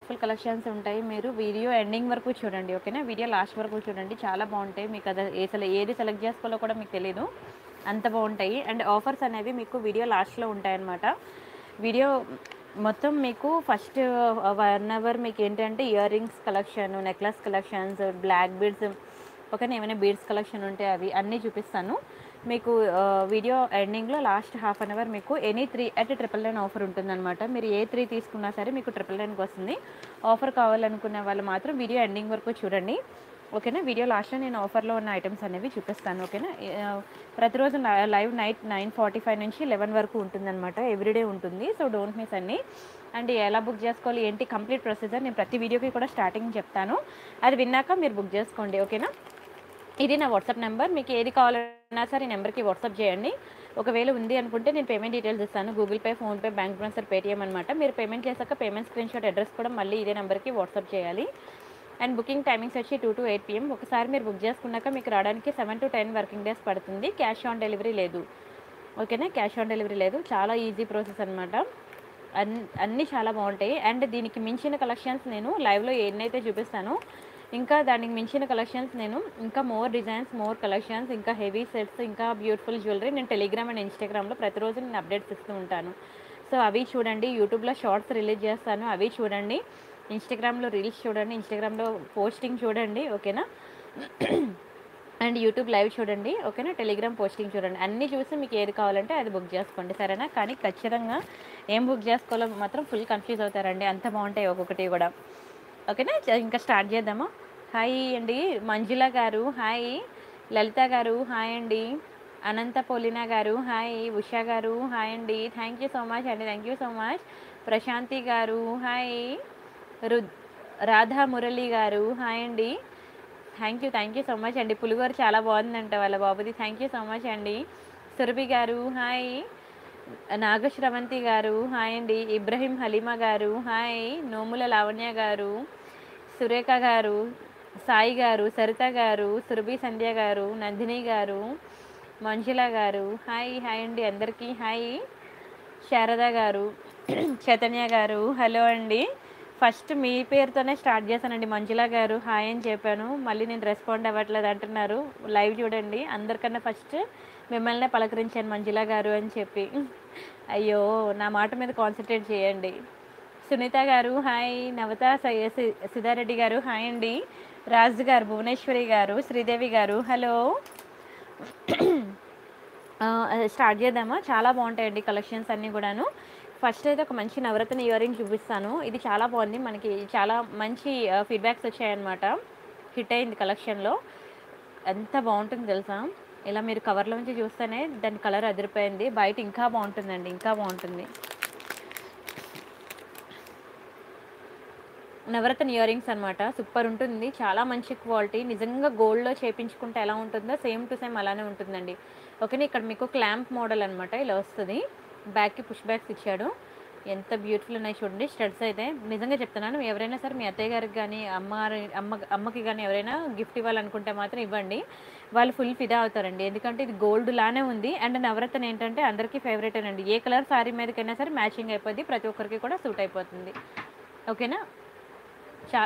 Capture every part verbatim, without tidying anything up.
Full collections ఉంటాయి. మీరు video ending వరకు చూడండి. ఓకేనా, వీడియో లాస్ట్ వరకు చూడండి. చాలా బాగుంటాయి. మీకు అది అసలు ఏది సెలెక్ట్ చేసుకోవాలో కూడా మీకు తెలియదు, అంత బాగుంటాయి. అండ్ ఆఫర్స్ అనేవి మీకు వీడియో లాస్ట్లో ఉంటాయన్నమాట. వీడియో మొత్తం మీకు ఫస్ట్ వన్ అవర్ మీకు ఏంటంటే earrings collection, necklace collections, black beads, ఓకేనా, ఏమైనా బీడ్స్ కలెక్షన్ ఉంటే అవి అన్నీ చూపిస్తాను మీకు. వీడియో ఎండింగ్లో లాస్ట్ హాఫ్ అన్ అవర్ మీకు any three at triple nine offer ఉంటుందన్నమాట. మీరు ఏ త్రీ తీసుకున్నా సరే మీకు ట్రిపుల్ నైన్కి వస్తుంది. ఆఫర్ కావాలనుకునే వాళ్ళు మాత్రం వీడియో ఎండింగ్ వరకు చూడండి. ఓకేనా, వీడియో లాస్ట్లో నేను ఆఫర్లో ఉన్న ఐటమ్స్ అనేవి చూపిస్తాను. ఓకేనా, ప్రతిరోజు live night nine forty five నుంచి లెవెన్ వరకు ఉంటుందన్నమాట. ఎవ్రీడే ఉంటుంది. సో డోంట్ మిస్ అన్ని. అండ్ ఎలా బుక్ చేసుకోవాలి ఏంటి కంప్లీట్ ప్రొసీజర్ నేను ప్రతి వీడియోకి కూడా స్టార్టింగ్ చెప్తాను. అది విన్నాక మీరు బుక్ చేసుకోండి. ఓకేనా, ఇది నా వాట్సాప్ నెంబర్. మీకు ఏది కావాలన్నా సరే ఈ నెంబర్కి వాట్సాప్ చేయండి. ఒకవేళ ఉంది అనుకుంటే నేను పేమెంట్ డీటెయిల్స్ ఇస్తాను. Google Pay, PhonePe, bank transfer, Paytm అనమాట. మీరు పేమెంట్ చేశాక పేమెంట్ స్క్రీన్ షాట్ అడ్రస్ కూడా మళ్ళీ ఇదే నెంబర్కి వాట్సాప్ చేయాలి. అండ్ బుకింగ్ టైమింగ్స్ వచ్చి టూ టు ఎయిట్ పిఎం. ఒకసారి మీరు బుక్ చేసుకున్నాక మీకు రావడానికి seven to ten working days పడుతుంది. క్యాష్ ఆన్ డెలివరీ లేదు. ఓకేనా, క్యాష్ ఆన్ డెలివరీ లేదు. చాలా ఈజీ ప్రాసెస్ అనమాట. అన్ అన్నీ చాలా బాగుంటాయి. అండ్ దీనికి మించిన కలెక్షన్స్ నేను లైవ్లో ఎన్నైతే చూపిస్తానో ఇంకా దానికి మించిన కలెక్షన్స్ నేను ఇంకా మోర్ డిజైన్స్, మోర్ కలెక్షన్స్, ఇంకా హెవీ సెట్స్, ఇంకా బ్యూటిఫుల్ జ్యువెలరీ నేను టెలిగ్రామ్ అండ్ ఇన్స్టాగ్రామ్లో ప్రతిరోజు నేను అప్డేట్స్ ఇస్తూ ఉంటాను. సో అవి చూడండి. యూట్యూబ్లో షార్ట్స్ రిలీజ్ చేస్తాను, అవి చూడండి. ఇన్స్టాగ్రామ్లో రీల్స్ చూడండి, ఇన్స్టాగ్రామ్లో పోస్టింగ్ చూడండి. ఓకేనా, అండ్ యూట్యూబ్ లైవ్ చూడండి. ఓకేనా, టెలిగ్రామ్ పోస్టింగ్ చూడండి. అన్నీ చూసి మీకు ఏది కావాలంటే అది బుక్ చేసుకోండి. సరేనా, కానీ ఖచ్చితంగా ఏం బుక్ చేసుకోవాలో మాత్రం ఫుల్ కన్ఫ్యూజ్ అవుతారండి, అంత బాగుంటాయి ఒక్కొక్కటి కూడా. ఓకేనా, ఇంకా స్టార్ట్ చేద్దామా. హాయ్ అండి మంజుల గారు, హాయ్ లలిత గారు, హాయ్ అండి అనంత పోలినా గారు, హాయ్ ఉషా గారు, హాయ్ అండి. థ్యాంక్ యూ సో మచ్ అండి, thank you so much. Prashanthi గారు, హాయ్. రు రాధా మురళి గారు, హాయ్ అండి. Thank you thank you so much అండి. పులిగోర చాలా బాగుందంట వాళ్ళ బాబుది. థ్యాంక్ యూ సో మచ్ అండి. సురభి గారు, హాయ్. నాగశ్రవంతి గారు, హాయ్ అండి. ఇబ్రహీం హలీమా గారు, హాయ్. నోముల లావణ్య గారు, సురేఖ గారు, సాయి గారు, సరిత గారు, సురభి సంధ్య గారు, నందిని గారు, మంజుల గారు, హాయ్ హాయ్ అండి అందరికీ. హాయ్ శారద గారు, చైతన్య గారు, హలో అండి. ఫస్ట్ మీ పేరుతోనే స్టార్ట్ చేశానండి. మంజుల గారు హాయ్ అని చెప్పాను, మళ్ళీ నేను రెస్పాండ్ అవ్వట్లేదు అంటున్నారు. లైవ్ చూడండి. అందరికన్నా ఫస్ట్ మిమ్మల్నే పలకరించాను మంజుల గారు అని చెప్పి. అయ్యో, నా మాట మీద కాన్సన్ట్రేట్ చేయండి. సునీత గారు, హాయ్. నవత సిద్ధారెడ్డి గారు, హాయ్ అండి. రాజు గారు, భువనేశ్వరి గారు, శ్రీదేవి గారు, హలో. స్టార్ట్ చేద్దామా. చాలా బాగుంటాయండి కలెక్షన్స్ అన్నీ కూడాను. ఫస్ట్ అయితే ఒక మంచి నవరత్న ఇయర్ రింగ్ చూపిస్తాను. ఇది చాలా బాగుంది, మనకి చాలా మంచి ఫీడ్బ్యాక్స్ వచ్చాయన్నమాట. హిట్ అయింది కలెక్షన్లో. ఎంత బాగుంటుంది తెలుసా, ఇలా మీరు కవర్లో నుంచి చూస్తేనే దాని కలర్ అదిరిపోయింది. బయట ఇంకా బాగుంటుందండి, ఇంకా బాగుంటుంది. నవరత్న ఇయర్ రింగ్స్ అనమాట. సూపర్ ఉంటుంది, చాలా మంచి క్వాలిటీ. నిజంగా గోల్డ్లో చేయించుకుంటే ఎలా ఉంటుందో సేమ్ టు సేమ్ అలానే ఉంటుందండి. ఓకేనా, ఇక్కడ మీకు క్లాంప్ మోడల్ అనమాట ఇలా వస్తుంది. బ్యాక్కి పుష్ బ్యాక్స్ ఇచ్చాడు. ఎంత బ్యూటిఫుల్ ఉన్నాయి చూడండి. స్టడ్స్ అయితే నిజంగా చెప్తున్నాను, ఎవరైనా సరే మీ అత్తయ్య గారికి కానీ అమ్మ అమ్మ అమ్మకి కానీ ఎవరైనా గిఫ్ట్ ఇవ్వాలనుకుంటే మాత్రం ఇవ్వండి, వాళ్ళు ఫుల్ ఫిదా అవుతారండి. ఎందుకంటే ఇది గోల్డ్ లానే ఉంది. అండ్ నవరత్న ఏంటంటే అందరికీ ఫేవరెట్ అండి. ఏ కలర్ సారీ మీదకైనా సరే మ్యాచింగ్ అయిపోద్ది, ప్రతి ఒక్కరికి కూడా సూట్ అయిపోతుంది. ఓకేనా, చా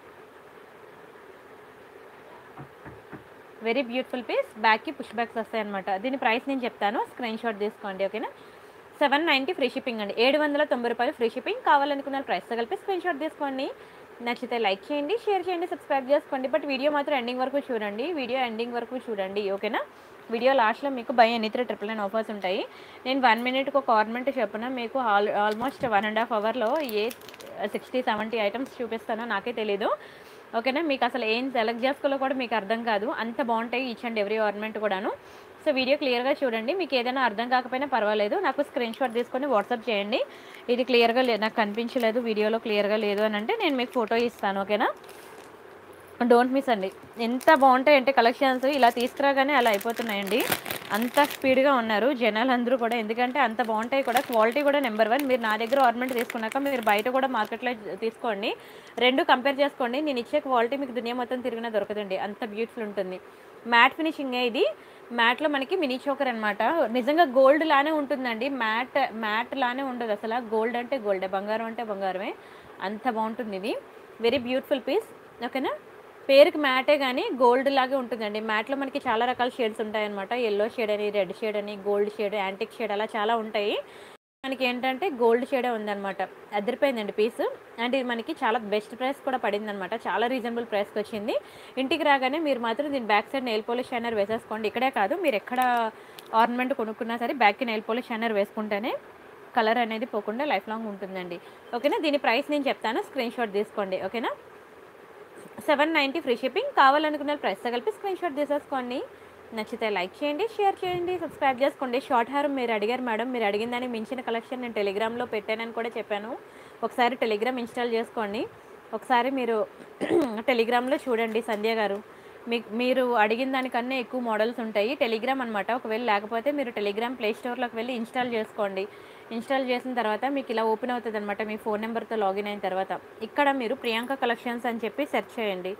వెరీ బ్యూటిఫుల్ పీస్. బ్యాక్కి పుష్ బ్యాక్స్ వస్తాయి అనమాట. దీని ప్రైస్ నేను చెప్తాను, స్క్రీన్ షాట్ తీసుకోండి. ఓకేనా, సెవెన్ నైంటీ ఫ్రీ షిప్పింగ్ అండి. ఏడు వందల తొంభై రూపాయలు ఫ్రీ షిప్పింగ్. కావాలనుకున్న ప్రైస్తో కలిపి స్క్రీన్ షాట్ తీసుకోండి. నచ్చితే లైక్ చేయండి, షేర్ చేయండి, సబ్స్క్రైబ్ చేసుకోండి. బట్ వీడియో మాత్రం ఎండింగ్ వరకు చూడండి. వీడియో ఎండింగ్ వరకు చూడండి. ఓకేనా, వీడియో లాస్ట్లో మీకు buy any three triple nine offers ఉంటాయి. నేను వన్ మినిట్కి ఒక ఆర్నమెంట్ చెప్పిన మీకు all almost one and half అవర్లో ఏ సిక్స్టీ సెవెంటీ ఐటమ్స్ చూపిస్తానో నాకే తెలీదు. ఓకేనా, మీకు అసలు ఏం సెలెక్ట్ చేసుకోవాలో కూడా మీకు అర్థం కాదు, అంత బాగుంటాయి ఈచ్ అండ్ ఎవ్రీ ఆర్నమెంట్ కూడాను. సో వీడియో క్లియర్గా చూడండి. మీకు ఏదైనా అర్థం కాకపోయినా పర్వాలేదు, నాకు స్క్రీన్ షాట్ తీసుకొని వాట్సాప్ చేయండి. ఇది క్లియర్గా లేదు, నాకు కనిపించలేదు, వీడియోలో క్లియర్గా లేదు అని అంటే నేను మీకు ఫోటో ఇస్తాను. ఓకేనా, డోంట్ మిస్ అండి. ఎంత బాగుంటాయంటే కలెక్షన్స్ ఇలా తీసుకురాగానే అలా అయిపోతున్నాయండి. అంత స్పీడ్గా ఉన్నారు జనాలు అందరూ కూడా, ఎందుకంటే అంత బాగుంటాయి కూడా. క్వాలిటీ కూడా నెంబర్ వన్. మీరు నా దగ్గర ఆర్నమెంట్ తీసుకున్నాక మీరు బయట కూడా మార్కెట్లో తీసుకోండి, రెండు కంపేర్ చేసుకోండి. నేను ఇచ్చే క్వాలిటీ మీకు దునియా మొత్తం తిరిగినా దొరకదండి, అంత బ్యూటిఫుల్ ఉంటుంది. మ్యాట్ ఫినిషింగే ఇది. మ్యాట్లో మనకి మినీ చోకర్ అనమాట. నిజంగా గోల్డ్ లానే ఉంటుందండి, మ్యాట్ మ్యాట్ లానే ఉండదు అసలు. గోల్డ్ అంటే గోల్డే, బంగారం అంటే బంగారమే, అంత బాగుంటుంది ఇది, వెరీ బ్యూటిఫుల్ పీస్. ఓకేనా, పేరుకి మ్యాటే కానీ గోల్డ్ లాగే ఉంటుందండి. మ్యాట్లో మనకి చాలా రకాల షేడ్స్ ఉంటాయన్నమాట. ఎల్లో షేడ్ అని, రెడ్ షేడ్ అని, గోల్డ్ షేడ్, యాంటిక్ షేడ్ అలా చాలా ఉంటాయి. మనకి ఏంటంటే గోల్డ్ షేడే ఉందన్నమాట. అదిరిపోయిందండి పీస్. అండ్ ఇది మనకి చాలా బెస్ట్ ప్రైస్ కూడా పడిందనమాట. చాలా రీజనబుల్ ప్రైస్కి వచ్చింది. ఇంటికి రాగానే మీరు మాత్రం దీని back side nail polish shiner వేసేసుకోండి. ఇక్కడే కాదు, మీరు ఎక్కడ ఆర్నమెంట్ కొనుక్కున్నా సరే బ్యాక్కి నెయిల్ పాలిష్ షైనర్ వేసుకుంటేనే కలర్ అనేది పోకుండా లైఫ్ లాంగ్ ఉంటుందండి. ఓకేనా, దీని ప్రైస్ నేను చెప్తాను, స్క్రీన్ షాట్ తీసుకోండి. ఓకేనా, సెవెన్ నైంటీ ఫ్రీ షిప్పింగ్. కావాలనుకున్న ప్రైస్తో కలిపి స్క్రీన్ షాట్ తీసేసుకోండి. నచ్చితే లైక్ చేయండి, షేర్ చేయండి, సబ్స్క్రైబ్ చేసుకోండి. షార్ట్ హెయిర్ మీరు అడిగారు మేడం, మీరు అడిగిన దాన్ని మించిన కలెక్షన్ నేను టెలిగ్రామ్లో పెట్టానని కూడా చెప్పాను. ఒకసారి టెలిగ్రామ్ ఇన్స్టాల్ చేసుకోండి. ఒకసారి మీరు టెలిగ్రామ్లో చూడండి సంధ్య గారు, మీకు మీరు అడిగిన దానికన్నా ఎక్కువ మోడల్స్ ఉంటాయి. టెలిగ్రామ్ అనమాట. ఒకవేళ లేకపోతే మీరు టెలిగ్రామ్ ప్లే స్టోర్లోకి వెళ్ళి ఇన్స్టాల్ చేసుకోండి. ఇన్స్టాల్ చేసిన తర్వాత మీకు ఇలా ఓపెన్ అవుతుంది అనమాట. మీ ఫోన్ నెంబర్తో లాగిన్ అయిన తర్వాత ఇక్కడ మీరు ప్రియాంక కలెక్షన్స్ అని చెప్పి సెర్చ్ చేయండి.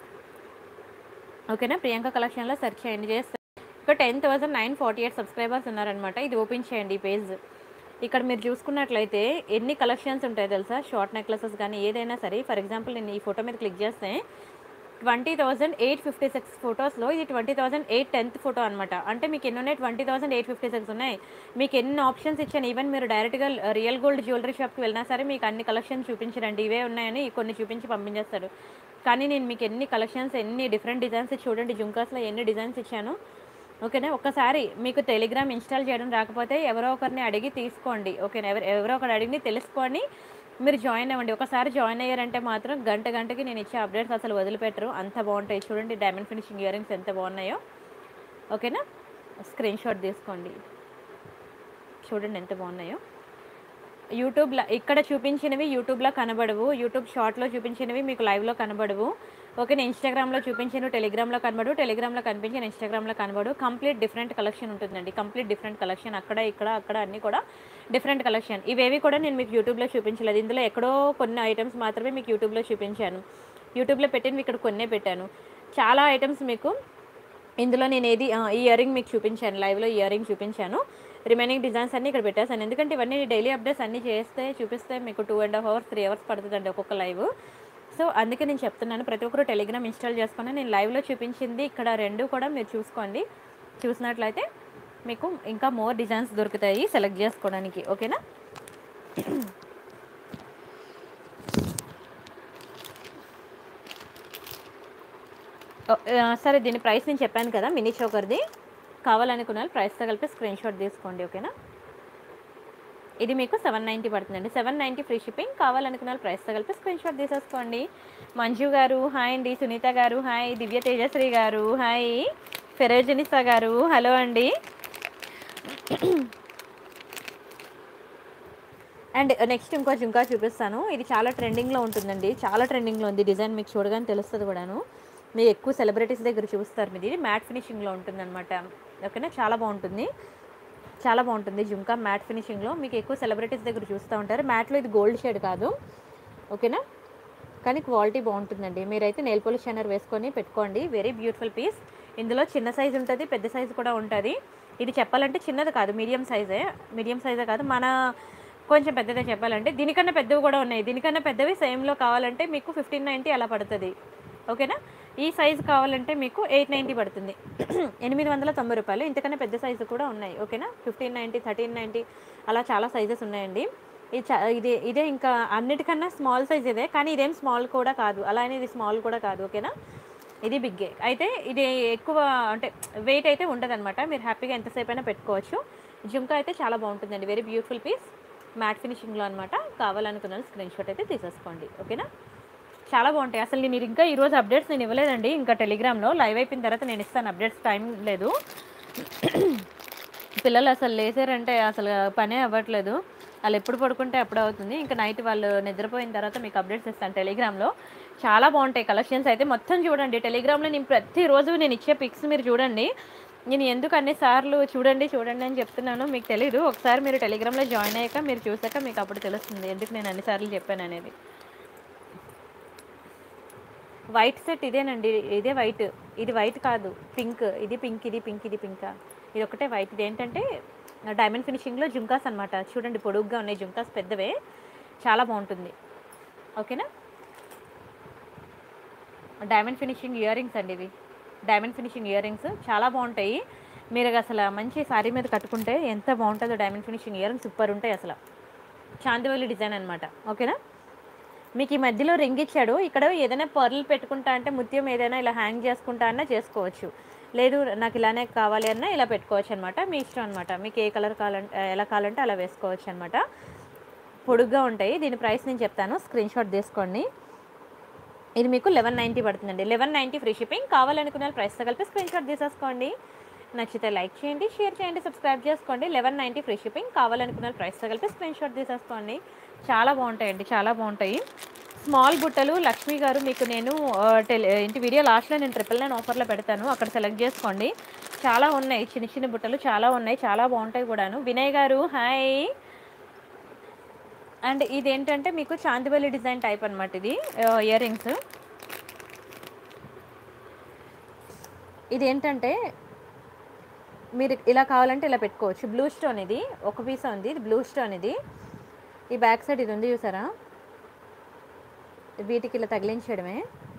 ఓకేనా, ప్రియాంక కలెక్షన్లో సెర్చ్ చేయండి. చేస్తే ఇక్కడ ten thousand nine forty eight subscribers ఉన్నారనమాట. ఇది ఓపెన్ చేయండి ఈ పేజ్. ఇక్కడ మీరు చూసుకున్నట్లయితే ఎన్ని కలెక్షన్స్ ఉంటాయి తెలుసా, షార్ట్ నెక్లెసెస్ కానీ ఏదైనా సరే. ఫర్ ఎగ్జాంపుల్ నేను ఈ ఫోటో మీద క్లిక్ చేస్తే twenty thousand eight fifty six ఫొటోస్లో ఇది twenty thousand eight tenth photo అనమాట. అంటే మీకు ఎన్ని ఉన్నాయి, twenty thousand eight fifty six ఉన్నాయి. మీకు ఎన్ని ఆప్షన్స్ ఇచ్చాను. ఈవెన్ మీరు డైరెక్ట్గా రియల్ గోల్డ్ జ్యువెలరీ షాప్కి వెళ్ళినా సరే మీకు అన్ని కలెక్షన్స్ చూపించరండి, ఇవే ఉన్నాయని కొన్ని చూపించి పంపించేస్తారు. కానీ నేను మీకు ఎన్ని కలెక్షన్స్, ఎన్ని డిఫరెంట్ డిజైన్స్ చూడండి, జుంకాస్లో ఎన్ని డిజైన్స్ ఇచ్చాను. ఓకేనా, ఒక్కసారి మీకు టెలిగ్రామ్ ఇన్స్టాల్ చేయడం రాకపోతే ఎవరో ఒకరిని అడిగి తీసుకోండి. ఓకేనా, ఎవరు ఎవరో ఒకరు అడిగి తెలుసుకొని మీరు జాయిన్ అవ్వండి. ఒకసారి జాయిన్ అయ్యారంటే మాత్రం గంట గంటకి నేను ఇచ్చే అప్డేట్స్ అసలు వదిలిపెట్టరు, అంత బాగుంటాయి. చూడండి డైమండ్ ఫినిషింగ్ ఇయర్ రింగ్స్ ఎంత బాగున్నాయో. ఓకేనా, స్క్రీన్ షాట్ తీసుకోండి, చూడండి ఎంత బాగున్నాయో. యూట్యూబ్లో ఇక్కడ చూపించినవి యూట్యూబ్లో కనబడవు, యూట్యూబ్ షార్ట్లో చూపించినవి మీకు లైవ్లో కనబడవు. ఓకేనా, ఇన్స్టాగ్రామ్లో చూపించిన టెలిగ్రామ్లో కనబడు, టెలిగ్రామ్లో కనిపించిన ఇన్స్టాగ్రామ్లో కనబడు. కంప్లీట్ డిఫరెంట్ కలెక్షన్ ఉంటుందండి, కంప్లీట్ డిఫరెంట్ కలెక్షన్. అక్కడ ఇక్కడ అక్కడ అన్నీ కూడా డిఫరెంట్ కలెక్షన్. ఇవేవి కూడా నేను మీకు యూట్యూబ్లో చూపించలేదు. ఇందులో ఎక్కడో కొన్ని ఐటమ్స్ మాత్రమే మీకు యూట్యూబ్లో చూపించాను. యూట్యూబ్లో పెట్టినవి ఇక్కడ కొన్నే పెట్టాను. చాలా ఐటమ్స్ మీకు ఇందులో నేను ఏది ఇయర్ రింగ్ మీకు చూపించాను, లైవ్లో ఇయర్ రింగ్ చూపించాను. రిమైనింగ్ డిజైన్స్ అన్నీ ఇక్కడ పెట్టేస్తాను. ఎందుకంటే ఇవన్నీ డైలీ అప్డేట్స్ అన్నీ చేస్తే చూపిస్తే మీకు two and half hours three hours పడుతుందండి ఒక్కొక్క లైవ్. సో అందుకే నేను చెప్తున్నాను, ప్రతి ఒక్కరు టెలిగ్రామ్ ఇన్స్టాల్ చేసుకొని నేను లైవ్లో చూపించింది ఇక్కడ రెండు కూడా మీరు చూసుకోండి. చూసినట్లయితే మీకు ఇంకా మోర్ డిజైన్స్ దొరుకుతాయి సెలెక్ట్ చేసుకోవడానికి. ఓకేనా, సరే దీని ప్రైస్ నేను చెప్పాను కదా, మినీ చోకర్ది. కావాలనుకున్న వాళ్ళు ప్రైస్తో కలిపి స్క్రీన్ షాట్ తీసుకోండి. ఓకేనా, ఇది మీకు సెవెన్ నైంటీ పడుతుందండి, సెవెన్ నైంటీ ఫ్రీ షిప్పింగ్. కావాలనుకున్న వాళ్ళు ప్రైస్తో కలిపి స్క్రీన్ షాట్ తీసేసుకోండి. మంజు గారు హాయ్ అండి, సునీత గారు హాయ్, దివ్య తేజశ్రీ గారు హాయ్, ఫెరోజనిసా గారు హలో అండి. అండ్ నెక్స్ట్ ఇంకో జుంకా చూపిస్తాను. ఇది చాలా ట్రెండింగ్లో ఉంటుందండి, చాలా ట్రెండింగ్లో ఉంది డిజైన్. మీకు చూడగానే తెలుస్తుంది కూడాను. మీరు ఎక్కువ సెలబ్రిటీస్ దగ్గర చూస్తారు. మీది మ్యాట్ ఫినిషింగ్లో ఉంటుందన్నమాట. ఓకేనా, చాలా బాగుంటుంది, చాలా బాగుంటుంది జుంకా మ్యాట్ ఫినిషింగ్లో. మీకు ఎక్కువ సెలబ్రిటీస్ దగ్గర చూస్తూ ఉంటారు. మ్యాట్లో ఇది గోల్డ్ షేడ్ కాదు. ఓకేనా, కానీ క్వాలిటీ బాగుంటుందండి. మీరైతే నెయిల్ పాలిష్ షైనర్ వేసుకొని పెట్టుకోండి. Very beautiful piece. ఇందులో చిన్న సైజు ఉంటుంది, పెద్ద సైజు కూడా ఉంటుంది. ఇది చెప్పాలంటే చిన్నది కాదు, మీడియం సైజే. మీడియం సైజే కాదు, మన కొంచెం పెద్దదే చెప్పాలంటే. దీనికన్నా పెద్దవి కూడా ఉన్నాయి. దీనికన్నా పెద్దవి సేమ్లో కావాలంటే మీకు ఫిఫ్టీన్ నైంటీ అలా పడుతుంది. ఓకేనా, ఈ సైజు కావాలంటే మీకు ఎయిట్ నైంటీ పడుతుంది, ఎనిమిది వందల తొంభై రూపాయలు. ఇంతకన్నా పెద్ద సైజు కూడా ఉన్నాయి. ఓకేనా, ఫిఫ్టీన్ నైంటీ థర్టీన్ నైంటీ అలా చాలా సైజెస్ ఉన్నాయండి. ఇది చా ఇది ఇదే ఇంకా అన్నిటికన్నా స్మాల్ సైజ్ ఇదే, కానీ ఇదేం స్మాల్ కూడా కాదు, అలానే ఇది స్మాల్ కూడా కాదు. ఓకేనా, ఇది బిగ్గే. అయితే ఇది ఎక్కువ అంటే వెయిట్ అయితే ఉండదు అనమాట. మీరు హ్యాపీగా ఎంతసేపు అయినా పెట్టుకోవచ్చు. జుంకా అయితే చాలా బాగుంటుందండి, వెరీ బ్యూటిఫుల్ పీస్, మ్యాట్ ఫినిషింగ్లో అనమాట. కావాలనుకున్న స్క్రీన్ షాట్ అయితే తీసేసుకోండి. ఓకేనా, చాలా బాగుంటాయి. అసలు నేను ఇంకా ఈరోజు అప్డేట్స్ నేను ఇవ్వలేదండి, ఇంకా టెలిగ్రామ్లో లైవ్ అయిపోయిన తర్వాత నేను ఇస్తాను అప్డేట్స్. టైం లేదు, పిల్లలు అసలు లేసారంటే అసలు పనే అవ్వట్లేదు. వాళ్ళు ఎప్పుడు పడుకుంటే అప్పుడు అవుతుంది. ఇంకా నైట్ వాళ్ళు నిద్రపోయిన తర్వాత మీకు అప్డేట్స్ ఇస్తాను టెలిగ్రామ్లో. చాలా బాగుంటాయి కలెక్షన్స్ అయితే. మొత్తం చూడండి టెలిగ్రామ్లో. నేను ప్రతిరోజు నేను ఇచ్చే పిక్స్ మీరు చూడండి. నేను ఎందుకు అన్నిసార్లు చూడండి చూడండి అని చెప్తున్నాను మీకు తెలీదు. ఒకసారి మీరు టెలిగ్రామ్లో జాయిన్ అయ్యాక మీరు చూసాక మీకు అప్పుడు తెలుస్తుంది ఎందుకు నేను అన్నిసార్లు చెప్పాను అనేది. వైట్ సెట్ ఇదేనండి, ఇదే వైట్. ఇది వైట్ కాదు, పింక్. ఇది పింక్, ఇది పింక్, ఇది పింక్. ఇది ఒకటే వైట్. ఇది ఏంటంటే డైమండ్ ఫినిషింగ్లో జుంకాస్ అనమాట. చూడండి పొడుగ్గా ఉన్నాయి జుంకాస్, పెద్దవే, చాలా బాగుంటుంది. ఓకేనా. డైమండ్ ఫినిషింగ్ ఇయర్ రింగ్స్ అండి ఇవి. డైమండ్ ఫినిషింగ్ ఇయర్ రింగ్స్ చాలా బాగుంటాయి. మీరు అసలు మంచి శారీ మీద కట్టుకుంటే ఎంత బాగుంటుందో. Diamond finishing earrings super ఉంటాయి అసలు. చాందివల్లి డిజైన్ అనమాట. ఓకేనా. మీకు ఈ మధ్యలో రింగ్ ఇచ్చాడు. ఇక్కడ ఏదైనా పర్ల్ పెట్టుకుంటా అంటే ముత్యం ఏదైనా ఇలా హ్యాంగ్ చేసుకుంటా అన్నా చేసుకోవచ్చు. లేదు నాకు ఇలానే కావాలి అన్నా ఇలా పెట్టుకోవచ్చు అనమాట. మీ ఇష్టం అనమాట. మీకు ఏ కలర్ కావాలంటే ఎలా కావాలంటే అలా వేసుకోవచ్చు అనమాట. పొడుగ్గా ఉంటాయి. దీని ప్రైస్ నేను చెప్తాను, స్క్రీన్ షాట్ తీసుకోండి. ఇది మీకు లెవెన్ నైంటీ పడుతుందండి. Eleven ninety free shipping. కావాలనుకున్న ప్రైస్తో కలిపి స్క్రీన్ షాట్ తీసేసుకోండి. నచ్చితే లైక్ చేయండి, షేర్ చేయండి, సబ్స్క్రైబ్ చేసుకోండి. Eleven ninety free shipping. కావాలనుకున్న ప్రైస్తో కలిపి స్క్రీన్ షాట్ తీసేసుకోండి. చాలా బాగుంటాయండి, చాలా బాగుంటాయి. స్మాల్ బుట్టలు లక్ష్మి గారు మీకు నేను టెలి ఇంటి వీడియో లాస్ట్లో నేను ట్రిపుల్ నైన్ ఆఫర్లో పెడతాను, అక్కడ సెలెక్ట్ చేసుకోండి. చాలా ఉన్నాయి చిన్న చిన్న బుట్టలు, చాలా ఉన్నాయి, చాలా బాగుంటాయి కూడాను. వినయ్ గారు హాయ్. అండ్ ఇదేంటంటే మీకు చాందివల్లి డిజైన్ టైప్ అనమాట. ఇది ఇయర్ రింగ్స్. ఇదేంటంటే మీరు ఇలా కావాలంటే ఇలా పెట్టుకోవచ్చు. బ్లూ స్టోన్ ఇది ఒక పీస్ ఉంది. ఇది బ్లూ స్టోన్. ఇది ఈ బ్యాక్ సైడ్ ఇది ఉంది చూసారా, వీటికి ఇలా తగిలించడమే.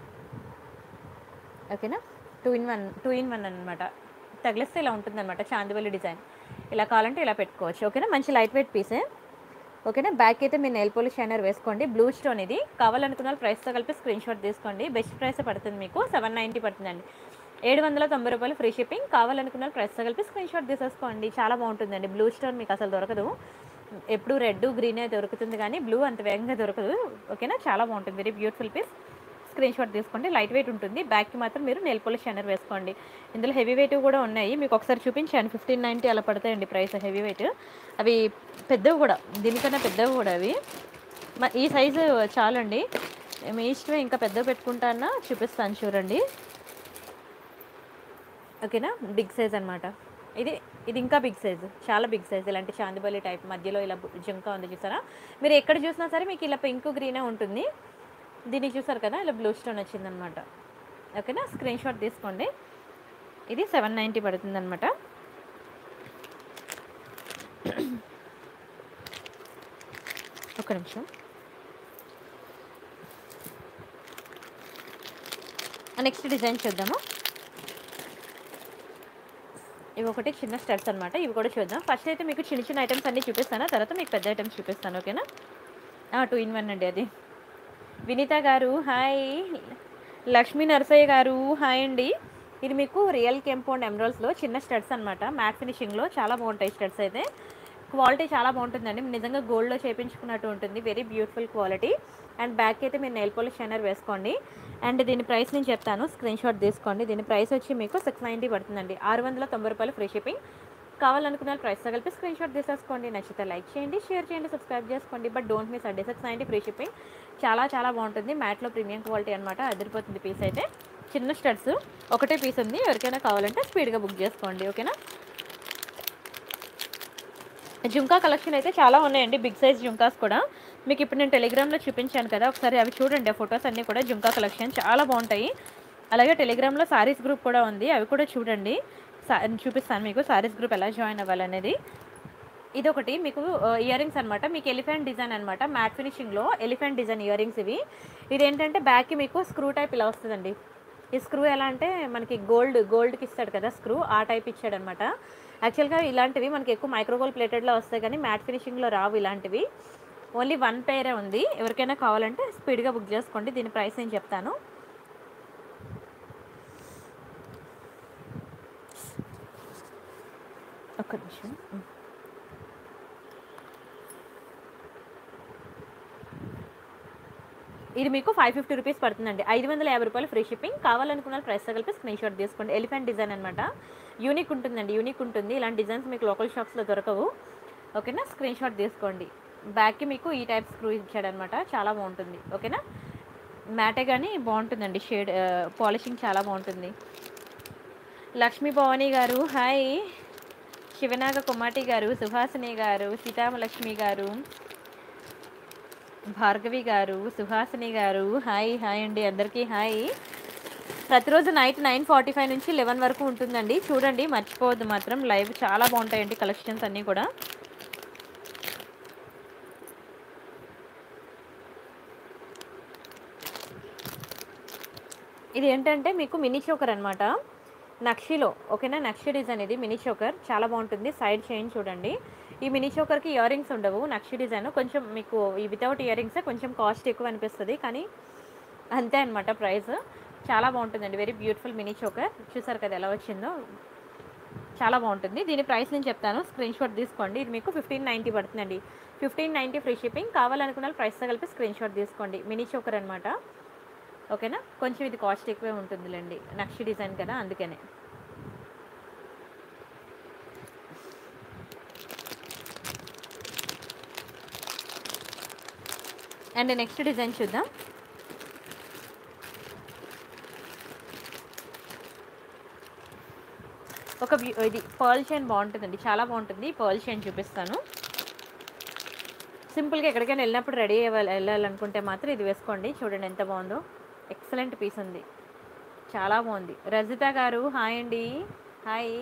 ఓకేనా. Two in one two in one అనమాట. తగిలిస్తే ఇలా ఉంటుందన్నమాట చాందివల్లి డిజైన్. ఇలా కావాలంటే ఇలా పెట్టుకోవచ్చు. ఓకేనా. మంచి లైట్ వెయిట్ పీసే. ఓకేనా. బ్యాక్ అయితే మీరు నెయిల్ పాలిష్ షైనర్ వేసుకోండి. బ్లూ స్టోన్ ఇది. కావాలనుకున్న ప్రైస్తో కలిపి స్క్రీన్ షాట్ తీసుకోండి. బెస్ట్ ప్రైస్ పడుతుంది మీకు, సెవెన్ నైంటీ పడుతుందండి. ఏడు వందల తొంభై రూపాయలు ఫ్రీ షిప్పింగ్. కావాలనుకున్న ప్రైస్తో కలిపి స్క్రీన్ షాట్ తీసేసుకోండి. చాలా బాగుంటుందండి. బ్లూ స్టోన్ మీకు అసలు దొరకదు. ఎప్పుడు రెడ్ గ్రీనే దొరుకుతుంది కానీ బ్లూ అంత వేగంగా దొరకదు. ఓకేనా. చాలా బాగుంటుంది. Very beautiful piece. Screen shot తీసుకోండి. లైట్ వెయిట్ ఉంటుంది. బ్యాక్కి మాత్రం మీరు నెయిల్ పాలిష్ షైనర్ వేసుకోండి. ఇందులో హెవీ వెయిట్ కూడా ఉన్నాయి. మీకు ఒకసారి చూపించాను, ఫిఫ్టీన్ నైంటీ అలా పడతాయండి ప్రైస్ హెవీ వెయిట్. అవి పెద్దవి కూడా, దీనికన్నా పెద్దవి కూడా అవి. ఈ సైజు చాలండి, మీ ఇష్టమే. ఇంకా పెద్దవి పెట్టుకుంటానా చూపిస్తాను చూడండి. ఓకేనా. బిగ్ సైజ్ అనమాట ఇది. ఇది ఇంకా బిగ్ సైజు, చాలా బిగ్ సైజ్. ఇలాంటి చాందివల్లి టైప్ మధ్యలో ఇలా జంకా ఉంది చూసారా. మీరు ఎక్కడ చూసినా సరే మీకు ఇలా పింక్ గ్రీనే ఉంటుంది. దీన్ని చూసారు కదా, ఇలా బ్లూ స్టోన్ వచ్చిందనమాట. ఓకేనా. స్క్రీన్ షాట్ తీసుకోండి. ఇది సెవెన్ నైంటీ పడుతుంది అనమాట. ఒక నిమిషం. నెక్స్ట్ డిజైన్ చూద్దాము. ఇవి ఒకటి చిన్న స్టడ్స్ అనమాట. ఇవి కూడా చూద్దాం. ఫస్ట్ అయితే మీకు చిన్న చిన్న ఐటమ్స్ అన్నీ చూపిస్తాను, తర్వాత మీకు పెద్ద ఐటమ్స్ చూపిస్తాను. ఓకేనా. టూ ఇన్ వన్ అండి అది. వినీత గారు హాయ్. లక్ష్మీ నరసయ్య గారు హాయ్ అండి. ఇది మీకు రియల్ కెంపౌండ్ ఎమరాల్డ్స్లో చిన్న స్టడ్స్ అనమాట. మ్యాట్ ఫినిషింగ్లో చాలా బాగుంటాయి స్టడ్స్ అయితే. క్వాలిటీ చాలా బాగుంటుందండి. నిజంగా గోల్డ్లో చేయించుకున్నట్టు ఉంటుంది. Very beautiful quality. And back అయితే మీరు నెయిల్ పాలిష్ షైనర్ వేసుకోండి. అండ్ దీని ప్రైస్ నేను చెప్తాను, స్క్రీన్ షాట్ తీసుకోండి. దీని ప్రైస్ వచ్చి మీకు సిక్స్ నైంటీ పడుతుందండి. ఆరు వందల తొంభై రూపాయలు ఫ్రీ షిప్పింగ్. కావాలనుకున్న ప్రైస్తో కలిపి స్క్రీన్ షాట్ తీసేసుకోండి. నచ్చితే లైక్ చేయండి, షేర్ చేయండి, సబ్స్క్రైబ్ చేసుకోండి. బట్ డోంట్ మిస్ అండి. Six ninety free shipping. చాలా చాలా బాగుంటుంది. మ్యాట్లో ప్రీమియం క్వాలిటీ అనమాట. అదిరిపోతుంది పీస్ అయితే. చిన్న స్టడ్స్ ఒకటే పీస్ ఉంది. ఎవరికైనా కావాలంటే స్పీడ్గా బుక్ చేసుకోండి. ఓకేనా. జుంకా కలెక్షన్ అయితే చాలా ఉన్నాయండి. బిగ్ సైజ్ జుంకాస్ కూడా మీకు ఇప్పుడు నేను టెలిగ్రామ్లో చూపించాను కదా, ఒకసారి అవి చూడండి. ఆ ఫొటోస్ అన్నీ కూడా జుంకా కలెక్షన్ చాలా బాగుంటాయి. అలాగే టెలిగ్రామ్లో సారీస్ గ్రూప్ కూడా ఉంది, అవి కూడా చూడండి. చూపిస్తాను మీకు సారీస్ గ్రూప్ ఎలా జాయిన్ అవ్వాలనేది. ఇదొకటి మీకు ఇయర్ రింగ్స్ అనమాట. మీకు ఎలిఫెంట్ డిజైన్ అనమాట. మ్యాట్ ఫినిషింగ్లో ఎలిఫెంట్ డిజైన్ ఇయర్ రింగ్స్ ఇవి. ఇదేంటంటే బ్యాక్కి మీకు స్క్రూ టైప్ ఇలా వస్తుందండి. ఈ స్క్రూ ఎలా అంటే మనకి గోల్డ్ గోల్డ్కి ఇస్తాడు కదా స్క్రూ, ఆ టైప్ ఇచ్చాడనమాట. యాక్చువల్గా ఇలాంటివి మనకి ఎక్కువ మైక్రోగోల్డ్ ప్లేటెడ్లో వస్తాయి కానీ మ్యాట్ ఫినిషింగ్లో రావు ఇలాంటివి. ఓన్లీ వన్ పేరే ఉంది. ఎవరికైనా కావాలంటే స్పీడ్గా బుక్ చేసుకోండి. దీని ప్రైస్ నేను చెప్తాను. ఒక్క నిమిషం. ఇది మీకు ఫైవ్ ఫిఫ్టీ రూపీస్ పడుతుందండి. ఐదు వందల యాభై రూపాయలు ఫ్రీ షిప్పింగ్. కావాలనుకున్న ప్రైస్ కలిపి స్క్రీన్ షాట్ తీసుకోండి. ఎలిఫెంట్ డిజైన్ అనమాట. యూనిక్ ఉంటుందండి, యూనిక్ ఉంటుంది. ఇలాంటి డిజైన్స్ మీకు లోకల్ షాప్స్లో దొరకవు. ఓకేనా. స్క్రీన్ షాట్ తీసుకోండి. బ్యాక్కి మీకు ఈ టైప్ స్క్రూ ఇచ్చాడనమాట. చాలా బాగుంటుంది. ఓకేనా. మ్యాటే కానీ బాగుంటుందండి. షేడ్ పాలిషింగ్ చాలా బాగుంటుంది. లక్ష్మీ భవానీ గారు హాయ్. శివనాగ కుమాటి గారు, సుహాసిని గారు, సీతామలక్ష్మి గారు, భార్గవి గారు, సుహాసిని గారు హాయ్. హాయ్ అండి అందరికీ హాయ్. ప్రతిరోజు నైట్ నైన్ ఫార్టీ ఫైవ్ నుంచి లెవెన్ వరకు ఉంటుందండి. చూడండి, మర్చిపోవద్దు మాత్రం. లైవ్ చాలా బాగుంటాయండి కలెక్షన్స్ అన్నీ కూడా. ఇది ఏంటంటే మీకు మినీ చోకర్ అనమాట. నక్షిలో ఓకేనా. నక్షి డిజైన్ ఇది మినీ చోకర్ చాలా బాగుంటుంది. సైడ్ చైన్ చూడండి. ఈ మినీ చోకర్‌కి ఇయర్ రింగ్స్ ఉండవు. నక్షి డిజైన్ కొంచెం మీకు ఈ వితౌట్ ఇయర్ రింగ్సే కొంచెం కాస్ట్ ఎక్కువ అనిపిస్తది. కానీ అంతే అనమాట ప్రైస్. చాలా బాగుంటుందండి. Very beautiful mini choker. చూసారు కదా ఎలా వచ్చిందో. చాలా బాగుంటుంది. దీని ప్రైస్ నేను చెప్తాను. స్క్రీన్ షాట్ తీసుకోండి. ఇది మీకు ఫిఫ్టీన్ నైంటీ పడుతుందండి. Fifteen ninety free shipping. కావాలనుకున్న వాళ్ళు ప్రైస్‌తో కలిపి స్క్రీన్ షాట్ తీసుకోండి. మినీ చోకర్ అనమాట. ఓకేనా. కొంచెం ఇది కాస్ట్ ఎక్కువే ఉంటుందిలేండి. నక్షి డిజైన్ కదా అందుకనే. అండ్ నెక్స్ట్ డిజైన్ చూద్దాం. ఒక ఇది పర్ల్ చైన్ బాగుంటుందండి. చాలా బాగుంటుంది. పర్ల్ చైన్ చూపిస్తాను. సింపుల్గా ఎక్కడికైనా వెళ్ళినప్పుడు రెడీ అవ్వాలి వెళ్ళాలనుకుంటే మాత్రం ఇది వేసుకోండి. చూడండి ఎంత బాగుందో. ఎక్సలెంట్ పీస్ ఉంది. చాలా బాగుంది. రజిత గారు హాయ్ అండి. హాయ్.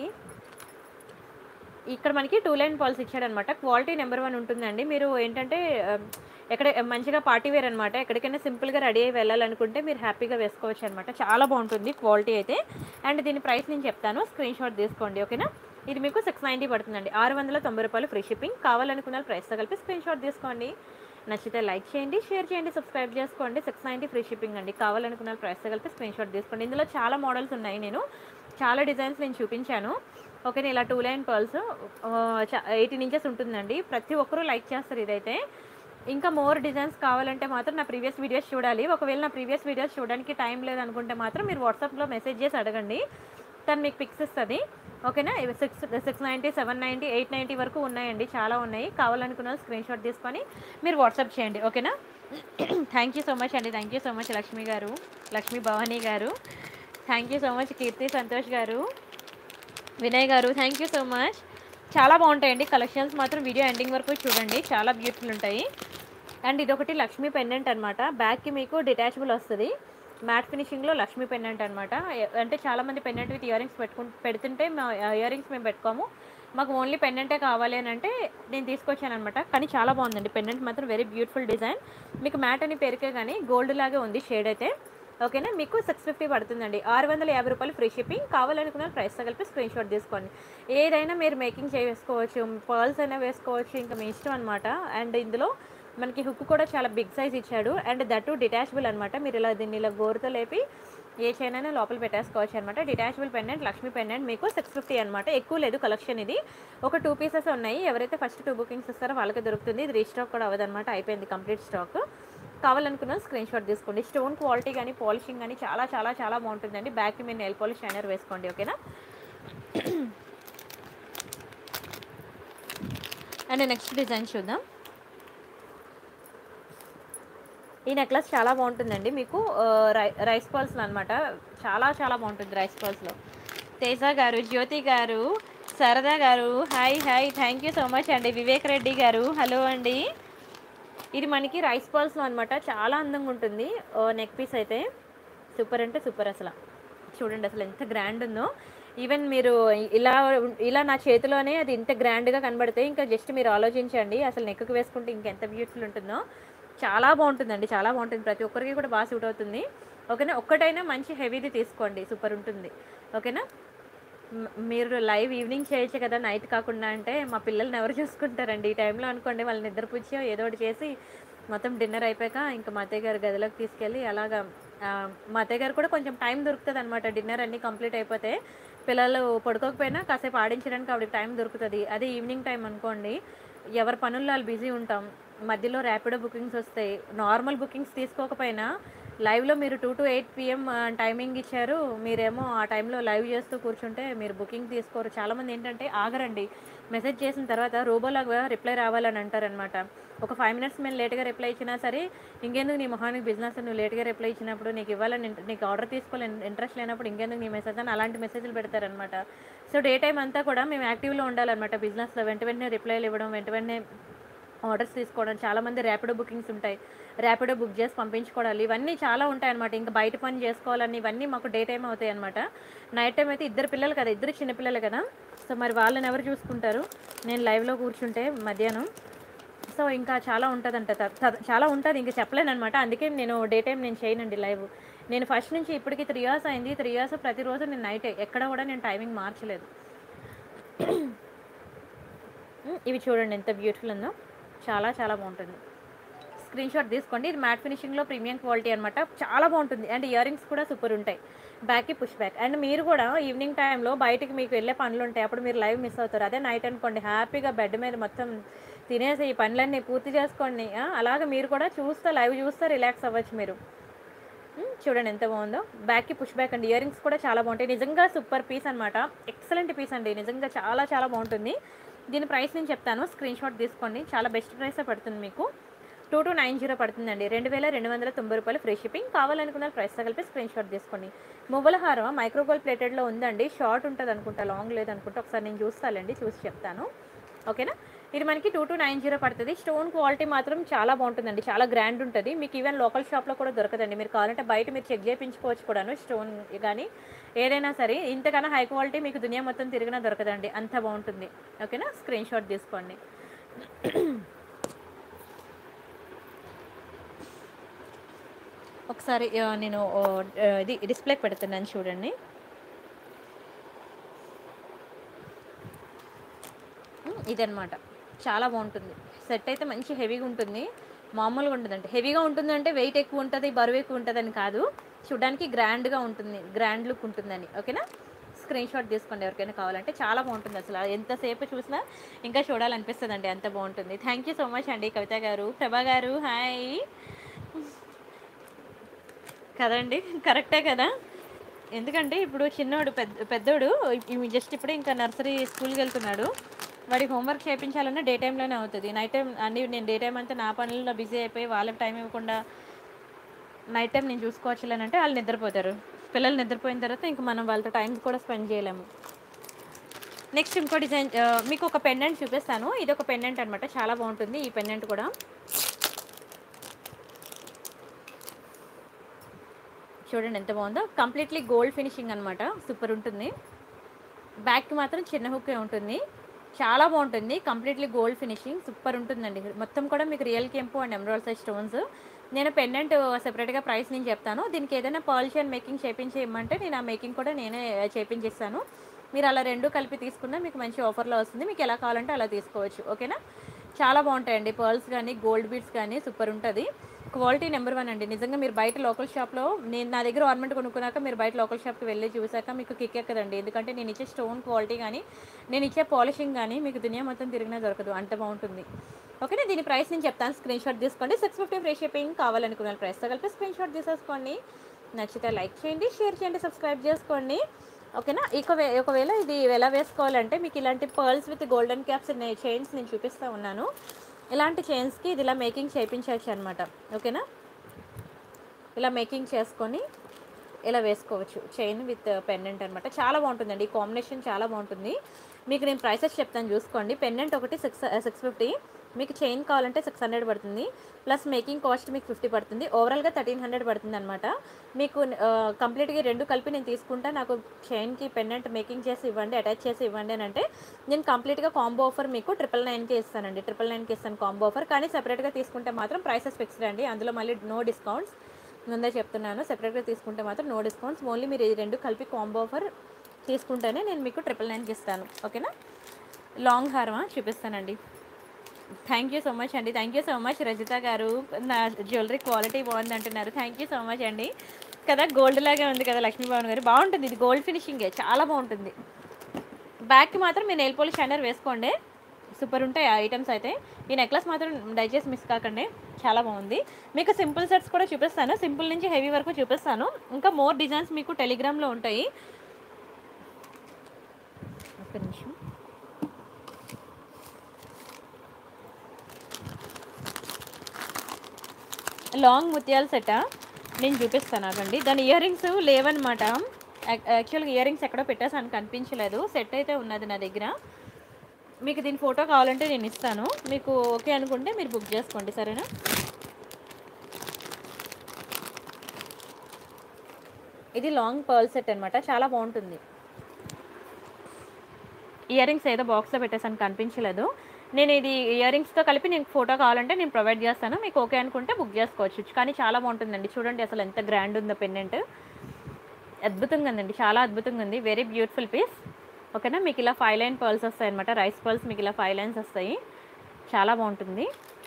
ఇక్కడ మనకి టూ లైన్ పాల్స్ ఇచ్చాడనమాట. క్వాలిటీ నెంబర్ వన్ ఉంటుందండి. మీరు ఏంటంటే ఎక్కడ మంచిగా పార్టీ వేర్ అనమాట. ఎక్కడికైనా సింపుల్గా రెడీ అయ్యి వెళ్ళాలనుకుంటే మీరు హ్యాపీగా వేసుకోవచ్చు అనమాట. చాలా బాగుంటుంది క్వాలిటీ అయితే. అండ్ దీని ప్రైస్ నేను చెప్తాను. స్క్రీన్ షాట్ తీసుకోండి ఓకేనా. ఇది మీకు సిక్స్ నైంటీ పడుతుందండి. ఆరు వందల తొంభై రూపాయలు ఫ్రీ షిప్పింగ్. కావాలనుకున్న ప్రైస్తో కలిపి స్క్రీన్ షాట్ తీసుకోండి. నచ్చితే లైక్ చేయండి, షేర్ చేయండి, సబ్స్క్రైబ్ చేసుకోండి. సిక్స్ నైంటీ ఫ్రీ షిప్పింగ్ అండి. కావాలనుకున్న ప్రైస్తో కలిపి స్క్రీన్ షాట్ తీసుకోండి. ఇందులో చాలా మోడల్స్ ఉన్నాయి. నేను చాలా డిజైన్స్ నేను చూపించాను ఓకేనా. ఇలా two line pearls eighteen inches ఉంటుందండి. ప్రతి ఒక్కరూ లైక్ చేస్తారు ఇదైతే. ఇంకా మోర్ డిజైన్స్ కావాలంటే మాత్రం నా ప్రీవియస్ వీడియోస్ చూడాలి. ఒకవేళ నా ప్రీవియస్ వీడియోస్ చూడడానికి టైం లేదనుకుంటే మాత్రం మీరు వాట్సాప్లో మెసేజ్ చేసి అడగండి. తను మీకు పిక్స్ ఇస్తుంది ఓకేనా. ఇవి six six ninety seven ninety eight ninety వరకు ఉన్నాయండి. చాలా ఉన్నాయి. కావాలనుకున్న స్క్రీన్ షాట్ తీసుకొని మీరు వాట్సాప్ చేయండి ఓకేనా. థ్యాంక్ యూ సో మచ్ అండి. Thank you so much Lakshmi గారు, లక్ష్మీ భవానీ గారు. Thank you so much Keerthi Santosh గారు, వినయ్ గారు. Thank you so much. చాలా బాగుంటాయండి కలెక్షన్స్ మాత్రం. వీడియో ఎండింగ్ వరకు చూడండి. చాలా బ్యూటిఫుల్ ఉంటాయి. అండ్ ఇదొకటి లక్ష్మీ పెండెంట్ అనమాట. బ్యాక్కి మీకు డిటాచబుల్ వస్తుంది. మ్యాట్ ఫినిషింగ్లో లక్ష్మీ పెండెంట్ అనమాట. అంటే చాలామంది పెండెంట్ విత్ ఇయర్ రింగ్స్ పెట్టుకు పెడుతుంటే మా ఇయర్ రింగ్స్ మేము పెట్టుకోము, మాకు ఓన్లీ పెండెంటే కావాలి అని అంటే నేను తీసుకొచ్చాను అనమాట. కానీ చాలా బాగుందండి పెండెంట్ మాత్రం. Very beautiful design. మీకు మ్యాట్ అని పేరుకే కానీ గోల్డ్ లాగే ఉంది షేడ్ అయితే ఓకేనా. మీకు సిక్స్ ఫిఫ్టీ పడుతుందండి. ఆరు వందల యాభై రూపాయలు ఫ్రీ షిప్పింగ్. కావాలనుకున్న ప్రైస్తో కలిపి స్క్రీన్ షాట్ తీసుకోండి. ఏదైనా మీరు మేకింగ్ చేసుకోవచ్చు. పర్ల్స్ అయినా వేసుకోవచ్చు. ఇంకా మీ ఇష్టం అనమాట. అండ్ ఇందులో మనకి హుక్ కూడా చాలా బిగ్ సైజ్ ఇచ్చాడు. అండ్ దట్టు డిటాచబుల్ అనమాట. మీరు ఇలా దీన్ని ఇలా గోరుతో లేపి ఏ చైన్ అయినా లోపల పెట్టేసుకోవచ్చు అనమాట. డిటాచబుల్ పెండెంట్ లక్ష్మీ పెండెంట్ మీకు సిక్స్ ఫిఫ్టీ అనమాట. ఎక్కువ లేదు కలెక్షన్. ఇది ఒక టూ పీసెస్ ఉన్నాయి. ఎవరైతే ఫస్ట్ టూ బుకింగ్స్ ఇస్తారో వాళ్ళకి దొరుకుతుంది. ఇది రీస్టాక్ కూడా అవ్వదనమాట. అయిపోయింది కంప్లీట్ స్టాక్. కావాలనుకున్న స్క్రీన్ షాట్ తీసుకోండి. స్టోన్ క్వాలిటీ కానీ పాలిషింగ్ కానీ చాలా చాలా చాలా బాగుంటుందండి. బ్యాక్కి మీరు నెయిల్ పాలిష్ షైనర్ వేసుకోండి ఓకేనా. అండ్ నెక్స్ట్ డిజైన్ చూద్దాం. ఈ నెక్లెస్ చాలా బాగుంటుందండి. మీకు రై రైస్ పర్ల్స్లో అనమాట. చాలా చాలా బాగుంటుంది రైస్ పర్ల్స్లో. తేజ గారు, జ్యోతి గారు, సరదా గారు hi hi. Thank you so much అండి. వివేక్ రెడ్డి గారు హలో అండి. ఇది మనకి రైస్ పర్ల్స్లో అనమాట. చాలా అందంగా ఉంటుంది. నెక్ పీస్ అయితే సూపర్ అంటే సూపర్. అసలు చూడండి అసలు ఎంత గ్రాండ్ ఉందో. ఈవెన్ మీరు ఇలా ఇలా నా చేతిలోనే అది ఇంత గ్రాండ్గా కనబడితే ఇంకా జస్ట్ మీరు ఆలోచించండి అసలు నెక్కి వేసుకుంటే ఇంకెంత బ్యూటిఫుల్ ఉంటుందో. చాలా బాగుంటుందండి. చాలా బాగుంటుంది. ప్రతి ఒక్కరికి కూడా బాగా సూట్ అవుతుంది ఓకేనా. ఒక్కటైనా మంచి హెవీది తీసుకోండి. సూపర్ ఉంటుంది ఓకేనా. మీరు లైవ్ ఈవినింగ్ చేయొచ్చు కదా నైట్ కాకుండా అంటే మా పిల్లల్ని ఎవరు చూసుకుంటారండి ఈ టైంలో అనుకోండి. వాళ్ళని నిద్రపుచ్చి ఏదో ఒకటి చేసి మొత్తం డిన్నర్ అయిపోయాక ఇంకా మా అత్తయ్య గారు గదిలోకి తీసుకెళ్ళి అలాగా మా అత్తయ్య గారు కూడా కొంచెం టైం దొరుకుతుంది అనమాట. డిన్నర్ అన్నీ కంప్లీట్ అయిపోతే పిల్లలు పడుకోకపోయినా కాసేపు ఆడించడానికి ఆవిడకి టైం దొరుకుతుంది. అదే ఈవినింగ్ టైం అనుకోండి ఎవరి పనుల్లో వాళ్ళు బిజీ ఉంటాం. మధ్యలో ర్యాపిడో బుకింగ్స్ వస్తాయి. నార్మల్ బుకింగ్స్ తీసుకోకపోయినా లైవ్లో మీరు two to eight PM timing ఇచ్చారు. మీరేమో ఆ టైంలో లైవ్ చేస్తూ కూర్చుంటే మీరు బుకింగ్ తీసుకోరు. చాలామంది ఏంటంటే ఆగరండి. మెసేజ్ చేసిన తర్వాత రోబోలాగా రిప్లై రావాలని అంటారనమాట. ఒక ఫైవ్ మినిట్స్ మేము లేట్గా రిప్లై ఇచ్చినా సరే ఇంకెందుకు నీ మొహానికి బిజినెస్ నువ్వు లేట్గా రిప్లై ఇచ్చినప్పుడు నీకు ఇవ్వాలని నీకు ఆర్డర్ తీసుకోవాలని ఇంట్రెస్ట్ లేనప్పుడు ఇంకెందుకు నీ మెసేజ్ అని అలాంటి మెసేజ్లు పెడతారనమాట. సో డే టైం అంతా కూడా మేము యాక్టివ్లో ఉండాలన్నమాట. బిజినెస్లో వెంట వెంటనే రిప్లైలు ఇవ్వడం, వెంట వెంటనే ఆర్డర్స్ తీసుకోవడం. చాలామంది ర్యాపిడో బుకింగ్స్ ఉంటాయి. ర్యాపిడో బుక్ చేసి పంపించుకోవాలి. ఇవన్నీ చాలా ఉంటాయి అనమాట. ఇంకా బయట పని చేసుకోవాలని ఇవన్నీ మాకు డే టైం అవుతాయి అనమాట. నైట్ టైం అయితే ఇద్దరు పిల్లలు కదా, ఇద్దరు చిన్నపిల్లలు కదా. సో మరి వాళ్ళని ఎవరు చూసుకుంటారు. నేను లైవ్లో కూర్చుంటే మధ్యాహ్నం సో, ఇంకా చాలా ఉంటదంట. త త చాలా ఉంటది. ఇంక చెప్పలేననమాట. అందుకే నేను డే టైమ్ నేను చేయనండి లైవ్. నేను ఫస్ట్ నుంచి ఇప్పటికి మూడు ఇయర్స్ అయింది. మూడు ఇయర్స్ ప్రతిరోజు నేను నైటే. ఎక్కడ గూడా నేను టైమింగ్ మార్చలేదు. హ్మ్. ఇవి చూడండి ఎంత బ్యూటిఫుల్ ఉందో. చాలా చాలా బావుంటుంది. స్క్రీన్ షాట్ తీసుకోండి. ఇది మ్యాట్ ఫినిషింగ్‌లో ప్రీమియం క్వాలిటీ అనమాట. చాలా బావుంటుంది. అండ్ ఇయర్ రింగ్స్ కూడా సూపర్ ఉంటాయి. బ్యాక్‌కి పుష్ బ్యాక్. అండ్ మీరు కూడా ఈవినింగ్ టైమ్‌లో బయటికి మీకు వెళ్ళే పనులుంటాయి. అప్పుడు మీరు లైవ్ మిస్ అవుతారు. అదే నైట్ అనుకోండి హ్యాపీగా బెడ్ మీద మొత్తం తినేసి ఈ పనులన్నీ పూర్తి చేసుకోండి. ఆ! అలాగే మీరు కూడా చూస్తా లైవ్ చూస్తా రిలాక్స్ అవ్వచ్చు మీరు. హ్మ్. చూడండి ఎంత బాగుందో. బ్యాక్‌కి పుష్ బ్యాక్ అండి. ఇయర్ రింగ్స్ కూడా చాలా బాగుంటాయి. నిజంగా సూపర్ పీస్ అనమాట. ఎక్సలెంట్ పీస్ అండి. నిజంగా చాలా చాలా బాగుంటుంది. దీని ప్రైస్ నేను చెప్తాను. స్క్రీన్ షాట్ తీసుకోండి. చాలా బెస్ట్ ప్రైసే పడుతుంది మీకు. రెండు రెండు తొమ్మిది సున్నా పడుతుందండి. రెండు వేల రెండు వందల తొంభై రూపాయలు ఫ్రీ షిప్పింగ్. కావాలనుకున్న ప్రైస్‌తో కలిపి స్క్రీన్ షాట్ తీసుకోండి. మువ్వల హారం మైక్రోగోల్డ్ ప్లేటెడ్‌లో ఉందండి. షార్ట్ ఉంటదనుకుంటా. లాంగ్ లేదనుకుంటా. ఒకసారి నేను చూస్తాలేండి. చూసి చెప్తాను. ఓకేనా? ఇది మనకి రెండు రెండు తొమ్మిది సున్నా పడుతది. స్టోన్ క్వాలిటీ మాత్రం చాలా బాగుంటుందండి. చాలా గ్రాండ్ ఉంటది. మీకు ఈవెన్ లోకల్ షాప్‌లో కూడా దొరకదండి. మీరు కావాలంటే బయట మీరు చెక్ చేయించుకోవచ్చు కూడాను. స్టోన్ గానీ ఏదైనా సరే. ఇంతకన్నా హై క్వాలిటీ మీకు దునియా మొత్తం తిరిగినా దొరకదండి. అంత బాగుంటుంది. ఓకేనా? స్క్రీన్ షాట్ తీసుకోండి. ఒకసారి ఆహ్, నేను ఓహ్, ఇది డిస్‌ప్లేకి పెడుతున్నాను చూడండి. హ్మ్. ఇదనమాట. చాలా బావుంటుంది. సెట్ అయితే మంచి హెవీగా ఉంటుంది. మామూలుగా ఉండదండి. హెవీగా ఉంటుందంటే వెయిట్ ఎక్కువ ఉంటది, బరువు ఎక్కువ ఉంటదని కాదు. చూడ్డానికి గ్రాండ్‌గా ఉంటుంది. గ్రాండ్ లుక్ ఉంటుందని. ఓకేనా? స్క్రీన్ షాట్ తీసుకోండి ఎవరికైనా కావాలంటే. చాలా బావుంటుంది అసల. ఎంతసేపు చూసినా ఇంకా చూడాలనిపిస్తదండి. అంత బావుంటుంది. థ్యాంక్ యూ సో మచ్ అండి కవిత గారు. ప్రభా గారు హాయ్. కదండీ! కరెక్టే కదా! ఎందుకంటే ఇప్పుడు చిన్నోడు పెద్ పెద్దోడు ఇవి జస్ట్ ఇప్పుడే ఇంకా నర్సరీ స్కూల్‌కెళ్తున్నాడు. వాడికి హోంవర్క్ చేపించాలన్నా డే టైమ్‌లోనే అవుతది. నైట్ టైమ్ అన్నీ నేను డే టైమ్ అంతా నా పనుల్లో బిజీ అయిపోయి వాళ్ళకి టైం ఇవ్వకుండా నైట్ టైమ్ నేను చూసుకోవచ్చులే అంటే ఆళ్ళు నిద్రపోతారు. పిల్లలు నిద్రపోయిన తర్వాత ఇంక మనం వాళ్ళతో టైం కూడా స్పెండ్ చేయలేము. నెక్స్ట్ ఇంకో డిజైన్ ఆహ్, మీకు ఒక పెండెంట్ చూపిస్తాను. ఇదొక పెండెంట్ అనమాట. చాలా బావుంటుంది ఈ పెండెంట్ కూడా. చూడండి ఎంత బావుందో. కంప్లీట్‌లీ గోల్డ్ ఫినిషింగ్ అనమాట. సూపర్ ఉంటుంది. బ్యాక్‌కి మాత్రం చిన్న హుక్కే ఉంటుంది. చాలా బావుంటుంది. కంప్లీట్‌లీ గోల్డ్ ఫినిషింగ్ సూపర్ ఉంటుందండి. మొత్తం కూడా మీకు రియల్ కెంపు అండ్ ఎమరాల్డ్ సైజ్ స్టోన్స్. నేను పెండెంట్ సెపరేట్‌గా ప్రైస్ నేను చెప్తాను. దీనికి ఏదైనా పర్ల్ చైన్ మేకింగ్ చేపించి ఇమ్మంటే నేను ఆ మేకింగ్ కూడా నేనే చేపించిస్తాను. మీరు అలా రెండు కలిపి తీసుకున్నా మీకు మంచి ఆఫర్‌లో వస్తుంది. మీకు ఎలా కావాలంటే అలా తీసుకోవచ్చు. ఓకేనా? చాలా బావుంటాయండి. పర్ల్స్ గానీ, గోల్డ్ బీడ్స్ గానీ సూపర్ ఉంటది. క్వాలిటీ నెంబర్ వన్ అండి. నిజంగా మీరు బయట లోకల్ షాప్‌లో నేను నా దగ్గర ఆర్నమెంట్ కొనుక్కున్నాక మీరు బయట లోకల్ షాప్‌కి వెళ్లి చూసాక మీకు కిక్ ఎక్కదండి. ఎందుకంటే నేను ఇచ్చే స్టోన్ క్వాలిటీ గానీ, నేను ఇచ్చే పాలిషింగ్ గానీ మీకు దునియా మొత్తం తిరిగినా దొరకదు. అంత బావుంటుంది. ఓకేనా? దీని ప్రైస్ నేను చెప్తాను. స్క్రీన్ షాట్ తీసుకోండి. ఆరు వందల యాభై ఫ్రీ షిప్పింగ్. కావాలనుకున్న ప్రైస్‌తో కలిపి స్క్రీన్ షాట్ తీసేసుకోండి. నచ్చితే లైక్ చేయండి, షేర్ చేయండి, సబ్స్క్రైబ్ చేసుకోండి. ఓకేనా? ఇక వే ఒకవేళ ఇది ఎలా వేసుకోవాలంటే మీకు ఇలాంటి పర్ల్స్ విత్ గోల్డెన్ క్యాప్స్ ఉన్నాయి చైన్స్ నేను చూపిస్తా ఉన్నాను. ఇలాంటి చైన్స్‌కి ఇది ఇలా మేకింగ్ చేపించొచ్చు అనమాట. ఓకేనా? ఇలా మేకింగ్ చేసుకొని ఇలా వేసుకోవచ్చు. చైన్ విత్ పెండెంట్ అనమాట. చాలా బాగుంటుందండి. ఈ కాంబినేషన్ చాలా బాగుంటుంది. మీకు నేను ప్రైసెస్ చెప్తాను చూసుకోండి. పెండెంట్ ఒకటి సిక్స్ సిక్స్ ఫిఫ్టీ. మీకు చైన్ కావాలంటే సిక్స్ హండ్రెడ్ పడుతుంది. ప్లస్ మేకింగ్ కాస్ట్ మీకు ఫిఫ్టీ పడుతుంది. ఓవరాల్‌గా థర్టీన్ హండ్రెడ్ పడుతుంది అనమాట. మీకు ఆహ్, కంప్లీట్‌గా రెండు కలిపి నేను తీసుకుంటా. నాకు చైన్‌కి పెండెంట్ మేకింగ్ చేసి ఇవ్వండి, అటాచ్ చేసి ఇవ్వండి అని అంటే నేను కంప్లీట్‌గా కాంబో ఆఫర్ మీకు ట్రిపుల్ నైన్‌కే ఇస్తానండి. ట్రిపుల్ నైన్‌కి ఇస్తాను కాంబో ఆఫర్. కానీ సెపరేట్‌గా తీసుకుంటే మాత్రం ప్రైసెస్ ఫిక్స్డ్ అండి. అందులో మళ్ళీ నో డిస్కౌంట్స్. ముందే చెప్తున్నాను. సెపరేట్‌గా తీసుకుంటే మాత్రం నో డిస్కౌంట్స్. ఓన్లీ మీరు ఈ రెండు కలిపి కాంబో ఆఫర్ తీసుకుంటేనే నేను మీకు ట్రిపుల్ నైన్‌కి ఇస్తాను. ఓకేనా? లాంగ్ హారమా చూపిస్తానండి. థ్యాంక్ యూ సో మచ్ అండి. Thank you so much Rajitha గారు. నా జ్యువెలరీ క్వాలిటీ బాగుందంటున్నారు. థ్యాంక్ యూ సో మచ్ అండి. కదా గోల్డ్ లాగే ఉంది కదా లక్ష్మీభవన్ గారు. బాగుంటుంది. ఇది గోల్డ్ ఫినిషింగే. చాలా బాగుంటుంది. బ్యాక్‌కి మాత్రం మీరు నెయిల్ పాలిష్ షైనర్ వేసుకోండి. సూపర్ ఉంటాయి ఆ ఐటమ్స్ అయితే. ఈ నెక్లెస్ మాత్రం దయచేసి మిస్ కాకండి. చాలా బాగుంది. మీకు సింపుల్ సెట్స్ కూడా చూపిస్తాను. సింపుల్ నుంచి హెవీ వరకు చూపిస్తాను. ఇంకా మోర్ డిజైన్స్ మీకు టెలిగ్రామ్‌లో ఉంటాయి. ఒక్క నిమిషం. లాంగ్ ముత్యాల సెట్టా నేను చూపిస్తాను ఆగండి. దాని ఇయర్ రింగ్స్ లేవన్నమాట. యాక్ యాక్చువల్‌గా ఇయర్ రింగ్స్ ఎక్కడో పెట్టేసాను కనిపించలేదు. సెట్ అయితే ఉన్నది నా దగ్గర. మీకు దీని ఫోటో కావాలంటే నేను ఇస్తాను. మీకు ఓకే అనుకుంటే మీరు బుక్ చేసుకోండి. సరేనా? ఇది లాంగ్ పర్ల్ సెట్ అనమాట. చాలా బాగుంటుంది. ఇయర్ రింగ్స్ ఏదో బాక్స్‌లో పెట్టేసాను కనిపించలేదు. నేను ఇది ఇయర్ రింగ్స్తో కలిపి నేను ఫోటో కావాలంటే నేను ప్రొవైడ్ చేస్తాను, మీకు ఓకే అనుకుంటే బుక్ చేసుకోవచ్చు. కానీ చాలా బాగుంటుందండి, చూడండి అసలు ఎంత గ్రాండ్ ఉందో పెండెంట్, అద్భుతంగా ఉందండి, చాలా అద్భుతంగా ఉంది. Very beautiful piece. ఓకేనా, మీకు ఇలా ఫైవ్ లైన్ పర్ల్స్ వస్తాయి అనమాట, రైస్ పర్ల్స్ మీకు ఇలా ఫైవ్ లైన్స్ వస్తాయి, చాలా బాగుంటుంది.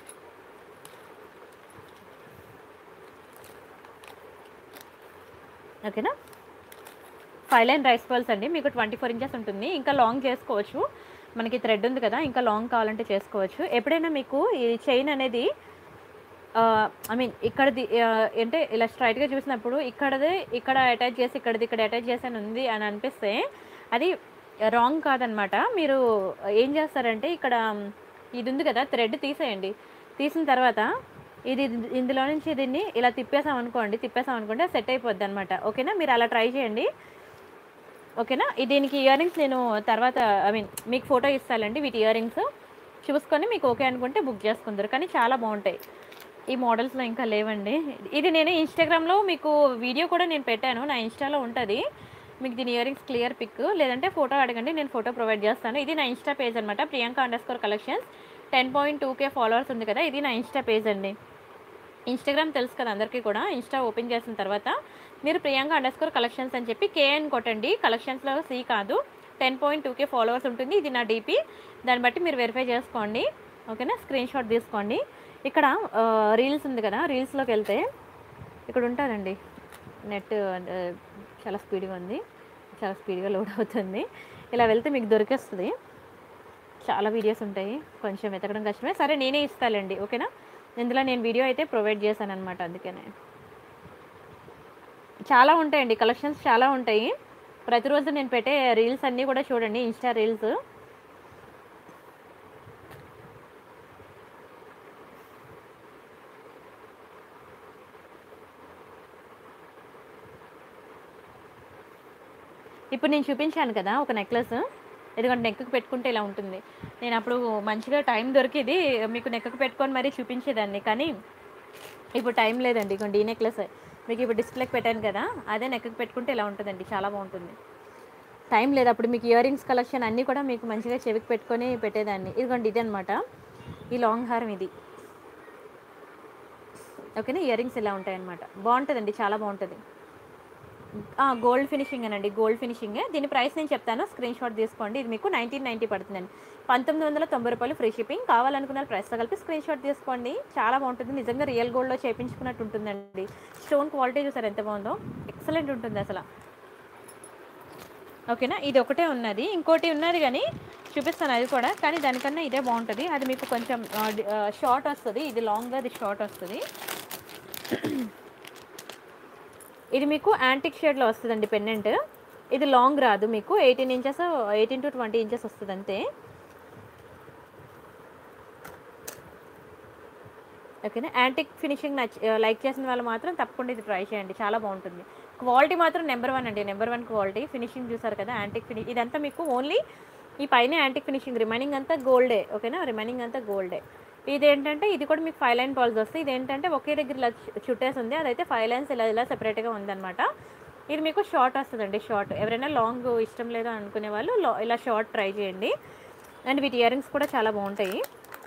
ఓకేనా, ఫైవ్ లైన్ రైస్ పర్ల్స్ అండి, మీకు ట్వంటీ ఫోర్ ఇంచెస్ ఉంటుంది. ఇంకా లాంగ్ చేసుకోవచ్చు, మనకి థ్రెడ్ ఉంది కదా, ఇంకా లాంగ్ కావాలంటే చేసుకోవచ్చు. ఎప్పుడైనా మీకు ఈ చైన్ అనేది ఐ మీన్ ఇక్కడది అంటే ఇలా స్ట్రైట్గా చూసినప్పుడు ఇక్కడది ఇక్కడ అటాచ్ చేసి ఇక్కడది ఇక్కడ అటాచ్ చేసి అని ఉంది అని అనిపిస్తే అది రాంగ్ కాదనమాట. మీరు ఏం చేస్తారంటే ఇక్కడ ఇది ఉంది కదా, థ్రెడ్ తీసేయండి. తీసిన తర్వాత ఇది ఇందులో నుంచి దీన్ని ఇలా తిప్పేసాం అనుకోండి, తిప్పేసాం అనుకోండి సెట్ అయిపోద్ది అనమాట. ఓకేనా, మీరు అలా ట్రై చేయండి. ఓకేనా, దీనికి ఇయర్ రింగ్స్ నేను తర్వాత ఐ మీన్ మీకు ఫోటో ఇస్తానండి, వీటి ఇయర్ రింగ్స్ చూసుకొని మీకు ఓకే అనుకుంటే బుక్ చేసుకుందరు. కానీ చాలా బాగుంటాయి ఈ మోడల్స్లో, ఇంకా లేవండి. ఇది నేను ఇన్స్టాగ్రామ్లో మీకు వీడియో కూడా నేను పెట్టాను, నా ఇన్స్టాలో ఉంటుంది, మీకు దీని ఇయర్ రింగ్స్ క్లియర్ పిక్, లేదంటే ఫోటో అడగండి, నేను ఫోటో ప్రొవైడ్ చేస్తాను. ఇది నా ఇన్స్టా పేజ్ అనమాట, Priyanka under score collections. Ten point two K followers ఉంది కదా, ఇది నా ఇన్స్టా పేజ్ అండి. ఇన్స్టాగ్రామ్ తెలుసు కదా అందరికీ కూడా, ఇన్స్టా ఓపెన్ చేసిన తర్వాత మీరు ప్రియాంక అండర్ స్కోర్ కలెక్షన్స్ అని చెప్పి కేఎన్ కొట్టండి, కలెక్షన్స్లో సి కాదు. Ten point two K followers ఉంటుంది, ఇది నా డీపీ, దాన్ని బట్టి మీరు వెరిఫై చేసుకోండి. ఓకేనా, స్క్రీన్ షాట్ తీసుకోండి. ఇక్కడ రీల్స్ ఉంది కదా, రీల్స్లోకి వెళ్తే ఇక్కడ ఉంటుందండి, నెట్ చాలా స్పీడ్గా ఉంది, చాలా స్పీడ్గా లోడ్ అవుతుంది. ఇలా వెళ్తే మీకు దొరికేస్తుంది, చాలా వీడియోస్ ఉంటాయి, కొంచెం వెతకడం కష్టమే, సరే నేనే ఇస్తానండి. ఓకేనా, ఇందులో నేను వీడియో అయితే ప్రొవైడ్ చేశాను అనమాట, అందుకనే చాలా ఉంటాయండి కలెక్షన్స్, చాలా ఉంటాయి. ప్రతిరోజు నేను పెట్టే రీల్స్ అన్నీ కూడా చూడండి, ఇన్స్టా రీల్స్. ఇప్పుడు నేను చూపించాను కదా ఒక నెక్లెస్, ఎందుకంటే నెక్కు పెట్టుకుంటే ఇలా ఉంటుంది. నేను అప్పుడు మంచిగా టైం దొరికింది మీకు నెక్కు పెట్టుకొని మరీ చూపించేదాన్ని, కానీ ఇప్పుడు టైం లేదండి. ఇదిగోండి ఈ నెక్లెస్ మీకు ఇప్పుడు డిస్ప్లేకి పెట్టాను కదా, అదే నెక్కు పెట్టుకుంటే ఇలా ఉంటుందండి, చాలా బాగుంటుంది. టైం లేదు అప్పుడు మీకు ఇయర్ రింగ్స్ కలెక్షన్ అన్నీ కూడా మీకు మంచిగా చెవికి పెట్టుకొని పెట్టేదాన్ని. ఇదిగోండి ఇది అనమాట, ఈ లాంగ్ హారం ఇది. ఓకేనా, ఇయర్ రింగ్స్ ఇలా ఉంటాయన్నమాట, బాగుంటుందండి, చాలా బాగుంటుంది. గోల్డ్ ఫినిషింగ్ అనండి, గోల్డ్ ఫినిషింగే. దీని ప్రైస్ నేను చెప్తాను, స్క్రీన్ షాట్ తీసుకోండి. ఇది మీకు నైన్టీన్ నైంటీ పడుతుందండి, పంతొమ్మిది వందల తొంభై రూపాయలు ఫ్రీ షిప్పింగ్. కావాలనుకున్న ప్రైస్తో కలిపి స్క్రీన్ షాట్ తీసుకోండి, చాలా బాగుంటుంది. నిజంగా రియల్ గోల్డ్లో చేయించుకున్నట్టు ఉంటుందండి. స్టోన్ క్వాలిటీ చూసారు ఎంత బాగుందో, ఎక్సలెంట్ ఉంటుంది అసలు. ఓకేనా, ఇది ఒకటే ఉన్నది, ఇంకోటి ఉన్నది కానీ చూపిస్తాను అది కూడా, కానీ దానికన్నా ఇదే బాగుంటుంది. అది మీకు కొంచెం షార్ట్ వస్తుంది, ఇది లాంగ్గా అది షార్ట్ వస్తుంది. ఇది మీకు యాంటిక్ షేడ్లో వస్తుందండి పెండెంట్, ఇది లాంగ్ రాదు, మీకు eighteen inches eighteen to twenty inches వస్తుంది అంతే. ఓకేనా, యాంటిక్ ఫినిషింగ్ నచ్ లైక్ చేసిన వాళ్ళు మాత్రం తప్పకుండా ఇది ట్రై చేయండి, చాలా బాగుంటుంది. క్వాలిటీ మాత్రం నెంబర్ వన్ అండి, నెంబర్ వన్ క్వాలిటీ. ఫినిషింగ్ చూసారు కదా, యాంటిక్ ఫినిషింగ్, ఇదంతా మీకు ఓన్లీ ఈ పైన యాంటిక్ ఫినిషింగ్, రిమైనింగ్ అంతా గోల్డే. ఓకేనా, రిమైనింగ్ అంతా గోల్డే. ఇదేంటంటే ఇది కూడా మీకు ఫైవ్ లైన్ బాల్స్ వస్తాయి. ఇదేంటంటే ఒకే దగ్గర ఇలా చుట్టేసి ఉంది, అదైతే ఫైవ్ లైన్స్ ఇలా ఇలా సెపరేట్గా ఉందన్నమాట. ఇది మీకు షార్ట్ వస్తుందండి, షార్ట్. ఎవరైనా లాంగ్ ఇష్టం లేదు అనుకునే వాళ్ళు ఇలా షార్ట్ ట్రై చేయండి. అండ్ వీటి ఇయర్ రింగ్స్ కూడా చాలా బాగుంటాయి.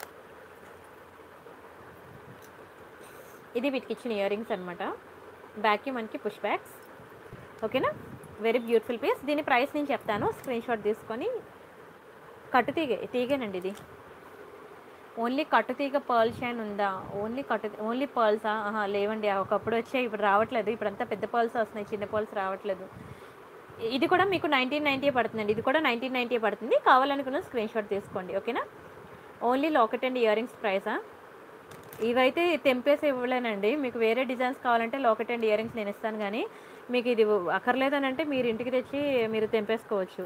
ఇది వీటికి ఇచ్చిన ఇయర్ రింగ్స్ అనమాట, బ్యాక్కి మనకి పుష్ బ్యాక్స్. ఓకేనా, వెరీ బ్యూటిఫుల్ పీస్. దీని ప్రైస్ నేను చెప్తాను, స్క్రీన్ షాట్ తీసుకొని. కట్టు తీగే తీగేనండి ఇది, ఓన్లీ కట్టు తీగ పర్ల్ చైన్ ఉందా, ఓన్లీ కట్టు ఓన్లీ పర్ల్సా? లేవండి, ఒకప్పుడు వచ్చాయి, ఇప్పుడు రావట్లేదు. ఇప్పుడంతా పెద్ద పర్ల్స్ వస్తున్నాయి, చిన్న పర్ల్స్ రావట్లేదు. ఇది కూడా మీకు నైన్టీన్ నైంటీ పడుతుందండి, ఇది కూడా నైన్టీన్ నైంటీ పడుతుంది. కావాలనుకున్న స్క్రీన్ షాట్ తీసుకోండి. ఓకేనా, only locket and ear rings ప్రైసా? ఇవైతే తెంపేసి ఇవ్వలేనండి, మీకు వేరే డిజైన్స్ కావాలంటే లాకెట్ అండ్ ఇయర్ రింగ్స్ నేను ఇస్తాను, కానీ మీకు ఇది అక్కర్లేదని అంటే మీరు ఇంటికి తెచ్చి మీరు తెంపేసుకోవచ్చు.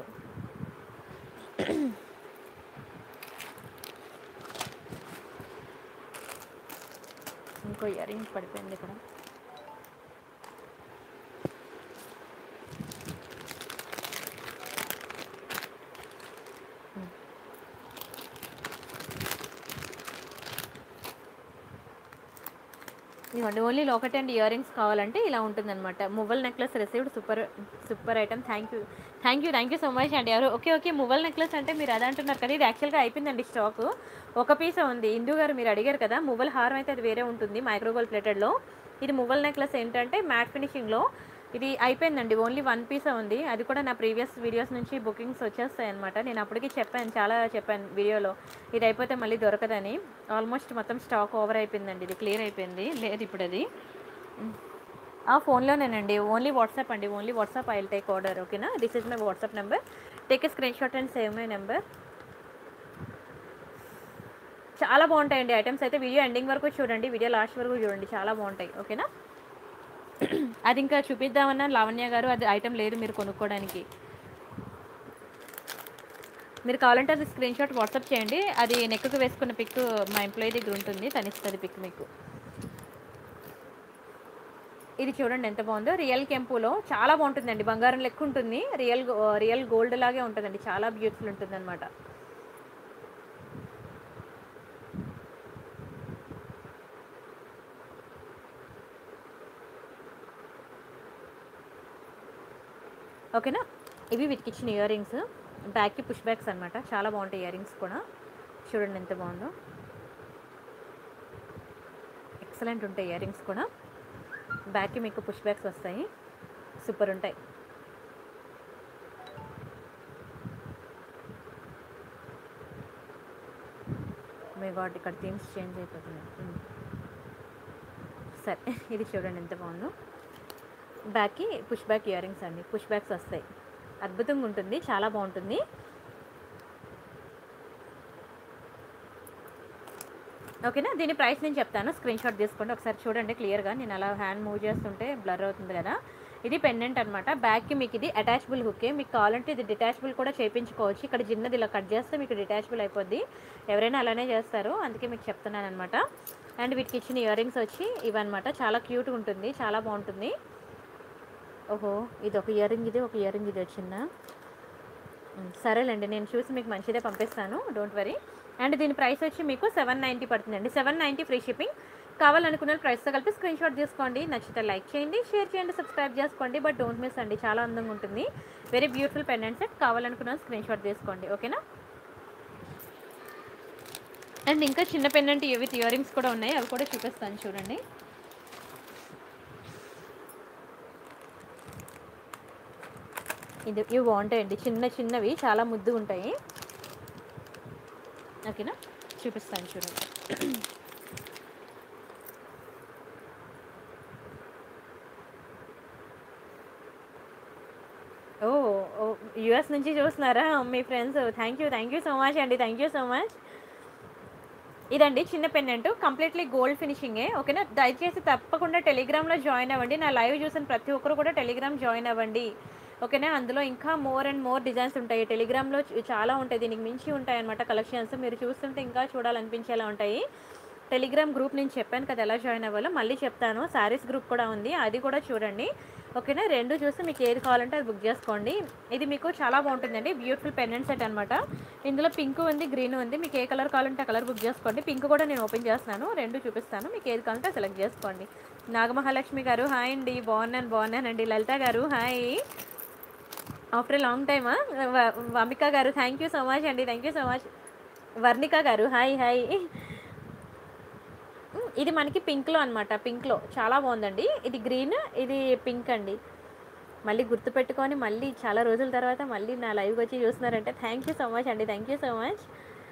ఇంకో ఇయర్ రింగ్స్ పడిపోయింది ఇక్కడ. ఇదిగోండి only locket and ear rings కావాలంటే ఇలా ఉంటుందన్నమాట. మువ్వల్ necklace received, super super item. Thank you thank you thank you so much అండి. ఎవరు ఓకే ఓకే మువ్వల్ నెక్లెస్ అంటే మీరు అదే అంటున్నారు కదా, ఇది యాక్చువల్గా అయిపోయిందండి స్టాక్. ఒక పీస్ ఉంది. ఇందు గారు మీరు అడిగారు కదా, మువ్వల్ హారం అయితే అది వేరే ఉంటుంది మైక్రోగోల్డ్ ప్లేటెడ్లో. ఇది మువ్వల్ నెక్లెస్ ఏంటంటే మ్యాట్ ఫినిషింగ్లో ఇది అయిపోయిందండి. ఓన్లీ వన్ పీస్ ఉంది. అది కూడా నా ప్రీవియస్ వీడియోస్ నుంచి బుకింగ్స్ వచ్చేస్తాయి అనమాట. నేను అప్పటికి చెప్పాను, చాలా చెప్పాను వీడియోలో, ఇది అయిపోతే మళ్ళీ దొరకదని. ఆల్మోస్ట్ మొత్తం స్టాక్ ఓవర్ అయిపోయిందండి. ఇది క్లియర్ అయిపోయింది, లేదు ఇప్పుడు అది ఆ ఫోన్లోనేనండి. ఓన్లీ వాట్సాప్ అండి, only WhatsApp I will take order. ఓకేనా, this is my WhatsApp number, take a screen shot and save my number. చాలా బాగుంటాయండి ఐటమ్స్ అయితే. వీడియో ఎండింగ్ వరకు చూడండి, వీడియో లాస్ట్ వరకు చూడండి, చాలా బాగుంటాయి. ఓకేనా, అది ఇంకా చూపిద్దామన్నా లావణ్య గారు, అది ఐటమ్ లేదు మీరు కొనుక్కోవడానికి. మీరు కావాలంటే అది స్క్రీన్ షాట్ వాట్సాప్ చేయండి. అది నెక్కు వేసుకున్న పిక్ మా ఎంప్లాయీ దగ్గర ఉంటుంది, తనిస్తుంది పిక్ మీకు. ఇది చూడండి ఎంత బాగుందో, రియల్ కెంపులో చాలా బాగుంటుందండి. బంగారం లెక్క ఉంటుంది, రియల్ రియల్ గోల్డ్ లాగే ఉంటుందండి, చాలా బ్యూటిఫుల్ ఉంటుంది అనమాట. ఓకేనా, ఇవి వీటికి ఇచ్చిన ఇయర్ రింగ్స్, బ్యాక్కి పుష్ బ్యాక్స్ అనమాట. చాలా బాగుంటాయి ఇయర్ రింగ్స్ కూడా. చూడండి ఎంత బాగుందో, ఎక్సలెంట్ ఉంటాయి ఇయర్ రింగ్స్ కూడా. బ్యాక్కి మీకు పుష్ బ్యాక్స్ వస్తాయి, సూపర్ ఉంటాయి. మీ గాడ్ ఇక్కడ థీమ్స్ చేంజ్ అయిపోతున్నాయి. సరే, ఇది చూడండి ఎంత బాగుందో. బ్యాక్కి పుష్ బ్యాక్ ఇయర్ రింగ్స్ అండి, పుష్ బ్యాక్స్ వస్తాయి. అద్భుతంగా ఉంటుంది, చాలా బాగుంటుంది. ఓకేనా, దీని ప్రైస్ నేను చెప్తాను, స్క్రీన్ షాట్ తీసుకోండి ఒకసారి చూడండి క్లియర్గా. నేను అలా హ్యాండ్ మూవ్ చేస్తుంటే బ్లర్ అవుతుంది కదా. ఇది పెండెంట్ అనమాట. బ్యాక్కి మీకు ఇది అటాచబుల్ హుక్కే, మీకు కావాలంటే ఇది డిటాచబుల్ కూడా చేయించుకోవచ్చు. ఇక్కడ చిన్నది ఇలా కట్ చేస్తే మీకు డిటాచబుల్ అయిపోద్ది, ఎవరైనా అలానే చేస్తారు, అందుకే మీకు చెప్తున్నాను అనమాట. అండ్ వీటికి ఇచ్చిన ఇయర్ రింగ్స్ వచ్చి ఇవన్నమాట. చాలా క్యూట్గా ఉంటుంది, చాలా బాగుంటుంది. ఓహో, ఇది ఒక ఇయర్ రింగ్, ఇది ఒక ఇయర్ రింగ్, ఇది వచ్చిందా? సరేలేండి, నేను చూసి మీకు మంచిదే పంపిస్తాను, డోంట్ వరీ. అండ్ దీని ప్రైస్ వచ్చి మీకు సెవెన్ నైంటీ పడుతుందండి, సెవెన్ నైంటీ ఫ్రీ షిప్పింగ్. కావాలనుకున్న ప్రైస్తో కలిపి స్క్రీన్ షాట్ తీసుకోండి. నచ్చితే లైక్ చేయండి, షేర్ చేయండి, సబ్స్క్రైబ్ చేసుకోండి. బట్ డోంట్ మిస్ అండి, చాలా అందంగా ఉంటుంది. Very beautiful pendant set. కావాలనుకున్న స్క్రీన్ షాట్ తీసుకోండి. ఓకేనా, అండ్ ఇంకా చిన్న పెండెంట్ విత్ ఇయర్ రింగ్స్ కూడా ఉన్నాయి, అవి కూడా చూపిస్తాను చూడండి. ఇది ఇవి బాగుంటాయండి, చిన్న చిన్నవి చాలా ముద్దుగా ఉంటాయి. ఓకేనా, చూపిస్తాను చూడండి. ఓ యూఎస్ నుంచి చూస్తున్నారా మీ friends? Thank you thank you so much అండి, థ్యాంక్ యూ సో మచ్. ఇదండి చిన్న పెండెంట్, కంప్లీట్లీ గోల్డ్ ఫినిషింగే. ఓకేనా, దయచేసి తప్పకుండా టెలిగ్రామ్లో జాయిన్ అవ్వండి. నా లైవ్ చూసిన ప్రతి ఒక్కరు కూడా టెలిగ్రామ్ జాయిన్ అవ్వండి. ఓకేనా, అందులో ఇంకా మోర్ అండ్ మోర్ డిజైన్స్ ఉంటాయి. టెలిగ్రామ్లో చాలా ఉంటాయి, దీనికి మించి ఉంటాయి అనమాట కలెక్షన్స్. మీరు చూస్తుంటే ఇంకా చూడాలనిపించేలా ఉంటాయి. టెలిగ్రామ్ గ్రూప్ నేను చెప్పాను కదా ఎలా జాయిన్ అవ్వాలో, మళ్ళీ చెప్తాను. శారీస్ గ్రూప్ కూడా ఉంది, అది కూడా చూడండి. ఓకేనా, రెండు చూస్తే మీకు ఏది కావాలంటే అది బుక్ చేసుకోండి. ఇది మీకు చాలా బాగుంటుందండి, బ్యూటిఫుల్ పెండెంట్ సెట్ అనమాట. ఇందులో పింక్ ఉంది, గ్రీన్ ఉంది, మీకు ఏ కలర్ కావాలంటే ఆ కలర్ బుక్ చేసుకోండి. పింక్ కూడా నేను ఓపెన్ చేస్తున్నాను, రెండు చూపిస్తాను, మీకు ఏది కావాలంటే సెలెక్ట్ చేసుకోండి. నాగమహాలక్ష్మి గారు హాయ్ అండి, బాగున్నాను బాగున్నానండి. లలిత గారు హాయ్, ఆఫ్టర్ లాంగ్ టైమా. వమిక గారు థ్యాంక్ యూ సో మచ్ అండి, thank you so much. Varnika గారు హాయ్ హాయ్. ఇది మనకి పింక్లో అనమాట, పింక్లో చాలా బాగుందండి. ఇది గ్రీన్, ఇది పింక్ అండి. మళ్ళీ గుర్తుపెట్టుకొని మళ్ళీ చాలా రోజుల తర్వాత మళ్ళీ నా లైవ్కి వచ్చి చూస్తున్నారంటే థ్యాంక్ యూ సో మచ్ అండి, థ్యాంక్ యూ సో మచ్.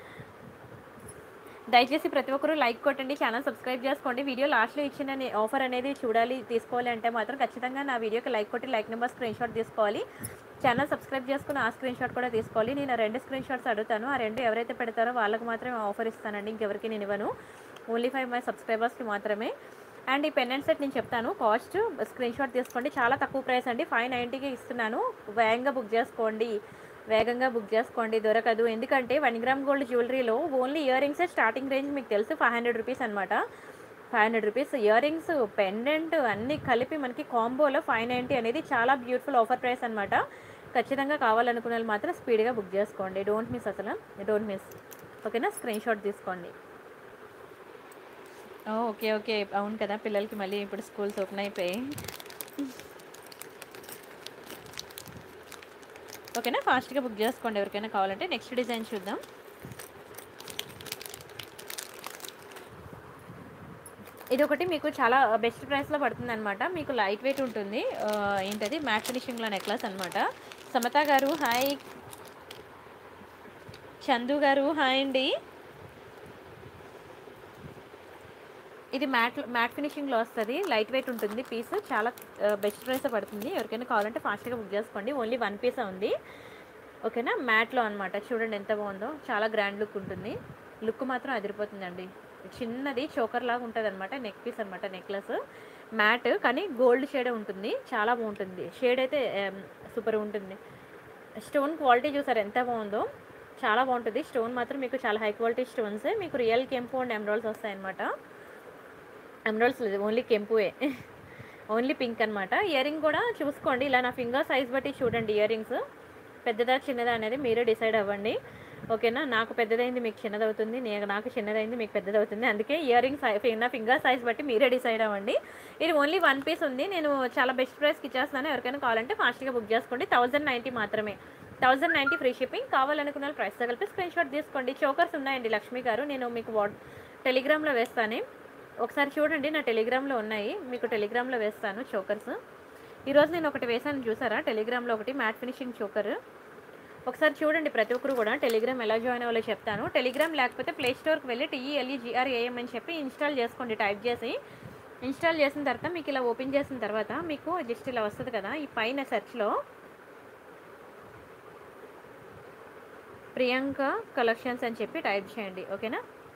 దయచేసి ప్రతి ఒక్కరూ లైక్ కొట్టండి, ఛానల్ సబ్స్క్రైబ్ చేసుకోండి. వీడియో లాస్ట్లో ఇచ్చిన ఆఫర్ అనేది చూడాలి, తీసుకోవాలి అంటే మాత్రం ఖచ్చితంగా నా వీడియోకి లైక్ కొట్టి లైక్ నెంబర్ స్క్రీన్ షాట్ తీసుకోవాలి. ఛానల్ సబ్స్క్రైబ్ చేసుకుని ఆ స్క్రీన్ షాట్ కూడా తీసుకోవాలి. నేను రెండు స్క్రీన్ షాట్స్ అడుగుతాను, ఆ రెండు ఎవరైతే పెడతారో వాళ్ళకి మాత్రమే ఆఫర్ ఇస్తానండి, ఇంకెవరికి నేను ఇవ్వను. ఓన్లీ ఫైవ్ మై సబ్స్క్రైబర్స్కి మాత్రమే. అండ్ ఈ పెండెంట్ సెట్ నేను చెప్తాను కాస్ట్, స్క్రీన్ షాట్ తీసుకోండి. చాలా తక్కువ ప్రైస్ అండి, ఫైవ్ నైంటీకి ఇస్తున్నాను. వేగంగా బుక్ చేసుకోండి, వేగంగా బుక్ చేసుకోండి, దొరకదు. ఎందుకంటే వన్ గ్రామ్ గోల్డ్ జ్యువెలరీలో only ear rings starting range మీకు తెలుసు ఫైవ్ హండ్రెడ్ రూపీస్ అనమాట. Five hundred rupees ear rings, pendant అన్నీ కలిపి మనకి కాంబోలో ఫైవ్ నైంటీ అనేది చాలా బ్యూటిఫుల్ ఆఫర్ ప్రైస్ అనమాట. ఖచ్చితంగా కావాలనుకున్న వాళ్ళు మాత్రం స్పీడ్గా బుక్ చేసుకోండి, డోంట్ మిస్, అసలు డోంట్ మిస్. ఓకేనా, స్క్రీన్ షాట్ తీసుకోండి. ఓహ్! ఓకే. ఓకే. అవును కదా! పిల్లలకి మళ్ళీ ఇప్పుడు స్కూల్స్ ఓపెన్ అయిపోయాయి. ఓకేనా? ఫాస్ట్‌గా బుక్ జేసుకోండి ఎవరికైనా కావాలంటే. నెక్స్ట్ డిజైన్ చూద్దాం. ఇదొకటి మీకు చాలా బెస్ట్ ప్రైస్‌లో పడుతుందనమాట. మీకు లైట్ వెయిట్ ఉంటుంది. ఆహ్, ఏంటది మ్యాట్ ఫినిషింగ్‌లో నెక్లెస్ అనమాట. సమత గారు హాయ్. చందు గారు హాయ్ అండి. ఇది మ్యాట్ మ్యాట్ ఫినిషింగ్‌లో వస్తది. లైట్ వెయిట్ ఉంటుంది పీస్. చాలా ఆహ్, బెస్ట్ ప్రైస్‌లో పడుతుంది. ఎవరికైనా కావాలంటే ఫాస్ట్‌గా బుక్ జేసుకోండి. ఓన్లీ వన్ పీసే ఉంది. ఓకేనా? మ్యాట్‌లో అనమాట. చూడండి ఎంత బావుందో. చాలా గ్రాండ్ లుక్ ఉంటుంది. లుక్ మాత్రం అదిరిపోతుందండి. చిన్నది చోకర్ లాగా ఉంటదనమాట. నెక్ పీస్ అనమాట నెక్లెస్. మ్యాట్ కానీ గోల్డ్ షేడే ఉంటుంది. చాలా బావుంటుంది. షేడ్ అయితే ఆహ్, సూపర్ ఉంటుంది. స్టోన్ క్వాలిటీ చూసారా ఎంత బావుందో. చాలా బావుంటది. స్టోన్ మాత్రం మీకు చాలా హై క్వాలిటీ స్టోన్సే. మీకు రియల్ కెంపు అండ్ ఎమరాల్డ్స్ వస్తాయన్నమాట. ఎమరాల్డ్స్ లేదు. ఓన్లీ కెంపుయే. ఓన్లీ పింక్ అనమాట. ఇయరింగ్ కూడా చూసుకోండి. ఇలా నా ఫింగర్ సైజ్ బట్టి చూడండి ఇయరింగ్స్. పెద్దదా? చిన్నదా? అనేది మీరే డిసైడ్ అవ్వండి. ఓకేనా? నాకు పెద్దదైంది మీకు చిన్నదవుతుంది. నే నాకు చిన్నదైంది మీకు పెద్దదవుతుంది. అందుకే ఇయరింగ్ సై నా ఫింగర్ సైజ్ బట్టి మీరే డిసైడ్ అవ్వండి. ఇది ఓన్లీ వన్ పీస్ ఉంది. నేను చాలా బెస్ట్ ప్రైస్‌కి ఇచ్చేస్తున్నాను. ఎవరికైనా కావాలంటే ఫాస్ట్‌గా బుక్ చేసుకోండి. థౌసండ్ నైంటీ మాత్రమే. Thousand ninety free shipping. కావాలనుకున్న వాళ్ళు ప్రైస్‌తో కలిపి స్క్రీన్ షాట్ తీసుకోండి. చోకర్స్ ఉన్నాయండి లక్ష్మి గారు. నేను మీకు వాట్ టెలిగ్రామ్‌లో వేస్తాను. ఒకసారి చూడండి నా టెలిగ్రామ్‌లో ఉన్నాయి. మీకు టెలిగ్రామ్‌లో వేస్తాను చోకర్స్. ఈరోజు నేను ఒకటి వేసాను చూసారా? టెలిగ్రామ్‌లో ఒకటి మ్యాట్ ఫినిషింగ్ చోకర్. ఒకసారి చూడండి ప్రతి ఒక్కరు కూడా. టెలిగ్రామ్ ఎలా జాయిన్ అవ్వాలో చెప్తాను. టెలిగ్రామ్ లేకపోతే ప్లే స్టోర్‌కి వెళ్ళి టీఈఎల్ఈజీఆర్ఏఎం అని చెప్పి ఇన్‌స్టాల్ చేసుకోండి టైప్ చేసి. ఇన్‌స్టాల్ చేసిన తర్వాత మీకు ఇలా ఓపెన్ చేసిన తర్వాత మీకు జస్ట్ ఇలా వస్తది కదా! ఈ పైన సెర్చ్‌లో ప్రియాంక కలెక్షన్స్ అని చెప్పి టైప్ చేయండి. ఓకేనా?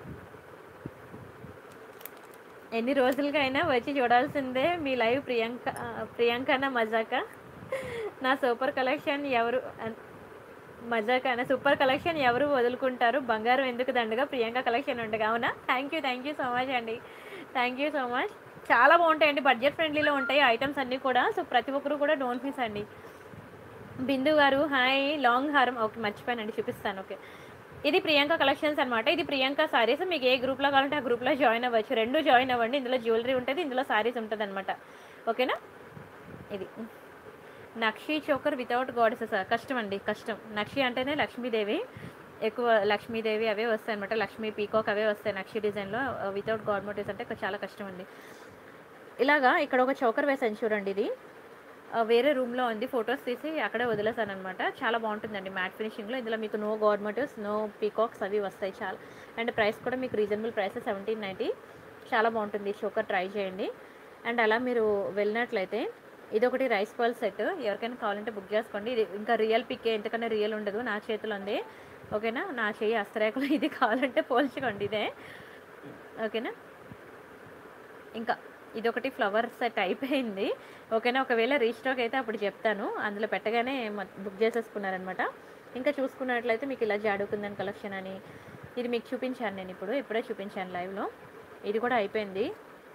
ఎన్ని రోజులుగా అయినా వచ్చి చూడాల్సిందే మీ లైవ్ ప్రియాంక ప్రియాంకనా మజాకా? నా సూపర్ కలెక్షన్ ఎవరు అన్ మజాకానా? సూపర్ కలెక్షన్ ఎవరు వదులుకుంటారు? బంగారం ఎందుకు దండగా ప్రియాంక కలెక్షన్ ఉండగా. అవునా? Thank you. Thank you so much అండి. Thank you so much. చాలా బావుంటాయండి. బడ్జెట్ ఫ్రెండ్లీలో ఉంటాయి ఐటెమ్స్ అన్నీ కూడా. సో, ప్రతి ఒక్కరు కూడా డోంట్ మిస్ అండి. బిందు గారు హాయ్. లాంగ్ హారం ఓకే మర్చిపోయానండి చూపిస్తాను. ఓకే. ఇది ప్రియాంక కలెక్షన్స్ అనమాట. ఇది ప్రియాంక సారీస్. మీకు ఏ గ్రూప్‌లో కావాలంటే ఆ గ్రూప్‌లో జాయిన్ అవ్వచ్చు. రెండు జాయిన్ అవ్వండి. ఇందులో జ్యువెలరీ ఉంటది. ఇందులో సారీస్ ఉంటదనమాట. ఓకేనా? ఇది. నక్షి చోకర్ వితౌట్ గాడెసెస్ కష్టం అండి. కష్టం. నక్షి అంటేనే లక్ష్మీదేవి. ఎక్కువ లక్ష్మీదేవి అవే వస్తాయన్నమాట. లక్ష్మీ పీకాక్ అవే వస్తాయి నక్షి డిజైన్‌లో. వితౌట్ గాడ్ మోటివ్స్ అంటే చాలా కష్టం అండి. ఇలాగా ఇక్కడ ఒక చోకర్ వేసాను చూడండి ఇది. ఆహ్, వేరే రూమ్‌లో ఉంది. ఫోటోస్ తీసి అక్కడే వదిలేసాననమాట. చాలా బావుంటుందండి మ్యాట్ ఫినిషింగ్‌లో. ఇందులో మీకు no god motifs, no peacocks అవి వస్తాయి చాలా. అండ్ ప్రైస్ కూడా మీకు రీజనబుల్ ప్రైస్ సెవెంటీన్ నైంటీ. చాలా బావుంటుంది. ఈ చోకర్ ట్రై చేయండి. అండ్ అలా మీరు వెళ్ళినట్లయితే ఇదొకటి రైస్ పర్ల్ సెట్. ఎవరికైనా కావాలంటే బుక్ చేసుకోండి. ఇది ఇంకా రియల్ పిక్కే. ఎంతకన్నా రియల్ ఉండదు. నా చేతిలో ఉంది. ఓకేనా? నా చెయ్యి హస్తరేఖలో ఇది కావాలంటే పోల్చుకోండి ఇదే. ఓకేనా? ఇంకా ఇదొకటి ఫ్లవర్ సెట్ అయిపోయింది. ఓకేనా? ఒకవేళ రీస్టాక్ అయితే అప్పుడు చెప్తాను. అందులో పెట్టగానే మ బుక్ చేసేసుకున్నారనమాట. ఇంకా చూసుకున్నట్లయితే మీకు ఇలా జాడుకుందని కలెక్షన్ అని ఇది మీకు చూపించాను నేనిప్పుడు. ఇప్పుడే చూపించాను లైవ్‌లో. ఇది కూడా అయిపోయింది.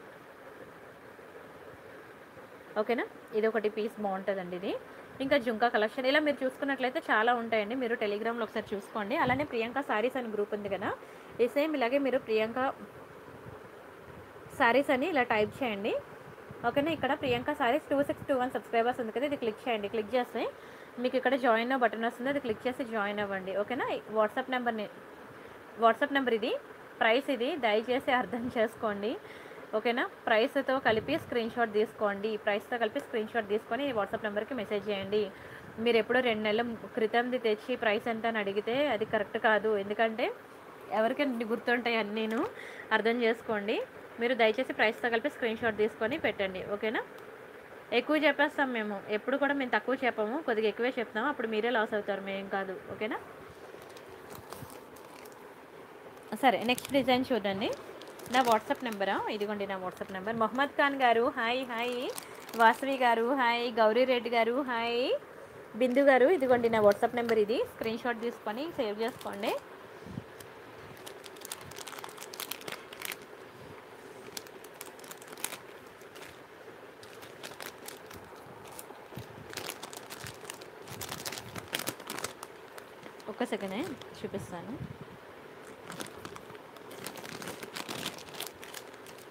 ఓకేనా? ఇదొకటి పీస్ బావుంటదండి ఇది. ఇంకా జుంకా కలెక్షన్ ఇలా మీరు చూసుకున్నట్లయితే చాలా ఉంటాయండి. మీరు టెలిగ్రామ్‌లో ఒకసారి చూసుకోండి. అలానే ప్రియాంక సారీస్ అని గ్రూప్ ఉంది కదా! ఈ సేమ్ ఇలాగే మీరు ప్రియాంక సారీస్ అని ఇలా టైప్ చేయండి. ఓకేనా? ఇక్కడ Priyanka sarees two six two one subscribers ఉంది కదా! ఇది క్లిక్ చేయండి. క్లిక్ చేస్తే మీకు ఇక్కడ జాయిన్ నౌ బటన్ వస్తుంది. అది క్లిక్ చేసి జాయిన్ అవ్వండి. ఓకేనా? వాట్సాప్ నెంబర్‌ని వాట్సాప్ నెంబర్ ఇది. ప్రైస్ ఇది. దయచేసి అర్థం చేసుకోండి. ఓకేనా? ప్రైస్‌తో కలిపి స్క్రీన్ షాట్ తీసుకోండి. ప్రైస్‌తో కలిపి స్క్రీన్ షాట్ తీసుకొని వాట్సాప్ నెంబర్‌కి మెసేజ్ చేయండి. మీరెప్పుడో రెండు నెలల క్రితంది తెచ్చి ప్రైస్ ఎంత అని అడిగితే అది కరెక్ట్ కాదు. ఎందుకంటే ఎవరికైనా గుర్తుంటాయి అన్నీను. అర్థం చేసుకోండి. మీరు దయచేసి ప్రైస్‌తో కలిపి స్క్రీన్ షాట్ తీసుకొని పెట్టండి. ఓకేనా? ఎక్కువ చెప్పేస్తాం మేము. ఎప్పుడు కూడా మేము తక్కువ చెప్పము. కొద్దిగా ఎక్కువే చెప్తాము. అప్పుడు మీరే లాస్ అవుతారు. మేం కాదు. ఓకేనా? సరే నెక్స్ట్ డిజైన్ చూడండి. నా వాట్సాప్ నెంబరా? ఇదిగోండి నా వాట్సాప్ నెంబర్. మొహమ్మద్ ఖాన్ గారు హాయ్. హాయ్. వాసవి గారు హాయ్. గౌరీ రెడ్డి గారు హాయ్. బిందు గారు ఇదిగోండి నా వాట్సాప్ నెంబర్ ఇది. స్క్రీన్ షాట్ తీసుకొని సేవ్ చేసుకోండి. ఒక్క సెకండే చూపిస్తాను.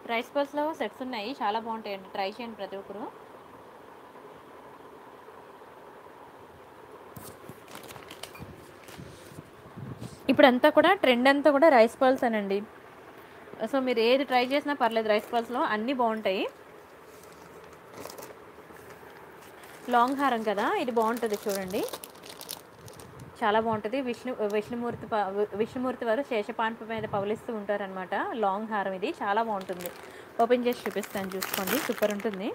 రైస్ పర్స్లో సెట్స్ ఉన్నాయి, చాలా బాగుంటాయండి, ట్రై చేయండి ప్రతి ఒక్కరు. ఇప్పుడంతా కూడా ట్రెండ్ అంతా కూడా రైస్ పర్ల్స్ అనండి. సో మీరు ఏది ట్రై చేసినా పర్లేదు, రైస్ పర్ల్స్లో అన్నీ బాగుంటాయి. లాంగ్ హారం కదా, ఇది బాగుంటుంది చూడండి, చాలా బాగుంటుంది. విష్ణు విష్ణుమూర్తి విష్ణుమూర్తి వారు శేషపాన్పు మీద పవలిస్తూ ఉంటారనమాట. లాంగ్ హారం ఇది చాలా బాగుంటుంది. ఓపెన్ చేసి చూపిస్తాను, చూసుకోండి, సూపర్ ఉంటుంది.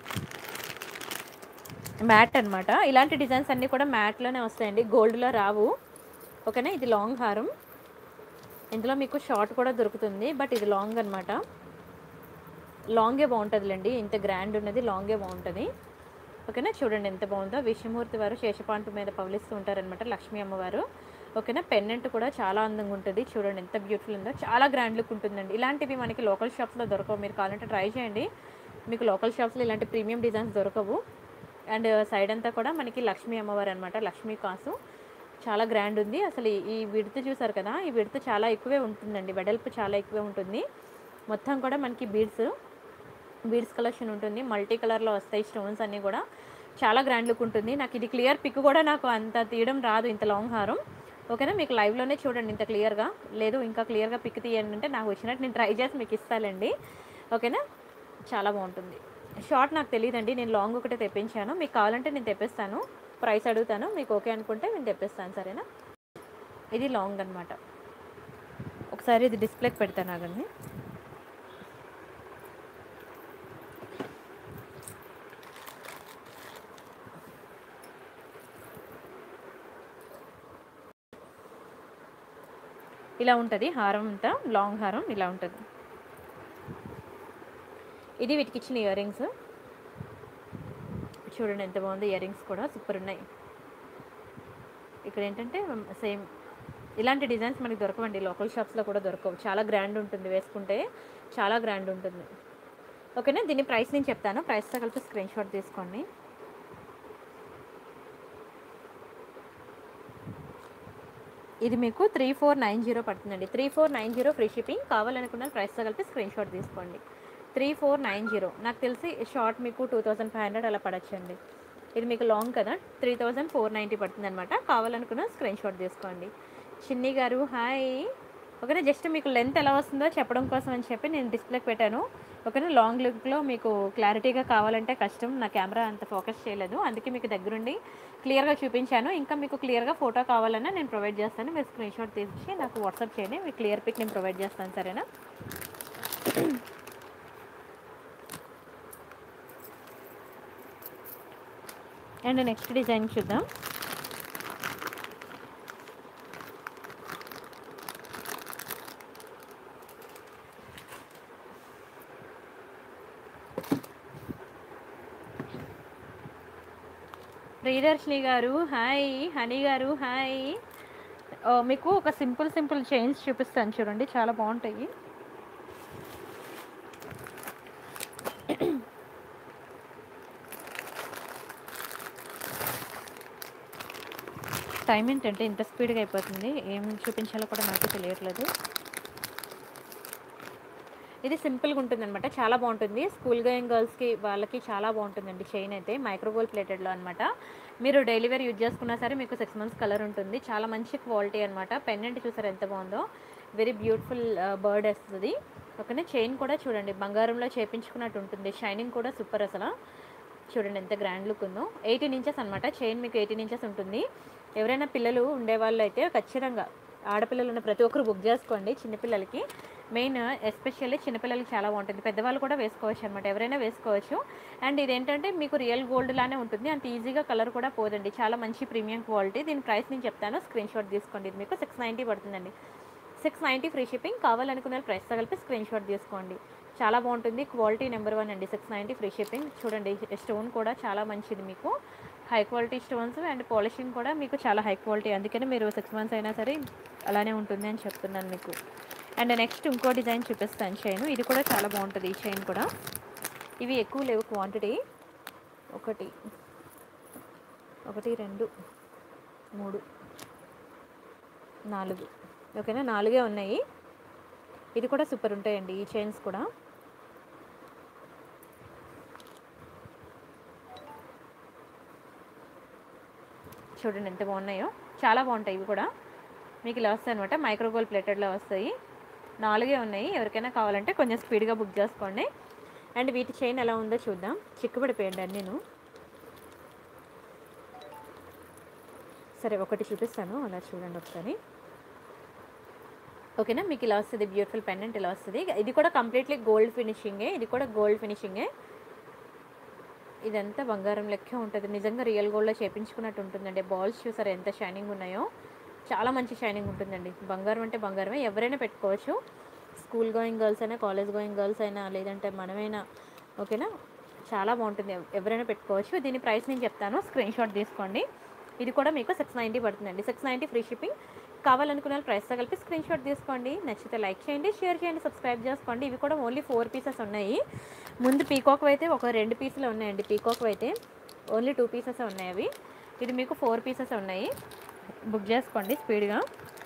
మ్యాట్ అనమాట. ఇలాంటి డిజైన్స్ అన్నీ కూడా మ్యాట్లోనే వస్తాయండి, గోల్డ్లో రావు. ఓకేనా, ఇది లాంగ్ హారం. ఇందులో మీకు షార్ట్ కూడా దొరుకుతుంది, బట్ ఇది లాంగ్ అనమాట. లాంగే బాగుంటుందిలేండి, ఇంత గ్రాండ్ ఉన్నది లాంగే బాగుంటుంది. ఓకేనా, చూడండి ఎంత బాగుందో. విష్ణుమూర్తి వారు శేషపాన్పు మీద పవలిస్తూ ఉంటారనమాట, లక్ష్మీ అమ్మవారు. ఓకేనా, పెన్నెంట్ కూడా చాలా అందంగా ఉంటుంది, చూడండి ఎంత బ్యూటిఫుల్ ఉందో, చాలా గ్రాండ్ లుక్ ఉంటుందండి. ఇలాంటివి మనకి లోకల్ షాప్స్లో దొరకవు, మీరు కావాలంటే ట్రై చేయండి. మీకు లోకల్ షాప్స్లో ఇలాంటి ప్రీమియం డిజైన్స్ దొరకవు. అండ్ సైడ్ అంతా కూడా మనకి లక్ష్మీ అమ్మవారు అనమాట, లక్ష్మీ కాసు, చాలా గ్రాండ్ ఉంది. అసలు ఈ విడత చూసారు కదా, ఈ విడత చాలా ఎక్కువే ఉంటుందండి, వెడల్పు చాలా ఎక్కువే ఉంటుంది. మొత్తం కూడా మనకి బీడ్స్ బీడ్స్ కలెక్షన్ ఉంటుంది, మల్టీ కలర్లో వస్తాయి స్టోన్స్ అన్నీ కూడా, చాలా గ్రాండ్ లుక్ ఉంటుంది. నాకు ఇది క్లియర్ పిక్ కూడా నాకు అంత తీయడం రాదు, ఇంత లాంగ్ హారం. ఓకేనా, మీకు లైవ్లోనే చూడండి ఇంత క్లియర్గా, లేదు ఇంకా క్లియర్గా పిక్ తీయండి అంటే నాకు వచ్చినట్టు నేను ట్రై చేసి మీకు ఇస్తానండి. ఓకేనా, చాలా బాగుంటుంది. షార్ట్ నాకు తెలియదండి, నేను లాంగ్ ఒకటే తెప్పించాను, మీకు కావాలంటే నేను తెప్పిస్తాను, ప్రైస్ అడుగుతాను, మీకు ఓకే అనుకుంటే నేను తెప్పిస్తాను, సరేనా. ఇది లాంగ్ అనమాట. ఒకసారి ఇది డిస్ప్లేకి పెడతాను ఆగండి. ఇలా ఉంటుంది హారం అంతా, లాంగ్ హారం ఇలా ఉంటుంది. ఇది వీటికి ఇచ్చిన ఇయర్ రింగ్స్, చూడండి ఎంత బాగుంది, ఇయర్ రింగ్స్ కూడా సూపర్ ఉన్నాయి. ఇక్కడ ఏంటంటే సేమ్ ఇలాంటి డిజైన్స్ మనకి దొరకవండి, లోకల్ షాప్స్లో కూడా దొరకవు, చాలా గ్రాండ్ ఉంటుంది, వేసుకుంటే చాలా గ్రాండ్ ఉంటుంది. ఓకేనా, దీని ప్రైస్ నేను చెప్తాను, ప్రైస్తో కలిపి స్క్రీన్ షాట్ తీసుకోండి. ఇది మీకు త్రీ ఫోర్ నైన్ జీరో పడుతుందండి, three four nine zero free shipping. కావాలనుకున్న ప్రైస్తో కలిపి స్క్రీన్ షాట్ తీసుకోండి. త్రీ ఫోర్ నైన్ జీరో నాకు తెలిసి షార్ట్ మీకు టూ థౌజండ్ ఫైవ్ హండ్రెడ్ అలా పడచ్చండి. ఇది మీకు లాంగ్ కదా, త్రీ థౌజండ్ ఫోర్ నైంటీ పడుతుంది అనమాట. కావాలనుకున్న స్క్రీన్ షాట్ తీసుకోండి. చిన్ని గారు హాయ్. ఓకేనా, జస్ట్ మీకు లెంత్ ఎలా వస్తుందో చెప్పడం కోసం అని చెప్పి నేను డిస్ప్లేకి పెట్టాను. ఓకేనా, లాంగ్ లుక్లో మీకు క్లారిటీగా కావాలంటే కష్టం, నా కెమెరా అంత ఫోకస్ చేయలేదు, అందుకే మీకు దగ్గరుండి క్లియర్గా చూపించాను. ఇంకా మీకు క్లియర్గా ఫోటో కావాలన్నా నేను ప్రొవైడ్ చేస్తాను, మీరు స్క్రీన్ షాట్ తీసి నాకు వాట్సాప్ చేయండి, మీకు క్లియర్ పిక్ నేను ప్రొవైడ్ చేస్తాను, సరేనా. అండ్ నెక్స్ట్ డిజైన్ చూద్దాం. ప్రియదర్శిని గారు హాయ్, హనీ గారు హాయ్. మీకు ఒక సింపుల్ సింపుల్ చైన్స్ చూపిస్తాను చూడండి, చాలా బాగుంటాయి. టైం ఏంటంటే ఇంత స్పీడ్గా అయిపోతుంది, ఏం చూపించాలో కూడా నాకు తెలియట్లేదు. ఇది సింపుల్గా ఉంటుంది అనమాట, చాలా బాగుంటుంది. స్కూల్ గోయింగ్ గర్ల్స్కి వాళ్ళకి చాలా బాగుంటుందండి. చైన్ అయితే మైక్రోగోల్డ్ ప్లేటెడ్లో అనమాట. మీరు డైలీ వేర్ యూజ్ చేసుకున్నా సరే మీకు సిక్స్ మంత్స్ కలర్ ఉంటుంది, చాలా మంచి క్వాలిటీ అనమాట. పెండెంట్ చూసారు ఎంత బాగుందో, వెరీ బ్యూటిఫుల్ బర్డ్ వస్తుంది. ఓకేనా, చైన్ కూడా చూడండి బంగారంలో చేయించుకున్నట్టు ఉంటుంది, షైనింగ్ కూడా సూపర్ అసలు. చూడండి ఎంత గ్రాండ్ లుక్ ఉందో. ఎయిటీన్ ఇంచెస్ అనమాట చైన్, మీకు ఎయిటీన్ ఇంచెస్ ఉంటుంది. ఎవరైనా పిల్లలు ఉండేవాళ్ళు అయితే ఖచ్చితంగా ఆడపిల్లలు ఉన్న ప్రతి ఒక్కరు బుక్ చేసుకోండి. చిన్నపిల్లలకి మెయిన్ ఎస్పెషల్లీ చిన్నపిల్లలకి చాలా బాగుంటుంది, పెద్దవాళ్ళు కూడా వేసుకోవచ్చు అనమాట, ఎవరైనా వేసుకోవచ్చు. అండ్ ఇదేంటంటే మీకు రియల్ గోల్డ్ లానే ఉంటుంది, అంత ఈజీగా కలర్ కూడా పోదండి, చాలా మంచి ప్రీమియం క్వాలిటీ. దీని ప్రైస్ నేను చెప్తాను, స్క్రీన్ షాట్ తీసుకోండి. ఇది మీకు సిక్స్ నైంటీ పడుతుందండి, సిక్స్ నైంటీ ఫ్రీ షిప్పింగ్. కావాలనుకున్న ప్రైస్తో కలిపి స్క్రీన్ షాట్ తీసుకోండి, చాలా బాగుంటుంది. క్వాలిటీ నెంబర్ వన్ అండి, సిక్స్ నైంటీ ఫ్రీ షిప్పింగ్. చూడండి స్టోన్ కూడా చాలా మంచిది, మీకు high quality stones and polishing కూడా మీకు చాలా హై క్వాలిటీ, అందుకని మీరు సిక్స్ మంత్స్ అయినా సరే అలానే ఉంటుంది అని చెప్తున్నాను మీకు. అండ్ నెక్స్ట్ ఇంకో డిజైన్ చూపిస్తాను చైన్, ఇది కూడా చాలా బాగుంటుంది. ఈ చైన్ కూడా ఇవి ఎక్కువ లేవు క్వాంటిటీ, ఒకటి ఒకటి రెండు మూడు నాలుగు, ఓకేనా, నాలుగే ఉన్నాయి. ఇది కూడా సూపర్ ఉంటాయండి ఈ చైన్స్ కూడా. చూడండి ఎంత బాగున్నాయో, చాలా బాగుంటాయి ఇవి కూడా. మీకు ఇలా వస్తాయి అనమాట, మైక్రోగోల్డ్ ప్లేటెడ్లో వస్తాయి. నాలుగే ఉన్నాయి, ఎవరికైనా కావాలంటే కొంచెం స్పీడ్గా బుక్ చేసుకోండి. అండ్ వీటి చైన్ ఎలా ఉందో చూద్దాం. చిక్కుబడిపోయండి అండి నేను. సరే ఒకటి చూపిస్తాను, అలా చూడండి ఒకసారి. ఓకేనా, మీకు ఇలా వస్తుంది బ్యూటిఫుల్ పెండెంట్ ఇలా వస్తుంది. ఇది కూడా కంప్లీట్లీ గోల్డ్ ఫినిషింగే, ఇది కూడా గోల్డ్ ఫినిషింగే. ఇదంతా బంగారం లెక్కే ఉంటుంది, నిజంగా రియల్ గోల్డ్లో చేపించుకున్నట్టు ఉంటుందండి. బాల్స్ చూసారు ఎంత షైనింగ్ ఉన్నాయో, చాలా మంచి షైనింగ్ ఉంటుందండి. బంగారం అంటే బంగారమే, ఎవరైనా పెట్టుకోవచ్చు. స్కూల్ గోయింగ్ గర్ల్స్ అయినా, కాలేజ్ గోయింగ్ గర్ల్స్ అయినా, లేదంటే మనమైనా, ఓకేనా, చాలా బాగుంటుంది, ఎవరైనా పెట్టుకోవచ్చు. దీని ప్రైస్ నేను చెప్తాను, స్క్రీన్ షాట్ తీసుకోండి. ఇది కూడా మీకు సిక్స్ నైంటీ పడుతుందండి, సిక్స్ నైంటీ ఫ్రీ షిప్పింగ్. కావాలనుకున్న ప్రైస్తో కలిపి స్క్రీన్ షాట్ తీసుకోండి. నచ్చితే లైక్ చేయండి, షేర్ చేయండి, సబ్స్క్రైబ్ చేసుకోండి. ఇవి కూడా ఓన్లీ ఫోర్ పీసెస్ ఉన్నాయి. ముందు పీకాక్ అయితే ఒక రెండు పీసులు ఉన్నాయండి, పీకాక్ అయితే ఓన్లీ టూ పీసెస్ ఉన్నాయి అవి. ఇది మీకు ఫోర్ పీసెస్ ఉన్నాయి, బుక్ చేసుకోండి స్పీడ్గా.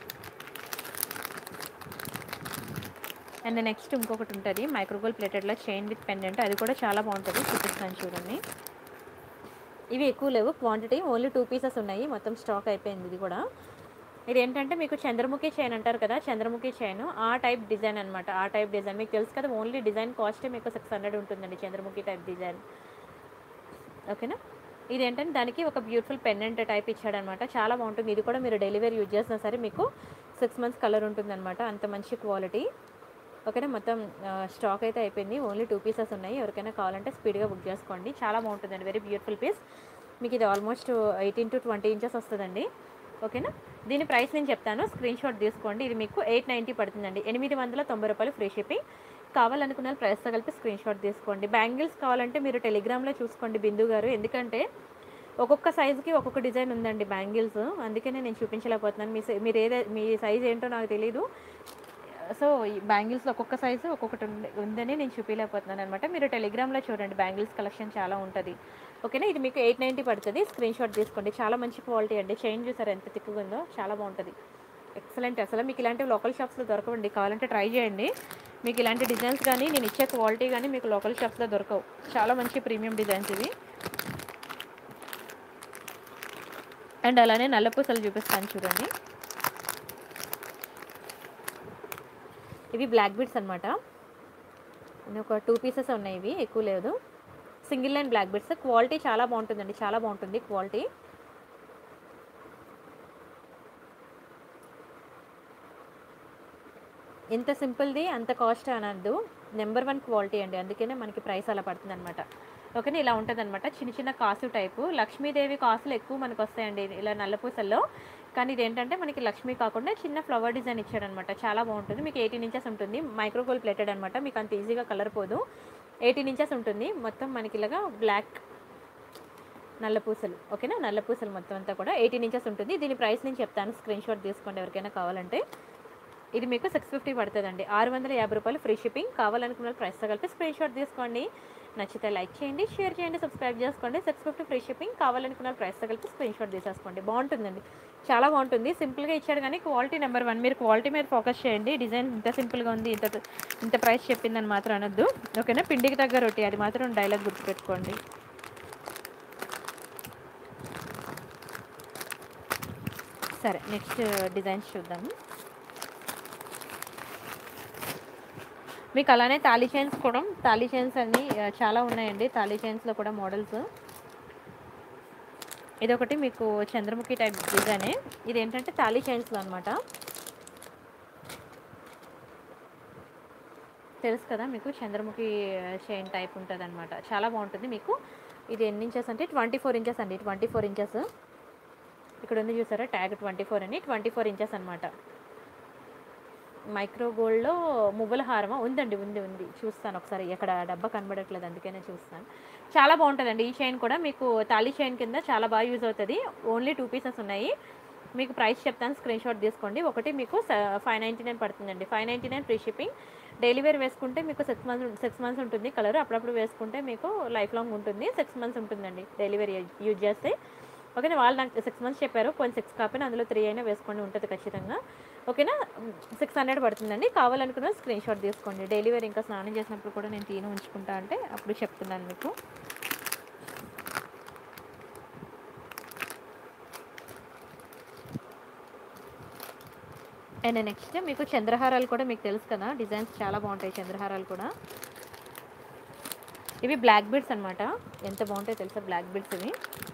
అండ్ నెక్స్ట్ ఇంకొకటి ఉంటుంది మైక్రోగోల్డ్ ప్లేటెడ్లో చైన్ విత్ పెండెంట్, అది కూడా చాలా బాగుంటుంది, చూపిస్తాను చూడండి. ఇవి ఎక్కువ లేవు క్వాంటిటీ, ఓన్లీ టూ పీసెస్ ఉన్నాయి, మొత్తం స్టాక్ అయిపోయింది. ఇది కూడా ఇది ఏంటంటే మీకు చంద్రముఖి చైన్ అంటారు కదా, చంద్రముఖి చైన్ ఆ టైప్ డిజైన్ అనమాట. ఆ టైప్ డిజైన్ మీకు తెలుసు కదా, ఓన్లీ డిజైన్ కాస్టే మీకు సిక్స్ హండ్రెడ్ ఉంటుందండి, చంద్రముఖి టైప్ డిజైన్. ఓకేనా, ఇది ఏంటంటే దానికి ఒక బ్యూటిఫుల్ పెండెంట్ టైప్ ఇచ్చాడనమాట, చాలా బాగుంటుంది. ఇది కూడా మీరు డెలివరీ యూజ్ చేసినా సరే మీకు సిక్స్ మంత్స్ కలర్ ఉంటుందన్నమాట, అంత మంచి క్వాలిటీ. ఓకేనా, మొత్తం స్టాక్ అయితే అయిపోయింది, ఓన్లీ టూ పీసెస్ ఉన్నాయి, ఎవరికైనా కావాలంటే స్పీడ్గా బుక్ చేసుకోండి. చాలా బాగుంటుందండి, వెరీ బ్యూటిఫుల్ పీస్. మీకు ఇది almost eighteen to twenty inches వస్తుందండి. ఓకేనా, దీని ప్రైస్ నేను చెప్తాను, స్క్రీన్ షాట్ తీసుకోండి. ఇది మీకు ఎయిట్ నైంటీ పడుతుందండి, ఎనిమిది వందల తొంభై రూపాయలు ఫ్రీ షిప్పింగ్. కావాలనుకున్న ప్రైస్తో కలిపి స్క్రీన్ షాట్ తీసుకోండి. బ్యాంగిల్స్ కావాలంటే మీరు టెలిగ్రామ్లో చూసుకోండి బిందు గారు, ఎందుకంటే ఒక్కొక్క సైజుకి ఒక్కొక్క డిజైన్ ఉందండి బ్యాంగిల్స్, అందుకనే నేను చూపించలేకపోతున్నాను. మీ మీరు ఏదే మీ సైజ్ ఏంటో నాకు తెలీదు, సో ఈ బ్యాంగిల్స్లో ఒక్కొక్క సైజు ఒక్కొక్కటి ఉందని నేను చూపించలేకపోతున్నాను అనమాట. మీరు టెలిగ్రామ్లో చూడండి, బ్యాంగిల్స్ కలెక్షన్ చాలా ఉంటుంది. ఓకేనా, ఇది మీకు ఎయిట్ నైంటీ పడుతుంది, స్క్రీన్ షాట్ తీసుకోండి. చాలా మంచి క్వాలిటీ అండి, చైన్ చూసారు ఎంత తిక్కుగా ఉందో, చాలా బాగుంటుంది, ఎక్సలెంట్. అసలు మీకు ఇలాంటివి లోకల్ షాప్స్లో దొరకవండి, కావాలంటే ట్రై చేయండి. మీకు ఇలాంటి డిజైన్స్ కానీ నేను ఇచ్చే క్వాలిటీ కానీ మీకు లోకల్ షాప్స్లో దొరకవు, చాలా మంచి ప్రీమియం డిజైన్స్ ఇవి. అండ్ అలానే నల్ల పూసలు చూపిస్తాను చూడండి. ఇవి బ్లాక్ బీడ్స్ అనమాట, ఒక టూ పీసెస్ ఉన్నాయి, ఇవి ఎక్కువ లేదు, single line black beads. Quality చాలా బాగుంటుందండి, చాలా బాగుంటుంది క్వాలిటీ. ఎంత సింపుల్ది అంత కాస్ట్ అనద్దు, నెంబర్ వన్ క్వాలిటీ అండి, అందుకనే మనకి ప్రైస్ అలా పడుతుంది అనమాట. ఓకేనా, ఇలా ఉంటుంది అనమాట, చిన్న చిన్న కాసు టైపు. లక్ష్మీదేవి కాసులు ఎక్కువ మనకు వస్తాయండి ఇలా నల్లపూసల్లో, కానీ ఇది ఏంటంటే మనకి లక్ష్మీ కాకుండా చిన్న ఫ్లవర్ డిజైన్ ఇచ్చాడనమాట, చాలా బాగుంటుంది. మీకు ఎయిటీన్ ఇంచెస్ ఉంటుంది, మైక్రోగోల్డ్ ప్లేటెడ్ అనమాట, మీకు అంత ఈజీగా కలర్ పోదు. ఎయిటీన్ ఇంచెస్ ఉంటుంది మొత్తం, మనకి ఇలాగా బ్లాక్ నల్లపూసలు. ఓకేనా, నల్లపూసలు మొత్తం అంతా కూడా ఎయిటీన్ ఇంచెస్ ఉంటుంది. దీని ప్రైస్ నేను చెప్తాను, స్క్రీన్ షాట్ తీసుకోండి ఎవరికైనా కావాలంటే. ఇది మీకు సిక్స్ ఫిఫ్టీ పడుతుందండి, ఆరు వందల యాభై రూపాయలు ఫ్రీ షిప్పింగ్. కావాలనుకున్న ప్రైస్తో కలిపి స్క్రీన్ షాట్ తీసుకోండి. నచ్చితే లైక్ చేయండి, షేర్ చేయండి, సబ్స్క్రైబ్ చేసుకోండి. Six fifty free shipping. కావాలనుకున్న ప్రైస్తో కలిపి స్క్రీన్ షాట్ తీసేసుకోండి. బాగుంటుందండి, చాలా బాగుంటుంది, సింపుల్గా ఇచ్చాడు కానీ క్వాలిటీ నెంబర్ వన్. మీరు క్వాలిటీ మీద ఫోకస్ చేయండి. డిజైన్ ఇంత సింపుల్గా ఉంది, ఇంత ఇంత ప్రైస్ చెప్పిందని మాత్రం అనొద్దు. ఓకేనా, పిండికి తగ్గ రొట్టి, అది మాత్రం డైలాగ్ గుర్తుపెట్టుకోండి. సరే, నెక్స్ట్ డిజైన్స్ చూద్దాము. మీకు అలానే తాళీ చైన్స్ కూడా, తాళీ చైన్స్ అన్నీ చాలా ఉన్నాయండి, తాళీ చైన్స్లో కూడా మోడల్స్. ఇదొకటి మీకు చంద్రముఖి టైప్ డిజైనే, ఇది ఏంటంటే తాళీ చైన్స్లో అనమాట, తెలుసు కదా మీకు, చంద్రముఖి చైన్ టైప్ ఉంటుంది అనమాట, చాలా బాగుంటుంది. మీకు ఇది ఎన్ని ఇంచెస్ అంటే ట్వంటీ ఫోర్ ఇంచెస్ అండి, ట్వంటీ ఫోర్ ఇంచెస్ ఇక్కడ ఉంది చూసారా ట్యాగ్ ట్వంటీ ఫోర్ అని, ట్వంటీ ఫోర్ ఇంచెస్ అనమాట. మైక్రో గోల్డ్లో మువ్వల హారమా ఉందండి, ఉంది ఉంది చూస్తాను ఒకసారి, ఇక్కడ డబ్బా కనబడట్లేదు అందుకనే చూస్తాను. చాలా బాగుంటుందండి ఈ చైన్ కూడా, మీకు తాళీ చైన్ కింద చాలా బాగా యూజ్ అవుతుంది. ఓన్లీ టూ పీసెస్ ఉన్నాయి, మీకు ప్రైస్ చెప్తాను, స్క్రీన్ షాట్ తీసుకోండి. ఒకటి మీకు ఫైవ్ నైంటీ నైన్ పడుతుందండి, five ninety nine free shipping. Daily wear వేసుకుంటే మీకు సిక్స్ మంత్స్ సిక్స్ మంత్స్ ఉంటుంది కలర్, అప్పుడప్పుడు వేసుకుంటే మీకు లైఫ్ లాంగ్ ఉంటుంది, సిక్స్ మంత్స్ ఉంటుందండి డైలీ వేర్ యూజ్ చేస్తే. ఓకేనా, వాళ్ళు నాకు సిక్స్ మంత్స్ చెప్పారు, కొన్ని సిక్స్ కాకపోయినా అందులో త్రీ అయినా వేసుకోండి, ఉంటుంది ఖచ్చితంగా. ఓకేనా, సిక్స్ హండ్రెడ్ పడుతుందండి. కావాలనుకున్న స్క్రీన్ షాట్ తీసుకోండి. డైలీ వేర్ ఇంకా స్నానం చేసినప్పుడు కూడా నేను తీను ఉంచుకుంటా అంటే అప్పుడు చెప్తున్నాను మీకు. అండ్ నెక్స్ట్ మీకు చంద్రహారాలు కూడా మీకు తెలుసు కదా, డిజైన్స్ చాలా బాగుంటాయి చంద్రహారాలు కూడా. ఇవి బ్లాక్ బీడ్స్ అనమాట, ఎంత బాగుంటాయో తెలుసా బ్లాక్ బీడ్స్ ఇవి.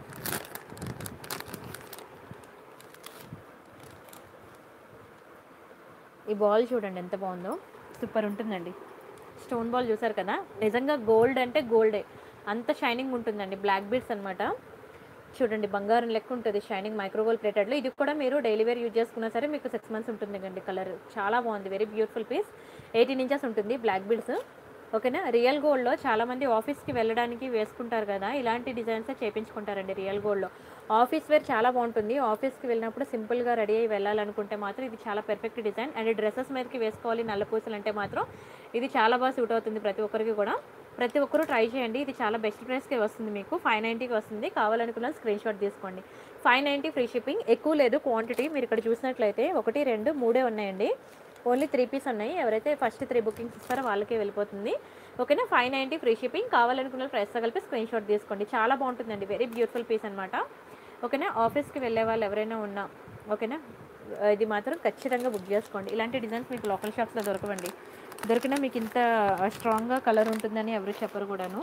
ఈ బాల్ చూడండి ఎంత బాగుందో, సూపర్ ఉంటుందండి. స్టోన్ బాల్ చూసారు కదా, నిజంగా గోల్డ్ అంటే గోల్డే, అంత షైనింగ్ ఉంటుందండి. బ్లాక్ బీడ్స్ అనమాట, చూడండి బంగారం లెక్క ఉంటుంది షైనింగ్, మైక్రోగోల్డ్ ప్లేటెడ్లో. ఇది కూడా మీరు డైలీ వేర్ యూజ్ చేసుకున్నా సరే మీకు సిక్స్ మంత్స్ ఉంటుంది కండి. కలర్ చాలా బాగుంది, very beautiful piece. Eighteen inches ఉంటుంది బ్లాక్ బీడ్స్, ఓకేనా. రియల్ గోల్డ్లో చాలామంది ఆఫీస్కి వెళ్ళడానికి వేసుకుంటారు కదా, ఇలాంటి డిజైన్స్ చేయించుకుంటారండి రియల్ గోల్డ్లో. ఆఫీస్ వేర్ చాలా బాగుంటుంది, ఆఫీస్కి వెళ్ళినప్పుడు సింపుల్గా రెడీ అయ్యి వెళ్ళాలనుకుంటే మాత్రం ఇది చాలా పెర్ఫెక్ట్ డిజైన్. అండ్ డ్రెస్సెస్ మీదకి వేసుకోవాలి నల్ల పూసలు అంటే మాత్రం ఇది చాలా బాగా సూట్ అవుతుంది ప్రతి ఒక్కరికి కూడా. ప్రతి ఒక్కరూ ట్రై చేయండి, ఇది చాలా బెస్ట్ ప్రైస్కి వస్తుంది మీకు, ఫైవ్ నైంటీకి వస్తుంది. కావాలనుకున్న స్క్రీన్ షాట్ తీసుకోండి. ఫైవ్ నైంటీ ఫ్రీ షిప్పింగ్, ఎక్కువ లేదు క్వాంటిటీ. మీరు ఇక్కడ చూసినట్లయితే ఒకటి రెండు మూడే ఉన్నాయండి, ఓన్లీ త్రీ పీస్ ఉన్నాయి. ఎవరైతే ఫస్ట్ త్రీ బుకింగ్స్ ఇస్తారో వాళ్ళకే వెళ్ళిపోతుంది, ఓకేనా. ఫైవ్ నైంటీ ఫ్రీ షిప్పింగ్, కావాలనుకున్న ప్రైస్తో కలిపి స్క్రీన్ షాట్ తీసుకోండి. చాలా బాగుంటుందండి, వెరీ బ్యూటిఫుల్ పీస్ అనమాట, ఓకేనా. ఆఫీస్కి వెళ్ళే వాళ్ళు ఎవరైనా ఉన్నా, ఓకేనా, ఇది మాత్రం ఖచ్చితంగా బుక్ చేసుకోండి. ఇలాంటి డిజైన్స్ మీకు లోకల్ షాప్స్లో దొరకవండి, దొరికినా మీకు ఇంత స్ట్రాంగ్గా కలర్ ఉంటుందని ఎవరు చెప్పరు కూడాను.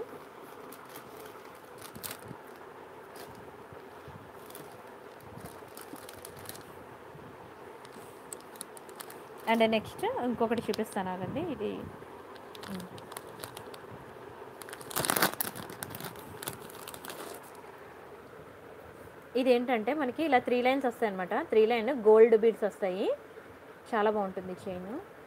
అండ్ నెక్స్ట్ ఇంకొకటి చూపిస్తాను ఆగండి, ఇది ఇదేంటంటే మనకి ఇలా త్రీ లైన్స్ వస్తాయి అనమాట, త్రీ లైన్ గోల్డ్ బీడ్స్ వస్తాయి, చాలా బాగుంటుంది చైన్.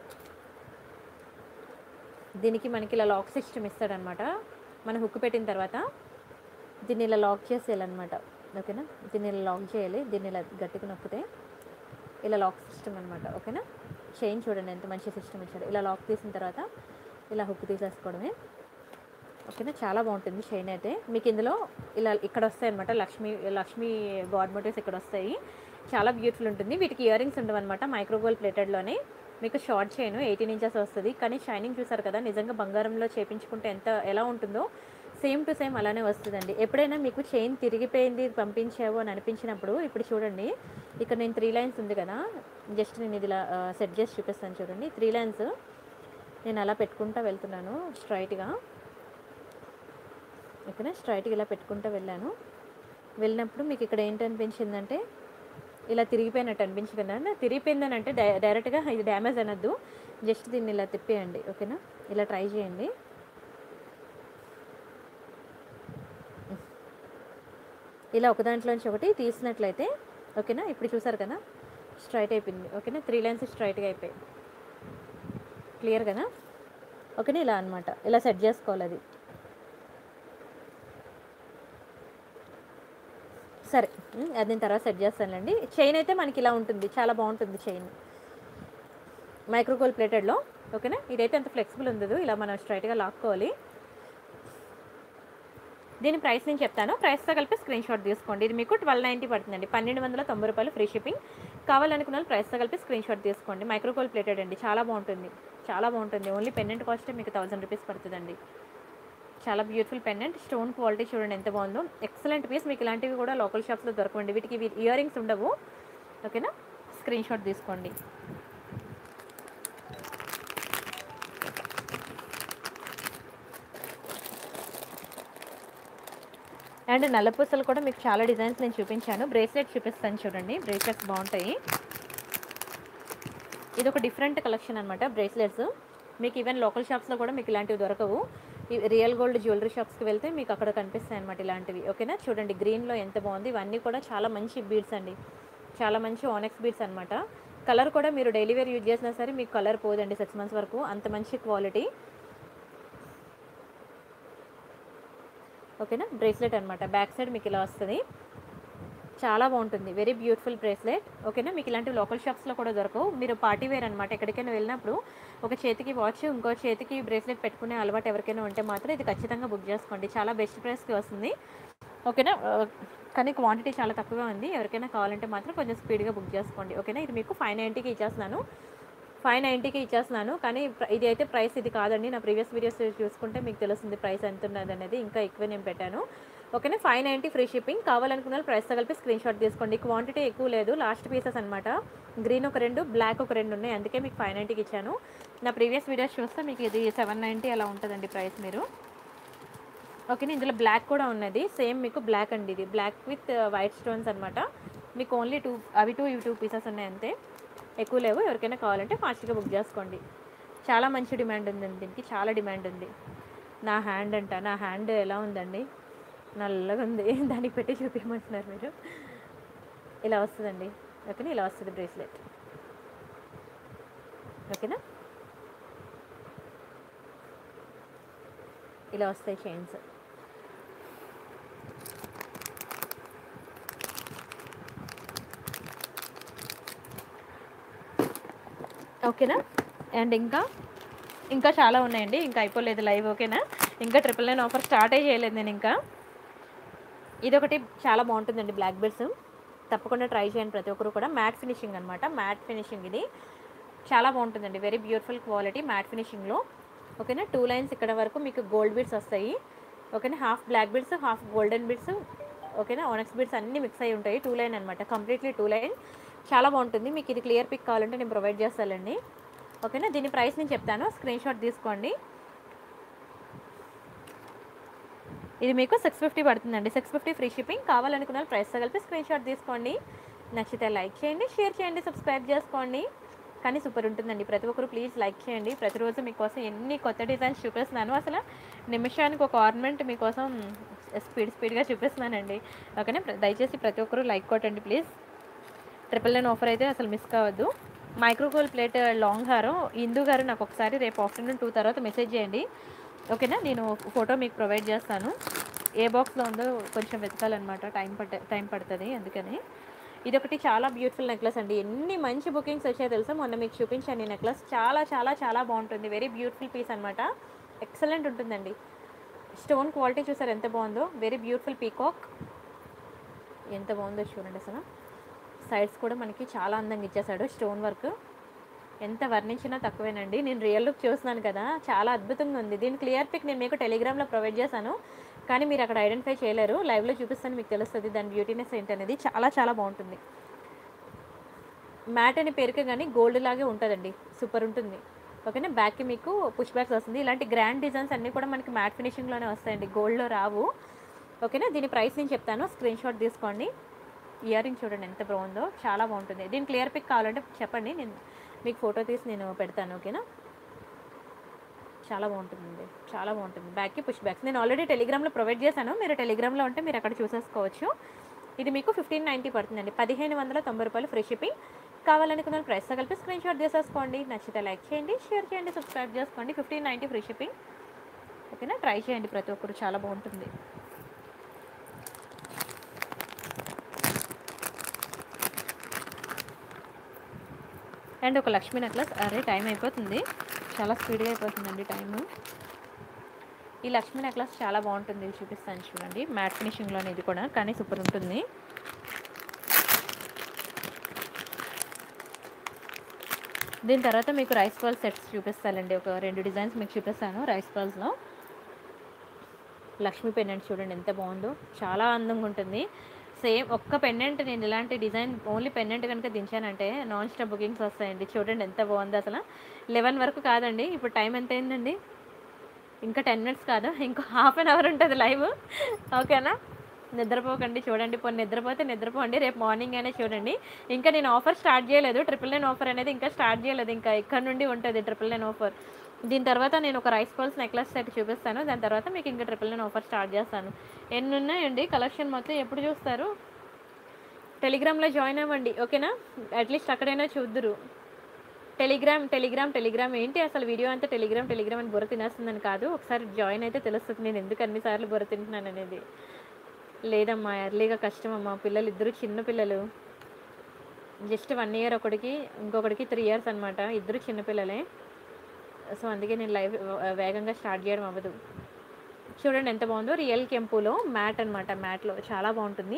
దీనికి మనకి ఇలా లాక్ సిస్టమ్ ఇస్తాడనమాట, మనం హుక్ పెట్టిన తర్వాత దీన్ని ఇలా లాక్ చేసేయాలన్నమాట, ఓకేనా. దీన్ని ఇలా లాక్ చేయాలి, దీన్ని ఇలా గట్టిగా నొక్కితే ఇలా లాక్ సిస్టమ్ అనమాట, ఓకేనా. చైన్ చూడండి ఎంత మంచి సిస్టమ్ ఇచ్చాడు. ఇలా లాక్ తీసిన తర్వాత ఇలా హుక్ తీసేసుకోవడమే, ఓకేనా. చాలా బాగుంటుంది చైన్ అయితే. మీకు ఇందులో ఇలా ఇక్కడ వస్తాయి అనమాట, లక్ష్మీ లక్ష్మీ గాడ్ మోటివ్స్ ఇక్కడ వస్తాయి, చాలా బ్యూటిఫుల్ ఉంటుంది. వీటికి ఇయర్ రింగ్స్ ఉండవు అనమాట, మైక్రోగోల్డ్ ప్లేటెడ్లోనే. మీకు షార్ట్ చైన్ ఎయిటీన్ ఇంచెస్ వస్తుంది, కానీ షైనింగ్ చూసారు కదా, నిజంగా బంగారంలో చేయించుకుంటే ఎంత ఎలా ఉంటుందో సేమ్ టు సేమ్ అలానే వస్తుందండి. ఎప్పుడైనా మీకు చైన్ తిరిగిపోయింది పంపించావు అని అనిపించినప్పుడు, ఇప్పుడు చూడండి ఇక్కడ నేను త్రీ లైన్స్ ఉంది కదా, జస్ట్ నేను ఇది ఇలా సెట్ చేసి చూపిస్తాను చూడండి. త్రీ లైన్స్ నేను అలా పెట్టుకుంటూ వెళ్తున్నాను స్ట్రైట్గా, ఓకేనా. స్ట్రైట్గా ఇలా పెట్టుకుంటూ వెళ్ళాను, వెళ్ళినప్పుడు మీకు ఇక్కడ ఏంటి అనిపించిందంటే ఇలా తిరిగిపోయినట్టు అనిపించింది. తిరిగిపోయిందని అంటే డై డైరెక్ట్గా ఇది డ్యామేజ్ అనొద్దు, జస్ట్ దీన్ని ఇలా తిప్పేయండి, ఓకేనా. ఇలా ట్రై చేయండి, ఇలా ఒక దాంట్లోంచి ఒకటి తీసినట్లయితే, ఓకేనా. ఇప్పుడు చూసారు కదా స్ట్రైట్ అయిపోయింది, ఓకేనా. త్రీ లైన్స్ స్ట్రైట్గా అయిపోయాయి, క్లియర్ కదా, ఓకేనా. ఇలా అనమాట, ఇలా సెట్ చేసుకోవాలి అది. సరే అది నేను తర్వాత సెట్ చేస్తానులేండి. చైన్ అయితే మనకి ఇలా ఉంటుంది, చాలా బాగుంటుంది చైన్, మైక్రోగోల్డ్ ప్లేటెడ్లో, ఓకేనా. ఇదైతే అంత ఫ్లెక్సిబుల్ ఉండదు, ఇలా మనం స్ట్రైట్గా లాక్కోవాలి. దీని ప్రైస్ నేను చెప్తాను, ప్రైస్తో కలిపి స్క్రీన్ షాట్ తీసుకోండి. ఇది మీకు ట్వెల్వ్ నైంటీ పడుతుందండి, పన్నెండు వందల తొంభై రూపాయలు ఫ్రీ షిప్పింగ్. కావాలనుకున్న వాళ్ళు ప్రైస్తో కలిపి స్క్రీన్ షాట్ తీసుకోండి. మైక్రోగోల్డ్ ప్లేటెడ్ అండి, చాలా బాగుంటుంది, చాలా బాగుంటుంది. ఓన్లీ పెండెంట్ కాస్ట్ మీకు థౌసండ్ రూపీస్ పడుతుందండి. చాలా బ్యూటిఫుల్ పెండెంట్, స్టోన్ క్వాలిటీ చూడండి ఎంత బాగుందో, ఎక్సలెంట్ పీస్. మీకు ఇలాంటివి కూడా లోకల్ షాప్స్లో దొరకండి, వీటికి ఇయర్ రింగ్స్ ఉండవు, ఓకేనా. స్క్రీన్ షాట్ తీసుకోండి. అండ్ నల్లపూసలు కూడా మీకు చాలా డిజైన్స్ నేను చూపించాను. బ్రేస్లెట్ చూపిస్తాను చూడండి, బ్రేస్లెట్స్ బాగుంటాయి. ఇది ఒక డిఫరెంట్ కలెక్షన్ అనమాట బ్రేస్లెట్స్. మీకు ఈవెన్ లోకల్ షాప్స్లో కూడా మీకు ఇలాంటివి దొరకవు. రియల్ గోల్డ్ జ్యువెలరీ షాప్స్కి వెళ్తే మీకు అక్కడ కనిపిస్తాయి అనమాట ఇలాంటివి, ఓకేనా. చూడండి గ్రీన్లో ఎంత బాగుంది, ఇవన్నీ కూడా చాలా మంచి బీడ్స్ అండి, చాలా మంచి ఆనెక్స్ బీడ్స్ అనమాట. కలర్ కూడా మీరు డైలీ వేర్ యూజ్ చేసినా సరే మీకు కలర్ పోదండి సిక్స్ మంత్స్ వరకు, అంత మంచి క్వాలిటీ, ఓకేనా. బ్రేస్లెట్ అనమాట, బ్యాక్ సైడ్ మీకు ఇలా వస్తుంది, చాలా బాగుంటుంది, వెరీ బ్యూటిఫుల్ బ్రేస్లెట్, ఓకేనా. మీకు ఇలాంటివి లోకల్ షాప్స్లో కూడా దొరకవు. మీరు పార్టీ వేర్ అనమాట, ఎక్కడికైనా వెళ్ళినప్పుడు ఒక చేతికి వాచ్ ఇంకో చేతికి బ్రేస్లెట్ పెట్టుకునే అలవాటు ఎవరికైనా ఉంటే మాత్రం ఇది ఖచ్చితంగా బుక్ చేసుకోండి, చాలా బెస్ట్ ప్రైస్కి వస్తుంది, ఓకేనా. కానీ క్వాంటిటీ చాలా తక్కువగా ఉంది, ఎవరికైనా కావాలంటే మాత్రం కొంచెం స్పీడ్గా బుక్ చేసుకోండి, ఓకేనా. ఇది మీకు ఫైవ్ నైంటీకి ఇచ్చేస్తున్నాను, ఫైవ్ నైంటీకి ఇచ్చేస్తున్నాను కానీ ఇది అయితే ప్రైస్ ఇది కాదండి. నా ప్రీవియస్ వీడియోస్ చూసుకుంటే మీకు తెలుస్తుంది ప్రైస్ ఎంత ఉన్నది అనేది, ఇంకా ఎక్కువ నేను పెట్టాను, ఓకేనా. Five ninety free shipping. కావాలనుకున్న ప్రైస్తో కలిపి స్క్రీన్ షాట్ తీసుకోండి. క్వాంటిటీ ఎక్కువ లేదు, లాస్ట్ పీసెస్ అనమాట. గ్రీన్ ఒక రెండు, బ్లాక్ ఒక రెండు ఉన్నాయి, అందుకే మీకు ఫైవ్ నైంటీకి ఇచ్చాను. నా ప్రీవియస్ వీడియోస్ చూస్తే మీకు ఇది సెవెన్ నైంటీ అలా ఉంటుందండి ప్రైస్ మీరు. ఓకేనా. ఇందులో బ్లాక్ కూడా ఉన్నది, సేమ్ మీకు బ్లాక్ అండి, ఇది బ్లాక్ విత్ వైట్ స్టోన్స్ అనమాట. మీకు ఓన్లీ టూ అవి టూ ఇవి టూ పీసెస్ ఉన్నాయి అంతే, ఎక్కువ లేవు. ఎవరికైనా కావాలంటే ఫాస్ట్గా బుక్ చేసుకోండి. చాలా మంచి డిమాండ్ ఉందండి దీనికి, చాలా డిమాండ్ ఉంది. నా హ్యాండ్ అంట, నా హ్యాండ్ ఎలా ఉందండి, నల్లగా ఉంది, దానికి పెట్టి చూపించమంటున్నారు మీరు. ఇలా వస్తుందండి. ఓకేనా, ఇలా వస్తుంది బ్రేస్లెట్. ఓకేనా, ఇలా వస్తాయి చైన్స్. ఓకేనా. అండ్ ఇంకా ఇంకా చాలా ఉన్నాయండి, ఇంకా అయిపోలేదు లైవ్. ఓకేనా, ఇంకా ట్రిపుల్ నైన్ ఆఫర్ స్టార్ట్ చేయలేదు నేను ఇంకా. ఇదొకటి చాలా బాగుంటుందండి బ్లాక్ బెల్ట్స్, తప్పకుండా ట్రై చేయండి ప్రతి ఒక్కరు కూడా. మ్యాట్ ఫినిషింగ్ అనమాట, మ్యాట్ ఫినిషింగ్ ఇది చాలా బాగుంటుందండి, వెరీ బ్యూటిఫుల్ క్వాలిటీ మ్యాట్ ఫినిషింగ్లో. ఓకేనా, టూ లైన్స్ ఇక్కడ వరకు మీకు గోల్డ్ బీడ్స్ వస్తాయి. ఓకేనా, half black beads, half golden beads. ఓకేనా, ఆనెక్స్ బీడ్స్ అన్నీ మిక్స్ అయ్యి ఉంటాయి. టూ లైన్ అనమాట, కంప్లీట్లీ టూ లైన్, చాలా బాగుంటుంది. మీకు ఇది క్లియర్ పిక్ కావాలంటే నేను ప్రొవైడ్ చేస్తానండి. ఓకేనా, దీని ప్రైస్ నేను చెప్తాను, స్క్రీన్ షాట్ తీసుకోండి. ఇది మీకు సిక్స్ ఫిఫ్టీ పడుతుందండి, సిక్స్ ఫిఫ్టీ ఫ్రీ షిప్పింగ్. కావాలనుకున్న ప్రైస్తో కలిపి స్క్రీన్ షాట్ తీసుకోండి. నచ్చితే లైక్ చేయండి, షేర్ చేయండి, సబ్స్క్రైబ్ చేసుకోండి. కానీ సూపర్ ఉంటుందండి, ప్రతి ఒక్కరు ప్లీజ్ లైక్ చేయండి. ప్రతిరోజు మీకోసం ఎన్ని కొత్త డిజైన్స్ చూపిస్తున్నాను, అసలు నిమిషానికి ఒక ఆర్నమెంట్ మీకోసం స్పీడ్ స్పీడ్గా చూపిస్తున్నానండి. ఓకేనా, దయచేసి ప్రతి ఒక్కరు లైక్ కొట్టండి ప్లీజ్. ట్రిపుల్ నైన్ ఆఫర్ అయితే అసలు మిస్ కావద్దు. మైక్రోకోల్ ప్లేట్ లాంగ్ హారం ఇందు గారు నాకు ఒకసారి రేపు ఆఫ్టర్నూన్ టూ తర్వాత మెసేజ్ చేయండి. ఓకేనా, నేను ఫోటో మీకు ప్రొవైడ్ చేస్తాను. ఏ బాక్స్లో ఉందో కొంచెం వెతకాలన్నమాట, టైం పట్ట టైం పడుతుంది అందుకని. ఇదొకటి చాలా బ్యూటిఫుల్ నెక్లెస్ అండి, ఎన్ని మంచి బుకింగ్స్ వచ్చాయో తెలుసా. మొన్న మీకు చూపించాను ఈ నెక్లెస్, చాలా చాలా చాలా బాగుంటుంది, వెరీ బ్యూటిఫుల్ పీస్ అనమాట, ఎక్సలెంట్ ఉంటుందండి. స్టోన్ క్వాలిటీ చూసారు ఎంత బాగుందో, వెరీ బ్యూటిఫుల్ పీకాక్, ఎంత బాగుందో చూడండి అసలు. సైడ్స్ కూడా మనకి చాలా అందంగా ఇచ్చేసాడు, స్టోన్ వర్క్ ఎంత వర్ణించినా తక్కువేనండి. నేను రియల్ లుక్ చూస్తున్నాను కదా, చాలా అద్భుతంగా ఉంది. దీని క్లియర్ పిక్ నేను మీకు టెలిగ్రామ్లో ప్రొవైడ్ చేశాను, కానీ మీరు అక్కడ ఐడెంటిఫై చేయలేరు. లైవ్లో చూపిస్తాను, మీకు తెలుస్తుంది దాని బ్యూటీనెస్ ఏంటనేది. చాలా చాలా బాగుంటుంది. మ్యాట్ అని పేరుకే కానీ గోల్డ్ లాగే ఉంటుందండి, సూపర్ ఉంటుంది. ఓకేనా, బ్యాక్కి మీకు పుష్ బ్యాక్స్ వస్తుంది. ఇలాంటి గ్రాండ్ డిజైన్స్ అన్నీ కూడా మనకి మ్యాట్ ఫినిషింగ్లోనే వస్తాయండి, గోల్డ్లో రావు. ఓకేనా, దీని ప్రైస్ నేను చెప్తాను, స్క్రీన్ షాట్ తీసుకోండి. ఇయర్ రింగ్ చూడండి ఎంత బాగుందో, చాలా బాగుంటుంది. దీని క్లియర్ పిక్ కావాలంటే చెప్పండి, నేను మీకు ఫోటో తీసి నేను పెడతాను. ఓకేనా, చాలా బాగుంటుందండి, చాలా బాగుంటుంది. బ్యాక్కి పుష్ బ్యాక్స్ నేను ఆల్రెడీ టెలిగ్రామ్లో ప్రొవైడ్ చేశాను, మీరు టెలిగ్రామ్లో ఉంటే మీరు అక్కడ చూసేసుకోవచ్చు. ఇది మీకు ఫిఫ్టీన్ నైంటీ పడుతుందండి, పదిహేను వందల తొంభై రూపాయలు ఫ్రీ షిప్పింగ్. కావాలనుకున్న ప్రైస్తో కలిపి స్క్రీన్ షాట్ తీసేసుకోండి. నచ్చితే లైక్ చేయండి, షేర్ చేయండి, సబ్స్క్రైబ్ చేసుకోండి. Fifteen ninety free shipping. ఓకేనా, ట్రై చేయండి ప్రతి ఒక్కరు, చాలా బాగుంటుంది. అండ్ ఒక లక్ష్మీ నెక్లెస్, అరే టైం అయిపోతుంది, చాలా స్పీడ్గా అయిపోతుందండి టైము. ఈ లక్ష్మీ నెక్లెస్ చాలా బాగుంటుంది, ఇది చూపిస్తాను చూడండి, మ్యాట్ ఫినిషింగ్లోనే ఇది కూడా, కానీ సూపర్ ఉంటుంది. దీని తర్వాత మీకు రైస్ పర్ల్ సెట్స్ చూపిస్తానండి, ఒక రెండు డిజైన్స్ మీకు చూపిస్తాను రైస్ పర్ల్స్లో. లక్ష్మీ పెండెంట్ చూడండి ఎంత బాగుందో, చాలా అందంగా ఉంటుంది. సేమ్ ఒక్క పెండెంట్ నేను ఇలాంటి డిజైన్ ఓన్లీ పెండెంట్ కనుక దించానంటే నాన్ స్టాప్ బుకింగ్స్ వస్తాయండి. చూడండి ఎంత బాగుందో అసలు. లెవెన్ వరకు కాదండి, ఇప్పుడు టైం ఎంత అయిందండి, ఇంకా టెన్ మినిట్స్ కాదు, ఇంకో హాఫ్ అన్ అవర్ ఉంటుంది లైవ్. ఓకేనా, నిద్రపోకండి, చూడండి. పోనీ నిద్రపోతే నిద్రపోండి, రేపు మార్నింగ్ అయినా చూడండి. ఇంకా నేను ఆఫర్ స్టార్ట్ చేయలేదు, ట్రిపుల్ నైన్ ఆఫర్ అనేది ఇంకా స్టార్ట్ చేయలేదు, ఇంకా ఇక్కడ నుండి ఉంటుంది ట్రిపుల్ నైన్ ఆఫర్. దీని తర్వాత నేను ఒక రైస్ పర్ల్స్ నెక్లెస్ సెట్ చూపిస్తాను, దాని తర్వాత మీకు ఇంకా ట్రిపుల్ నైన్ ఆఫర్ స్టార్ట్ చేస్తాను. ఎన్ని ఉన్నాయండి కలెక్షన్ మొత్తం ఎప్పుడు చూస్తారు, టెలిగ్రామ్లో జాయిన్ అవ్వండి. ఓకేనా, అట్లీస్ట్ అక్కడైనా చూద్దురు. టెలిగ్రామ్ టెలిగ్రామ్ టెలిగ్రామ్ ఏంటి అసలు, వీడియో అంతా టెలిగ్రామ్ టెలిగ్రామ్ అని బుర్ర తినేస్తుందని కాదు, ఒకసారి జాయిన్ అయితే తెలుస్తుంది నేను ఎందుకు అన్నిసార్లు బుర్ర తింటున్నాను అనేది. లేదమ్మా, ఎర్లీగా కష్టమమ్మా, పిల్లలు ఇద్దరు చిన్న పిల్లలు, జస్ట్ వన్ ఇయర్ ఒకటికి, ఇంకొకటికి త్రీ ఇయర్స్ అనమాట, ఇద్దరు చిన్నపిల్లలే. సో అందుకే నేను లైవ్ వేగంగా స్టార్ట్ చేయడం అవ్వదు. చూడండి ఎంత బాగుందో, రియల్ కెంపులో మ్యాట్ అనమాట, మ్యాట్లో చాలా బాగుంటుంది.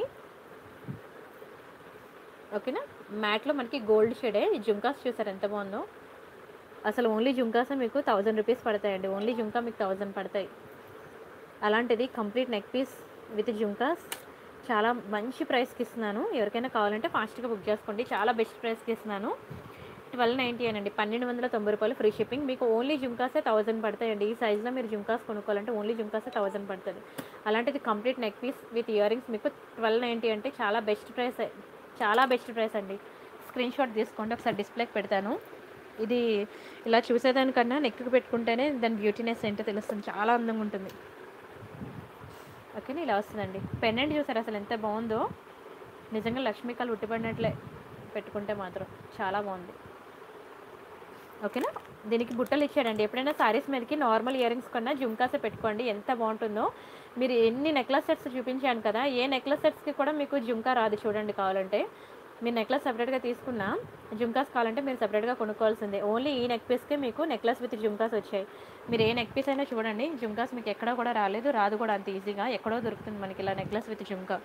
ఓకేనా, మ్యాట్లో మనకి గోల్డ్ షేడే. జుంకాస్ చూసారు ఎంత బాగుందో అసలు. ఓన్లీ జుంకాస్ మీకు థౌజండ్ రూపీస్ పడతాయండి, ఓన్లీ జుంకా మీకు థౌజండ్ పడతాయి. అలాంటిది complete neck piece with jhumkas చాలా మంచి ప్రైస్కి ఇస్తున్నాను. ఎవరికైనా కావాలంటే ఫాస్ట్గా బుక్ చేసుకోండి. చాలా బెస్ట్ ప్రైస్కి ఇస్తున్నాను. ట్వెల్వ్ నైంటీ అనండి, పన్నెండు వందల తొంభై రూపాయలు ఫ్రీ షిప్పింగ్. మీకు ఓన్లీ జుంకాసే థౌసండ్ పడతాయండి. ఈ సైజ్లో మీరు జుంకాస్ కొనుక్కోవాలంటే ఓన్లీ జుంకాసే థౌసండ్ పడుతుంది. అలాంటిది complete neck piece with ear rings మీకు ట్వెల్వ్ నైంటీ అంటే చాలా బెస్ట్ ప్రైస్, చాలా బెస్ట్ ప్రైస్ అండి. స్క్రీన్ షాట్ తీసుకోండి, ఒకసారి డిస్ప్లేకి పెడతాను. ఇది ఇలా చూసేదానికన్నా నెక్కి పెట్టుకుంటేనే దాని బ్యూటీనెస్ ఏంటో తెలుస్తుంది. చాలా అందంగా ఉంటుంది. ఓకేనా, ఇలా వస్తుందండి. పెండెంట్ చూసారు అసలు ఎంత బాగుందో. నిజంగా లక్ష్మీకాలు ఉట్టిపడినట్లే పెట్టుకుంటే మాత్రం చాలా బాగుంది. ఓకేనా, దీనికి బుట్టలు ఇచ్చాడండి. ఎప్పుడైనా శారీస్ మీదకి నార్మల్ ఇయర్ రింగ్స్ కన్నా జుంకాసే పెట్టుకోండి, ఎంత బాగుంటుందో. మీరు ఎన్ని నెక్లెస్ సెట్స్ చూపించాను కదా, ఏ నెక్లెస్ సెట్స్కి కూడా మీకు జుంకా రాదు చూడండి. కావాలంటే మీరు నెక్లెస్ సపరేట్గా తీసుకున్నా, జుంకాస్ కావాలంటే మీరు సపరేట్గా కొనుక్కోవాల్సిందే. ఓన్లీ ఈ నెక్ పీస్కే మీకు నెక్లెస్ విత్ జుంకాస్ వచ్చాయి. మీరు ఏ నెక్ పీస్ అయినా చూడండి, జుంకాస్ మీకు ఎక్కడా కూడా రాలేదు, రాదు కూడా అంత ఈజీగా. ఎక్కడో దొరుకుతుంది మనకి ఇలా నెక్లెస్ విత్ జుంకా.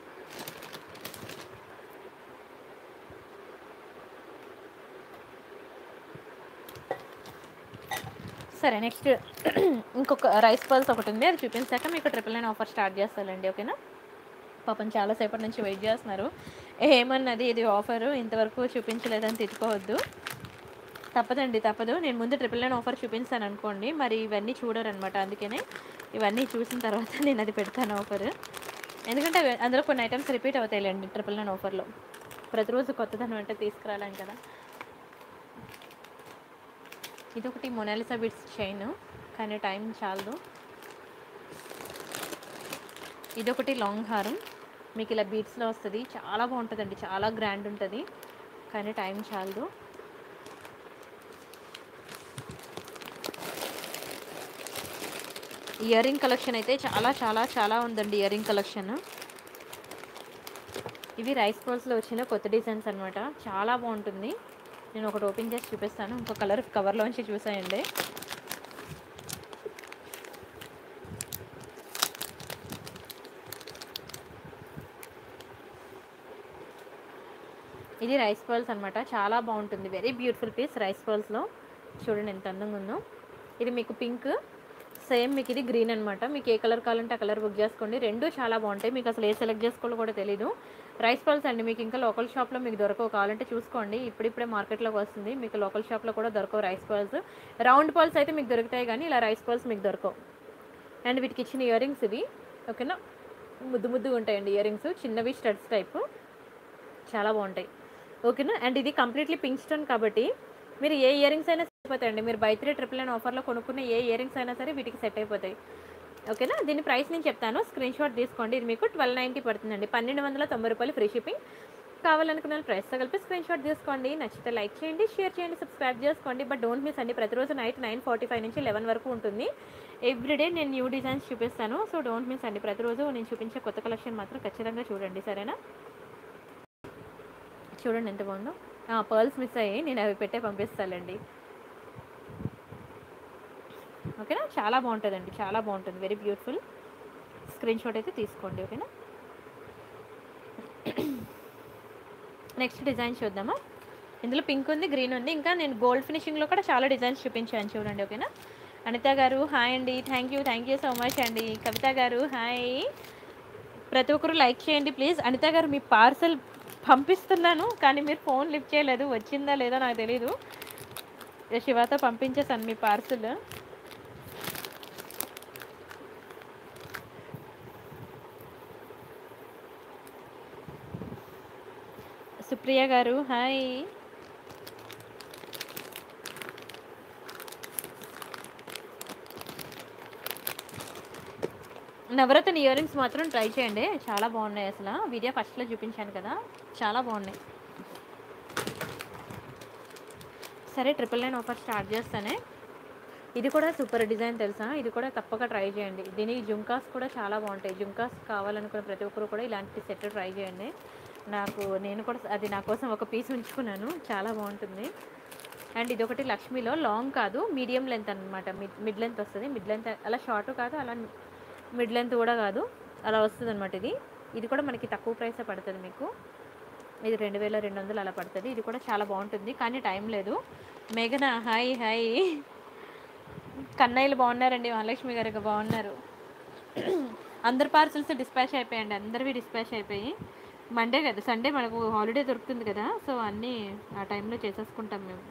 సరే, నెక్స్ట్ ఇంకొక రైస్ పర్ల్స్ ఒకటి ఉంది, అది చూపించాక మీకు ట్రిపుల్ నైన్ ఆఫర్ స్టార్ట్ చేస్తానండి. ఓకేనా, పాపం చాలాసేపటి నుంచి వెయిట్ చేస్తున్నారు. ఏమన్నది ఇది ఆఫరు ఇంతవరకు చూపించలేదని తిట్టుకోవద్దు. తప్పదండి, తప్పదు. నేను ముందు ట్రిపుల్ నైన్ ఆఫర్ చూపించాను అనుకోండి, మరి ఇవన్నీ చూడరు అనమాట. అందుకనే ఇవన్నీ చూసిన తర్వాత నేను అది పెడతాను ఆఫర్. ఎందుకంటే అందులో కొన్ని ఐటమ్స్ రిపీట్ అవుతాయిలేండి ట్రిపుల్ నైన్ ఆఫర్లో. ప్రతిరోజు కొత్తదనం అంటే తీసుకురాలేం కదా. ఇదొకటి మొనాలిసా బిట్స్ చైన్, కానీ టైం చాలదు. ఇదొకటి లాంగ్ హారం, మీకు ఇలా బీట్స్లో వస్తుంది. చాలా బాగుంటుందండి, చాలా గ్రాండ్ ఉంటుంది, కానీ టైం చాలదు. ఇయర్ రింగ్ కలెక్షన్ అయితే చాలా చాలా చాలా ఉందండి. ఇయర్ రింగ్ కలెక్షన్ ఇవి రైస్ పర్ల్స్లో వచ్చిన కొత్త డిజైన్స్ అనమాట. చాలా బాగుంటుంది. నేను ఒకటి ఓపెన్ చేసి చూపిస్తాను. ఇంకో కలర్ కవర్లోంచి చూసాయండి. ఇది రైస్ పర్ల్స్ అనమాట. చాలా బాగుంటుంది, వెరీ బ్యూటిఫుల్ పీస్. రైస్ పర్ల్స్లో చూడండి ఎంత అందంగా ఉందో. ఇది మీకు పింక్, సేమ్ మీకు ఇది గ్రీన్ అనమాట. మీకు ఏ కలర్ కావాలంటే ఆ కలర్ బుక్ చేసుకోండి. రెండు చాలా బాగుంటాయి. మీకు అసలు ఏ సెలెక్ట్ చేసుకోవాలో కూడా తెలీదు. రైస్ పర్ల్స్ అండి, మీకు ఇంకా లోకల్ షాప్లో మీకు దొరకవు. కావాలంటే చూసుకోండి, ఇప్పుడిప్పుడే మార్కెట్లోకి వస్తుంది. మీకు లోకల్ షాప్లో కూడా దొరకవు రైస్ పర్ల్స్. రౌండ్ పర్ల్స్ అయితే మీకు దొరుకుతాయి, కానీ ఇలా రైస్ పర్ల్స్ మీకు దొరకవు. అండ్ వీటికి ఇచ్చిన ఇయర్ రింగ్స్ ఇవి. ఓకేనా, ముద్దు ముద్దుగా ఉంటాయండి ఇయర్ రింగ్స్, చిన్నవి స్టడ్స్ టైపు, చాలా బాగుంటాయి. ఓకేనా, అండ్ ఇది కంప్లీట్లీ పింక్ స్టోన్ కాబట్టి మీరు ఏ ఇయర్ రింగ్స్ అయినా సెట్ అయిపోతాయండి. మీరు బై త్రీ ట్రిపుల్ నైన్ ఆఫర్లో కొనుక్కున్న ఏ ఇయర్ రింగ్స్ అయినా సరే వీటికి సెట్ అయిపోతాయి. ఓకేనా, దీని ప్రైస్ నేను చెప్తాను, స్క్రీన్ షాట్ తీసుకోండి. ఇది మీకు ట్వెల్వ్ నైంటీ పడుతుందండి, పన్నెండు వందల తొంభై రూపాయలు ఫ్రీ షిప్పింగ్. కావాలనుకున్న ప్రైస్తో కలిపి స్క్రీన్ షాట్ తీసుకోండి. నచ్చితే లైక్ చేయండి, షేర్ చేయండి, సబ్స్క్రైబ్ చేసుకోండి. బట్ డోంట్ మిస్ అండి, ప్రతిరోజు నైట్ నైన్ ఫార్టీ ఫైవ్ నుంచి లెవెన్ వరకు ఉంటుంది. ఎవ్రీడే నేను న్యూ డిజైన్స్ చూపిస్తాను, సో డోంట్ మిస్ అండి. ప్రతిరోజు నేను చూపించే కొత్త కలెక్షన్ మాత్రం ఖచ్చితంగా చూడండి, సరేనా. చూడండి ఎంత బాగుందో. పర్ల్స్ మిస్ అయ్యి నేను అవి పెట్టే పంపిస్తానండి. ఓకేనా, చాలా బాగుంటుందండి, చాలా బాగుంటుంది, వెరీ బ్యూటిఫుల్. స్క్రీన్ షాట్ అయితే తీసుకోండి. ఓకేనా, నెక్స్ట్ డిజైన్ చూద్దామా. ఇందులో పింక్ ఉంది, గ్రీన్ ఉంది, ఇంకా నేను గోల్డ్ ఫినిషింగ్లో కూడా చాలా డిజైన్స్ చూపించాను చూడండి. ఓకేనా, అనిత గారు హాయ్ అండి, thank you thank you so much అండి. కవిత గారు హాయ్. ప్రతి ఒక్కరు లైక్ చేయండి ప్లీజ్. అనిత గారు మీ పార్సల్ పంపిస్తున్నాను, కానీ మీరు ఫోన్ లిఫ్ట్ చేయలేదు, వచ్చిందా లేదా నాకు తెలీదు. శివతో పంపించేసాను మీ పార్సల్. సుప్రియ గారు హాయ్. నవరత్న ఇయర్ రింగ్స్ మాత్రం ట్రై చేయండి, చాలా బాగున్నాయి. అసలు వీడియో ఫస్ట్లో చూపించాను కదా, చాలా బాగున్నాయి. సరే, ట్రిపుల్ నైన్ ఆఫర్ స్టార్ట్ చేస్తానే. ఇది కూడా సూపర్ డిజైన్ తెలుసా, ఇది కూడా తప్పక ట్రై చేయండి. దీని జుంకాస్ కూడా చాలా బాగుంటాయి. జుంకాస్ కావాలనుకున్న ప్రతి ఒక్కరు కూడా ఇలాంటి సెట్ ట్రై చేయండి. నాకు నేను కూడా అది నా కోసం ఒక పీస్ ఉంచుకున్నాను, చాలా బాగుంటుంది. అండ్ ఇదొకటి లక్ష్మీలో లాంగ్ కాదు, మీడియం లెంత్ అనమాట. మిడ్ మిడ్ లెంత్ వస్తుంది. మిడ్ లెంత్ అలా షార్ట్ కాదు, అలా మిడ్ లెంత్ కూడా కాదు, అలా వస్తుంది అనమాట. ఇది ఇది కూడా మనకి తక్కువ ప్రైసే పడుతుంది మీకు. ఇది రెండు వేల రెండు వందలు అలా పడుతుంది. ఇది కూడా చాలా బాగుంటుంది, కానీ టైం లేదు. మేఘన హాయ్ హాయ్. కన్నయ్యలు బాగున్నారండి, మహాలక్ష్మి గారు బాగున్నారు. అందరి పార్సల్స్ డిస్పాచ్ అయిపోయాయండి, అందరివి డిస్పాచ్ అయిపోయి. మండే కదా, సండే మనకు హాలిడే దొరుకుతుంది కదా, సో అన్నీ ఆ టైంలో చేసేసుకుంటాం మేము.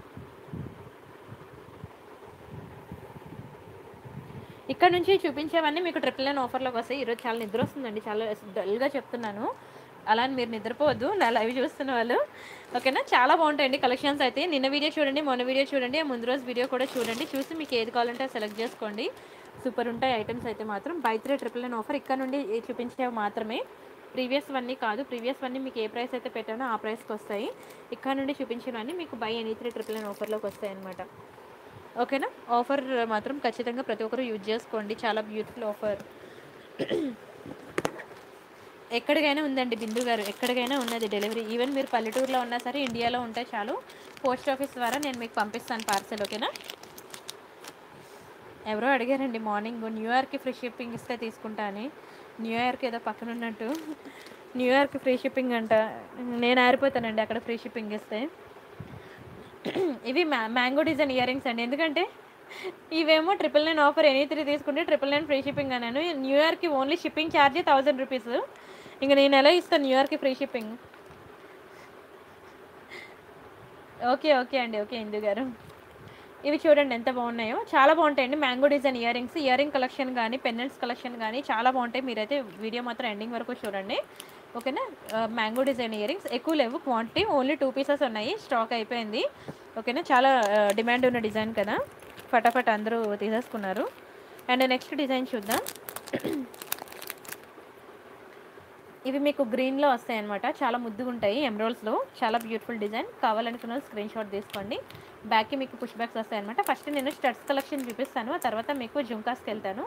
ఇక్కడ నుంచి చూపించేవన్నీ మీకు ట్రిపుల్ నైన్ ఆఫర్లోకి వస్తాయి. ఈరోజు చాలా నిద్ర వస్తుందండి, చాలా డల్గా చెప్తున్నాను, అలా అని మీరు నిద్రపోవద్దు నా లైవ్ చూస్తున్న వాళ్ళు, ఓకేనా. చాలా బాగుంటాయండి కలెక్షన్స్ అయితే. నిన్న వీడియో చూడండి, మొన్న వీడియో చూడండి, ముందు రోజు వీడియో కూడా చూడండి, చూసి మీకు ఏది కావాలంటే సెలెక్ట్ చేసుకోండి. సూపర్ ఉంటాయి ఐటమ్స్ అయితే మాత్రం. Buy three triple nine offer ఇక్కడ నుండి చూపించేవి మాత్రమే, ప్రీవియస్ వన్నీ కాదు. ప్రీవియస్ వన్నీ మీకు ఏ ప్రైస్ అయితే పెట్టానో ఆ ప్రైస్కి వస్తాయి. ఇక్కడ నుండి చూపించినవన్నీ మీకు buy any three triple nine ఆఫర్లోకి వస్తాయి అనమాట, ఓకేనా. ఆఫర్ మాత్రం ఖచ్చితంగా ప్రతి ఒక్కరు యూజ్ చేసుకోండి, చాలా బ్యూటిఫుల్ ఆఫర్. ఎక్కడికైనా ఉందండి బిందు గారు, ఎక్కడికైనా ఉన్నది డెలివరీ. ఈవెన్ మీరు పల్లెటూరులో ఉన్నా సరే, ఇండియాలో ఉంటే చాలు, పోస్ట్ ఆఫీస్ ద్వారా నేను మీకు పంపిస్తాను పార్సెల్, ఓకేనా. ఎవరో అడిగారండి మార్నింగ్ న్యూయార్క్కి ఫ్రీ షిప్పింగ్ ఇస్తే తీసుకుంటా అని. న్యూయార్క్ ఏదో పక్కన ఉన్నట్టు, న్యూయార్క్ ఫ్రీ షిప్పింగ్ అంట, నేను ఆరిపోతానండి అక్కడ ఫ్రీ షిప్పింగ్ ఇస్తే. ఇవి మ్యా మ్యాంగో డిజైన్ ఇయర్ రింగ్స్ అండి, ఎందుకంటే ఇవేమో triple nine offer, any three తీసుకుంటే ట్రిపుల్ నైన్ ఫ్రీ షిప్పింగ్ అన్నాను. న్యూయార్క్కి only shipping charge thousand rupees, ఇంకా నేను ఎలా ఇస్తాను న్యూయార్క్కి ఫ్రీ షిప్పింగ్. ఓకే ఓకే అండి, ఓకే ఇందు గారు. ఇవి చూడండి ఎంత బాగున్నాయో, చాలా బాగుంటాయండి mango design year rings. Ear ring collection కానీ పెండెంట్స్ కలెక్షన్ కానీ చాలా బాగుంటాయి. మీరైతే వీడియో మాత్రం ఎండింగ్ వరకు చూడండి, ఓకేనా. మ్యాంగో డిజైన్ ఇయర్ రింగ్స్ ఎక్కువ లేవు క్వాంటిటీ, ఓన్లీ టూ పీసెస్ ఉన్నాయి, స్టాక్ అయిపోయింది, ఓకేనా. చాలా డిమాండ్ ఉన్న డిజైన్ కదా, ఫటాఫట్ అందరూ తీసేసుకున్నారు. అండ్ నెక్స్ట్ డిజైన్ చూద్దాం. ఇవి మీకు గ్రీన్లో వస్తాయి అనమాట, చాలా ముద్దుగా ఉంటాయి, ఎమ్రోల్స్లో చాలా బ్యూటిఫుల్ డిజైన్. కావాలనుకున్న స్క్రీన్ షాట్ తీసుకోండి. బ్యాక్కి మీకు పుష్ బ్యాక్స్ వస్తాయి అనమాట. ఫస్ట్ నేను స్టడ్స్ కలెక్షన్ చూపిస్తాను, ఆ తర్వాత మీకు జుంకాస్కి వెళ్తాను.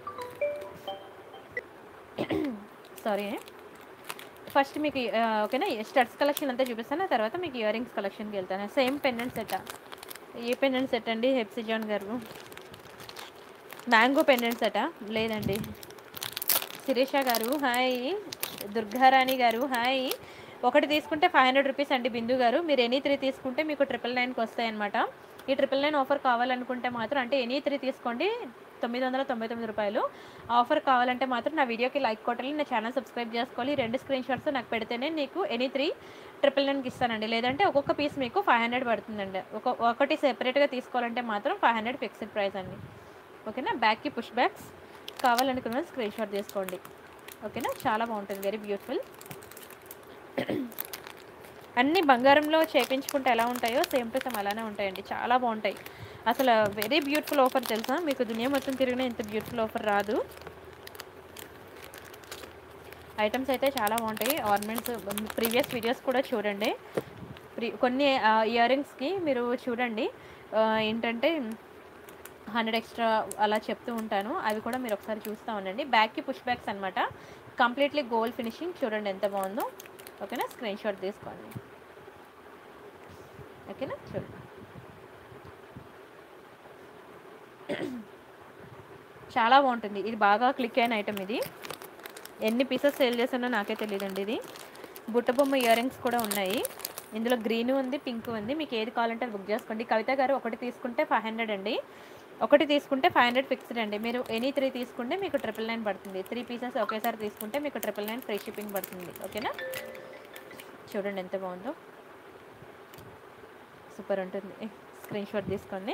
సారీ, ఫస్ట్ మీకు ఓకేనా స్టడ్స్ కలెక్షన్ అంతా చూపిస్తాను, ఆ తర్వాత మీకు ఇయర్ రింగ్స్ కలెక్షన్కి వెళ్తాను. సేమ్ పెండెంట్ సెట్, ఏ పెండెంట్ సెట్ అండి హెప్సిజాన్ గారు? మ్యాంగో పెండెంట్ సెటా? లేదండి. శిరీష గారు హాయ్, దుర్గారాణి గారు హాయ్. ఒకటి తీసుకుంటే ఫైవ్ హండ్రెడ్ రూపీస్ అండి బిందు గారు, మీరు ఎనీ త్రీ తీసుకుంటే మీకు ట్రిపుల్ నైన్కి వస్తాయన్నమాట. ఈ ట్రిపుల్ నైన్ ఆఫర్ కావాలనుకుంటే మాత్రం, అంటే ఎనీ త్రీ తీసుకోండి తొమ్మిది వందల తొంభై తొమ్మిది రూపాయలు. ఆఫర్ కావాలంటే మాత్రం నా వీడియోకి లైక్ కొట్టాలి, నా ఛానల్ సబ్స్క్రైబ్ చేసుకోవాలి, రెండు స్క్రీన్ షాట్స్ నాకు పెడితేనే నీకు ఎనీ త్రీ ట్రిపుల్ నైన్కి ఇస్తానండి. లేదంటే ఒక్కొక్క పీస్ మీకు ఫైవ్ హండ్రెడ్ పడుతుందండి. ఒక ఒకటి సెపరేట్గా తీసుకోవాలంటే మాత్రం ఫైవ్ హండ్రెడ్ ఫిక్స్డ్ ప్రైస్ అండి, ఓకేనా. బ్యాక్కి పుష్ బ్యాక్స్ కావాలనుకున్న స్క్రీన్ షాట్ తీసుకోండి, ఓకేనా. చాలా బాగుంటుంది, వెరీ బ్యూటిఫుల్. అన్నీ బంగారంలో చేయించుకుంటే ఎలా ఉంటాయో సేమ్ టు సేమ్ అలానే ఉంటాయండి, చాలా బాగుంటాయి. అసలు వెరీ బ్యూటిఫుల్ ఆఫర్ తెలుసా, మీకు దునియా మొత్తం తిరిగినా ఇంత బ్యూటిఫుల్ ఆఫర్ రాదు. ఐటమ్స్ అయితే చాలా బాగుంటాయి. ఆర్నమెంట్స్ ప్రీవియస్ వీడియోస్ కూడా చూడండి, ప్రీ కొన్ని ఇయర్ రింగ్స్కి మీరు చూడండి, ఏంటంటే హండ్రెడ్ ఎక్స్ట్రా అలా చెప్తూ ఉంటాను, అవి కూడా మీరు ఒకసారి చూస్తూ ఉండండి. బ్యాక్కి పుష్ బ్యాక్స్ అనమాట, కంప్లీట్లీ గోల్డ్ ఫినిషింగ్, చూడండి ఎంత బాగుందో, ఓకేనా. స్క్రీన్ షాట్ తీసుకోండి, ఓకేనా. చూడండి చాలా బాగుంటుంది, ఇది బాగా క్లిక్ అయిన ఐటమ్. ఇది ఎన్ని పీసెస్ సేల్ చేసానో నాకే తెలియదండి. ఇది బుట్ట బొమ్మ ఇయర్ రింగ్స్ కూడా ఉన్నాయి, ఇందులో గ్రీన్ ఉంది, పింక్ ఉంది, మీకు ఏది కావాలంటే అది బుక్ చేసుకోండి. కవిత గారు ఒకటి తీసుకుంటే ఫైవ్ హండ్రెడ్ అండి, ఒకటి తీసుకుంటే ఫైవ్ హండ్రెడ్ ఫిక్స్డ్ అండి. మీరు ఎనీ త్రీ తీసుకుంటే మీకు ట్రిపుల్ నైన్ పడుతుంది. త్రీ పీసెస్ ఒకేసారి తీసుకుంటే మీకు ట్రిపుల్ నైన్ ఫ్రీ షిప్పింగ్ పడుతుంది, ఓకేనా. చూడండి ఎంత బాగుందో, సూపర్ ఉంటుంది. స్క్రీన్ షాట్ తీసుకోండి.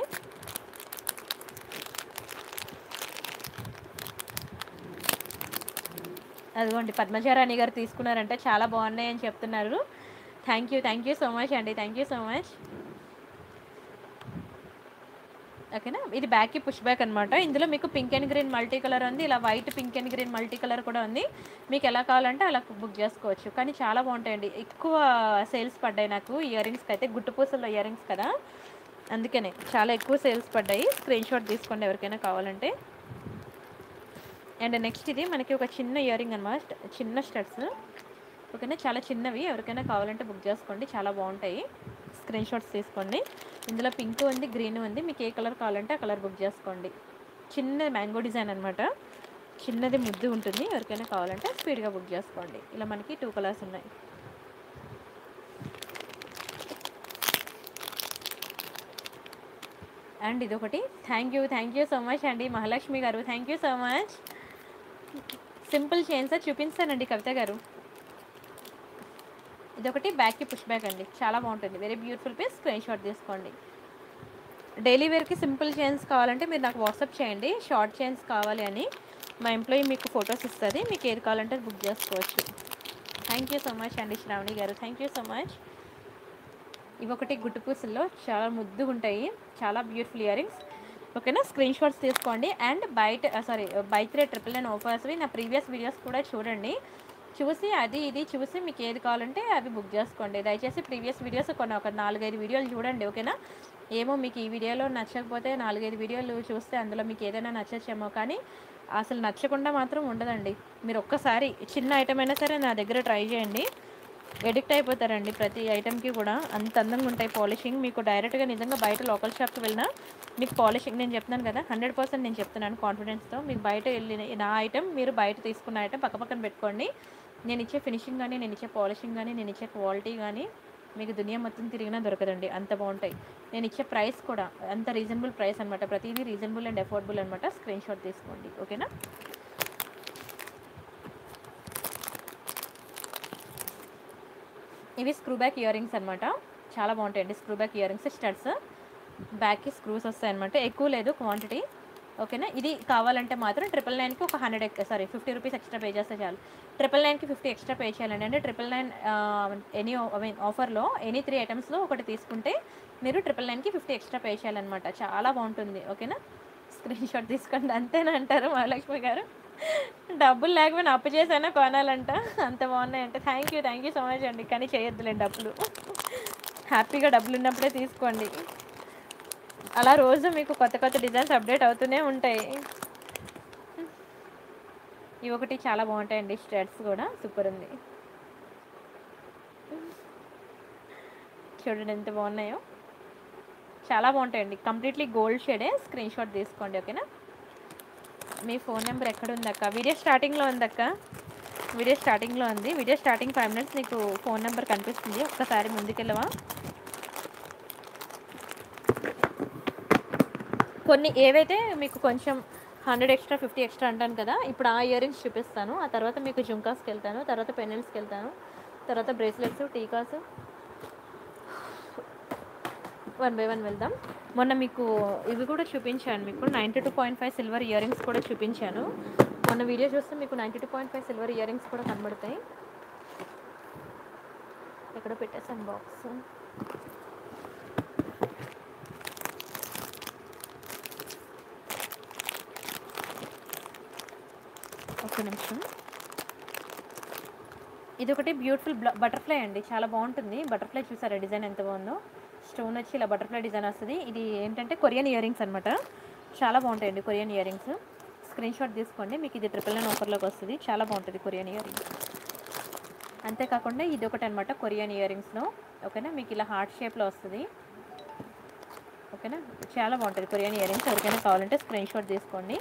అదిగోండి పద్మజారాణి గారు తీసుకున్నారంటే చాలా బాగున్నాయి అని చెప్తున్నారు. Thank you thank you so much అండి, థ్యాంక్ యూ సో మచ్, ఓకేనా. ఇది బ్యాక్కి పుష్ బ్యాక్ అనమాట. ఇందులో మీకు pink and green multi colour ఉంది, ఇలా white pink and green multi colour కూడా ఉంది, మీకు ఎలా కావాలంటే అలా బుక్ చేసుకోవచ్చు. కానీ చాలా బాగుంటాయండి, ఎక్కువ సేల్స్ పడ్డాయి నాకు ఇయర్ రింగ్స్కి అయితే, గుట్టుపూసల ఇయర్ రింగ్స్ కదా, అందుకనే చాలా ఎక్కువ సేల్స్ పడ్డాయి. స్క్రీన్ షాట్ తీసుకోండి ఎవరికైనా కావాలంటే. అండ్ నెక్స్ట్ ఇది మనకి ఒక చిన్న ఇయర్ రింగ్ అనమాట, చిన్న స్టడ్స్, ఓకేనా. చాలా చిన్నవి, ఎవరికైనా కావాలంటే బుక్ చేసుకోండి, చాలా బాగుంటాయి. స్క్రీన్ షాట్స్ తీసుకోండి. ఇందులో పింక్ ఉంది, గ్రీన్ ఉంది, మీకు ఏ కలర్ కావాలంటే ఆ కలర్ బుక్ చేసుకోండి. చిన్న మ్యాంగో డిజైన్ అనమాట, చిన్నది ముద్దు ఉంటుంది, ఎవరికైనా కావాలంటే స్పీడ్గా బుక్ చేసుకోండి. ఇలా మనకి టూ కలర్స్ ఉన్నాయి. అండ్ ఇదొకటి, thank you thank you so much అండి మహాలక్ష్మి గారు, thank you so much. Simple chains చూపిస్తానండి కవిత గారు. ఇదొకటి బ్యాక్కి పుష్ బ్యాక్ అండి, చాలా బాగుంటుంది. Very beautiful piece, screen shot తీసుకోండి. డైలీ వేర్కి సింపుల్ చైన్స్ కావాలంటే మీరు నాకు వాట్సాప్ చేయండి, షార్ట్ చైన్స్ కావాలి అని. మా ఎంప్లాయీ మీకు ఫొటోస్ ఇస్తుంది, మీకు ఏది కావాలంటే బుక్ చేసుకోవచ్చు. థ్యాంక్ యూ సో మచ్ అండి శ్రావణి గారు, థ్యాంక్ యూ సో మచ్. ఇవి ఒకటి గుట్టు పూసల్లో చాలా ముద్దుగా ఉంటాయి, చాలా బ్యూటిఫుల్ ఇయర్ రింగ్స్. ఓకేనా, స్క్రీన్ షాట్స్ తీసుకోండి. అండ్ బయట sorry buy three triple nine ఆఫర్స్వి నా ప్రీవియస్ వీడియోస్ కూడా చూడండి, చూసి అది ఇది చూసి మీకు ఏది కావాలంటే అవి బుక్ చేసుకోండి. దయచేసి ప్రీవియస్ వీడియోస్ కొన్ని ఒక నాలుగైదు వీడియోలు చూడండి. ఓకేనా, ఏమో మీకు ఈ వీడియోలో నచ్చకపోతే నాలుగైదు వీడియోలు చూస్తే అందులో మీకు ఏదైనా నచ్చచ్చేమో, కానీ అసలు నచ్చకుండా మాత్రం ఉండదండి. మీరు ఒక్కసారి చిన్న ఐటమ్ అయినా సరే నా దగ్గర ట్రై చేయండి, ఎడిక్ట్ అయిపోతారండి. ప్రతి ఐటెంకి కూడా అంత అందంగా ఉంటాయి పాలిషింగ్. మీకు డైరెక్ట్గా నిజంగా బయట లోకల్ షాప్కి వెళ్ళినా మీకు పాలిషింగ్ నేను చెప్తున్నాను కదా, హండ్రెడ్ పర్సెంట్ నేను చెప్తున్నాను కాన్ఫిడెన్స్తో. మీకు బయట వెళ్ళిన నా ఐటెం మీరు బయట తీసుకున్న ఐటెం పక్క పక్కన పెట్టుకోండి. నేను ఇచ్చే ఫినిషింగ్ కానీ, నేను ఇచ్చే పాలిషింగ్ కానీ, నేను ఇచ్చే క్వాలిటీ కానీ మీకు దునియా మొత్తం తిరిగినా దొరకదండి, అంత బాగుంటాయి. నేను ఇచ్చే ప్రైస్ కూడా అంత రీజనబుల్ ప్రైస్ అనమాట, ప్రతిదీ రీజనబుల్ అండ్ అఫోర్డబుల్ అనమాట. స్క్రీన్ షాట్ తీసుకోండి. ఓకేనా, ఇవి స్క్రూ బ్యాక్ ఇయర్ రింగ్స్ అనమాట, చాలా బాగుంటాయండి. Screw back ear rings, studs బ్యాక్కి స్క్రూస్ వస్తాయి అనమాట, ఎక్కువ లేదు క్వాంటిటీ. ఓకేనా, ఇది కావాలంటే మాత్రం ట్రిపుల్ నైన్కి ఒక hundred sorry fifty rupees extra pay చేస్తే చాలు. ట్రిపుల్ నైన్కి ఫిఫ్టీ ఎక్స్ట్రా పే చేయాలండి. అంటే triple nine any I mean ఆఫర్లో ఎనీ త్రీ ఐటమ్స్లో ఒకటి తీసుకుంటే మీరు ట్రిపుల్ నైన్కి ఫిఫ్టీ ఎక్స్ట్రా పే చేయాలన్నమాట, చాలా బాగుంటుంది. ఓకేనా, స్క్రీన్ షాట్ తీసుకోండి. అంతేనా అంటారు మహాలక్ష్మి గారు, డబ్బులు లేకపోయినా అప్పు చేసైనా కొనాలంట, అంత బాగున్నాయంటే. Thank you thank you so much అండి, కానీ చేయొద్దులేండి డబ్బులు, హ్యాపీగా డబ్బులు ఉన్నప్పుడే తీసుకోండి. అలా రోజు మీకు కొత్త కొత్త డిజైన్స్ అప్డేట్ అవుతూనే ఉంటాయి. ఇవి ఒకటి చాలా బాగుంటాయండి, స్టడ్స్ కూడా సూపర్ ఉంది. చూడండి ఎంత బాగున్నాయో, చాలా బాగుంటాయండి. కంప్లీట్లీ గోల్డ్ షేడే, స్క్రీన్ షాట్ తీసుకోండి. ఓకేనా, మీ ఫోన్ నెంబర్ ఎక్కడ ఉందక్క? వీడియో స్టార్టింగ్లో ఉందక్క, వీడియో స్టార్టింగ్లో ఉంది. వీడియో స్టార్టింగ్ ఫైవ్ మినిట్స్ నీకు ఫోన్ నెంబర్ కనిపిస్తుంది, ఒక్కసారి ముందుకెళ్ళవా? కొన్ని ఏవైతే మీకు కొంచెం హండ్రెడ్ ఎక్స్ట్రా ఫిఫ్టీ ఎక్స్ట్రా అంటాను కదా, ఇప్పుడు ఆ ఇయర్ రింగ్స్ చూపిస్తాను, ఆ తర్వాత మీకు జుంకాస్కి వెళ్తాను, తర్వాత పెన్నెల్స్కి వెళ్తాను, తర్వాత bracelets, tikkas, one by one వెళ్దాం. మొన్న మీకు ఇవి కూడా చూపించాను, మీకు ninety two point five silver ear rings కూడా చూపించాను. మొన్న వీడియో చూస్తే మీకు ninety two point five silver ear rings కూడా కనబడతాయి. ఎక్కడ పెట్టేసాను బాక్స్, ఒక నిమిషం. ఇది ఒకటి బ్యూటిఫుల్ బటర్ఫ్లై అండి, చాలా బాగుంటుంది. బటర్ఫ్లై చూసారా డిజైన్ ఎంత బాగుందో, స్టోన్ వచ్చి ఇలా బటర్ఫ్లై డిజైన్ వస్తుంది. ఇది ఏంటంటే కొరియన్ ఇయర్ రింగ్స్ అనమాట, చాలా బాగుంటాయండి Korean ear rings. Screen shot తీసుకోండి, మీకు ఇది ట్రిపుల్ నైన్ ఆఫర్లోకి వస్తుంది, చాలా బాగుంటుంది కొరియన్ ఇయర్ రింగ్స్. అంతేకాకుండా ఇది ఒకటి అనమాట కొరియన్ ఇయర్ రింగ్స్లో. ఓకేనా, మీకు ఇలా హార్ట్ షేప్లో వస్తుంది. ఓకేనా, చాలా బాగుంటుంది కొరియన్ ఇయర్ రింగ్స్. ఎవరికైనా కావాలంటే స్క్రీన్ షాట్ తీసుకోండి.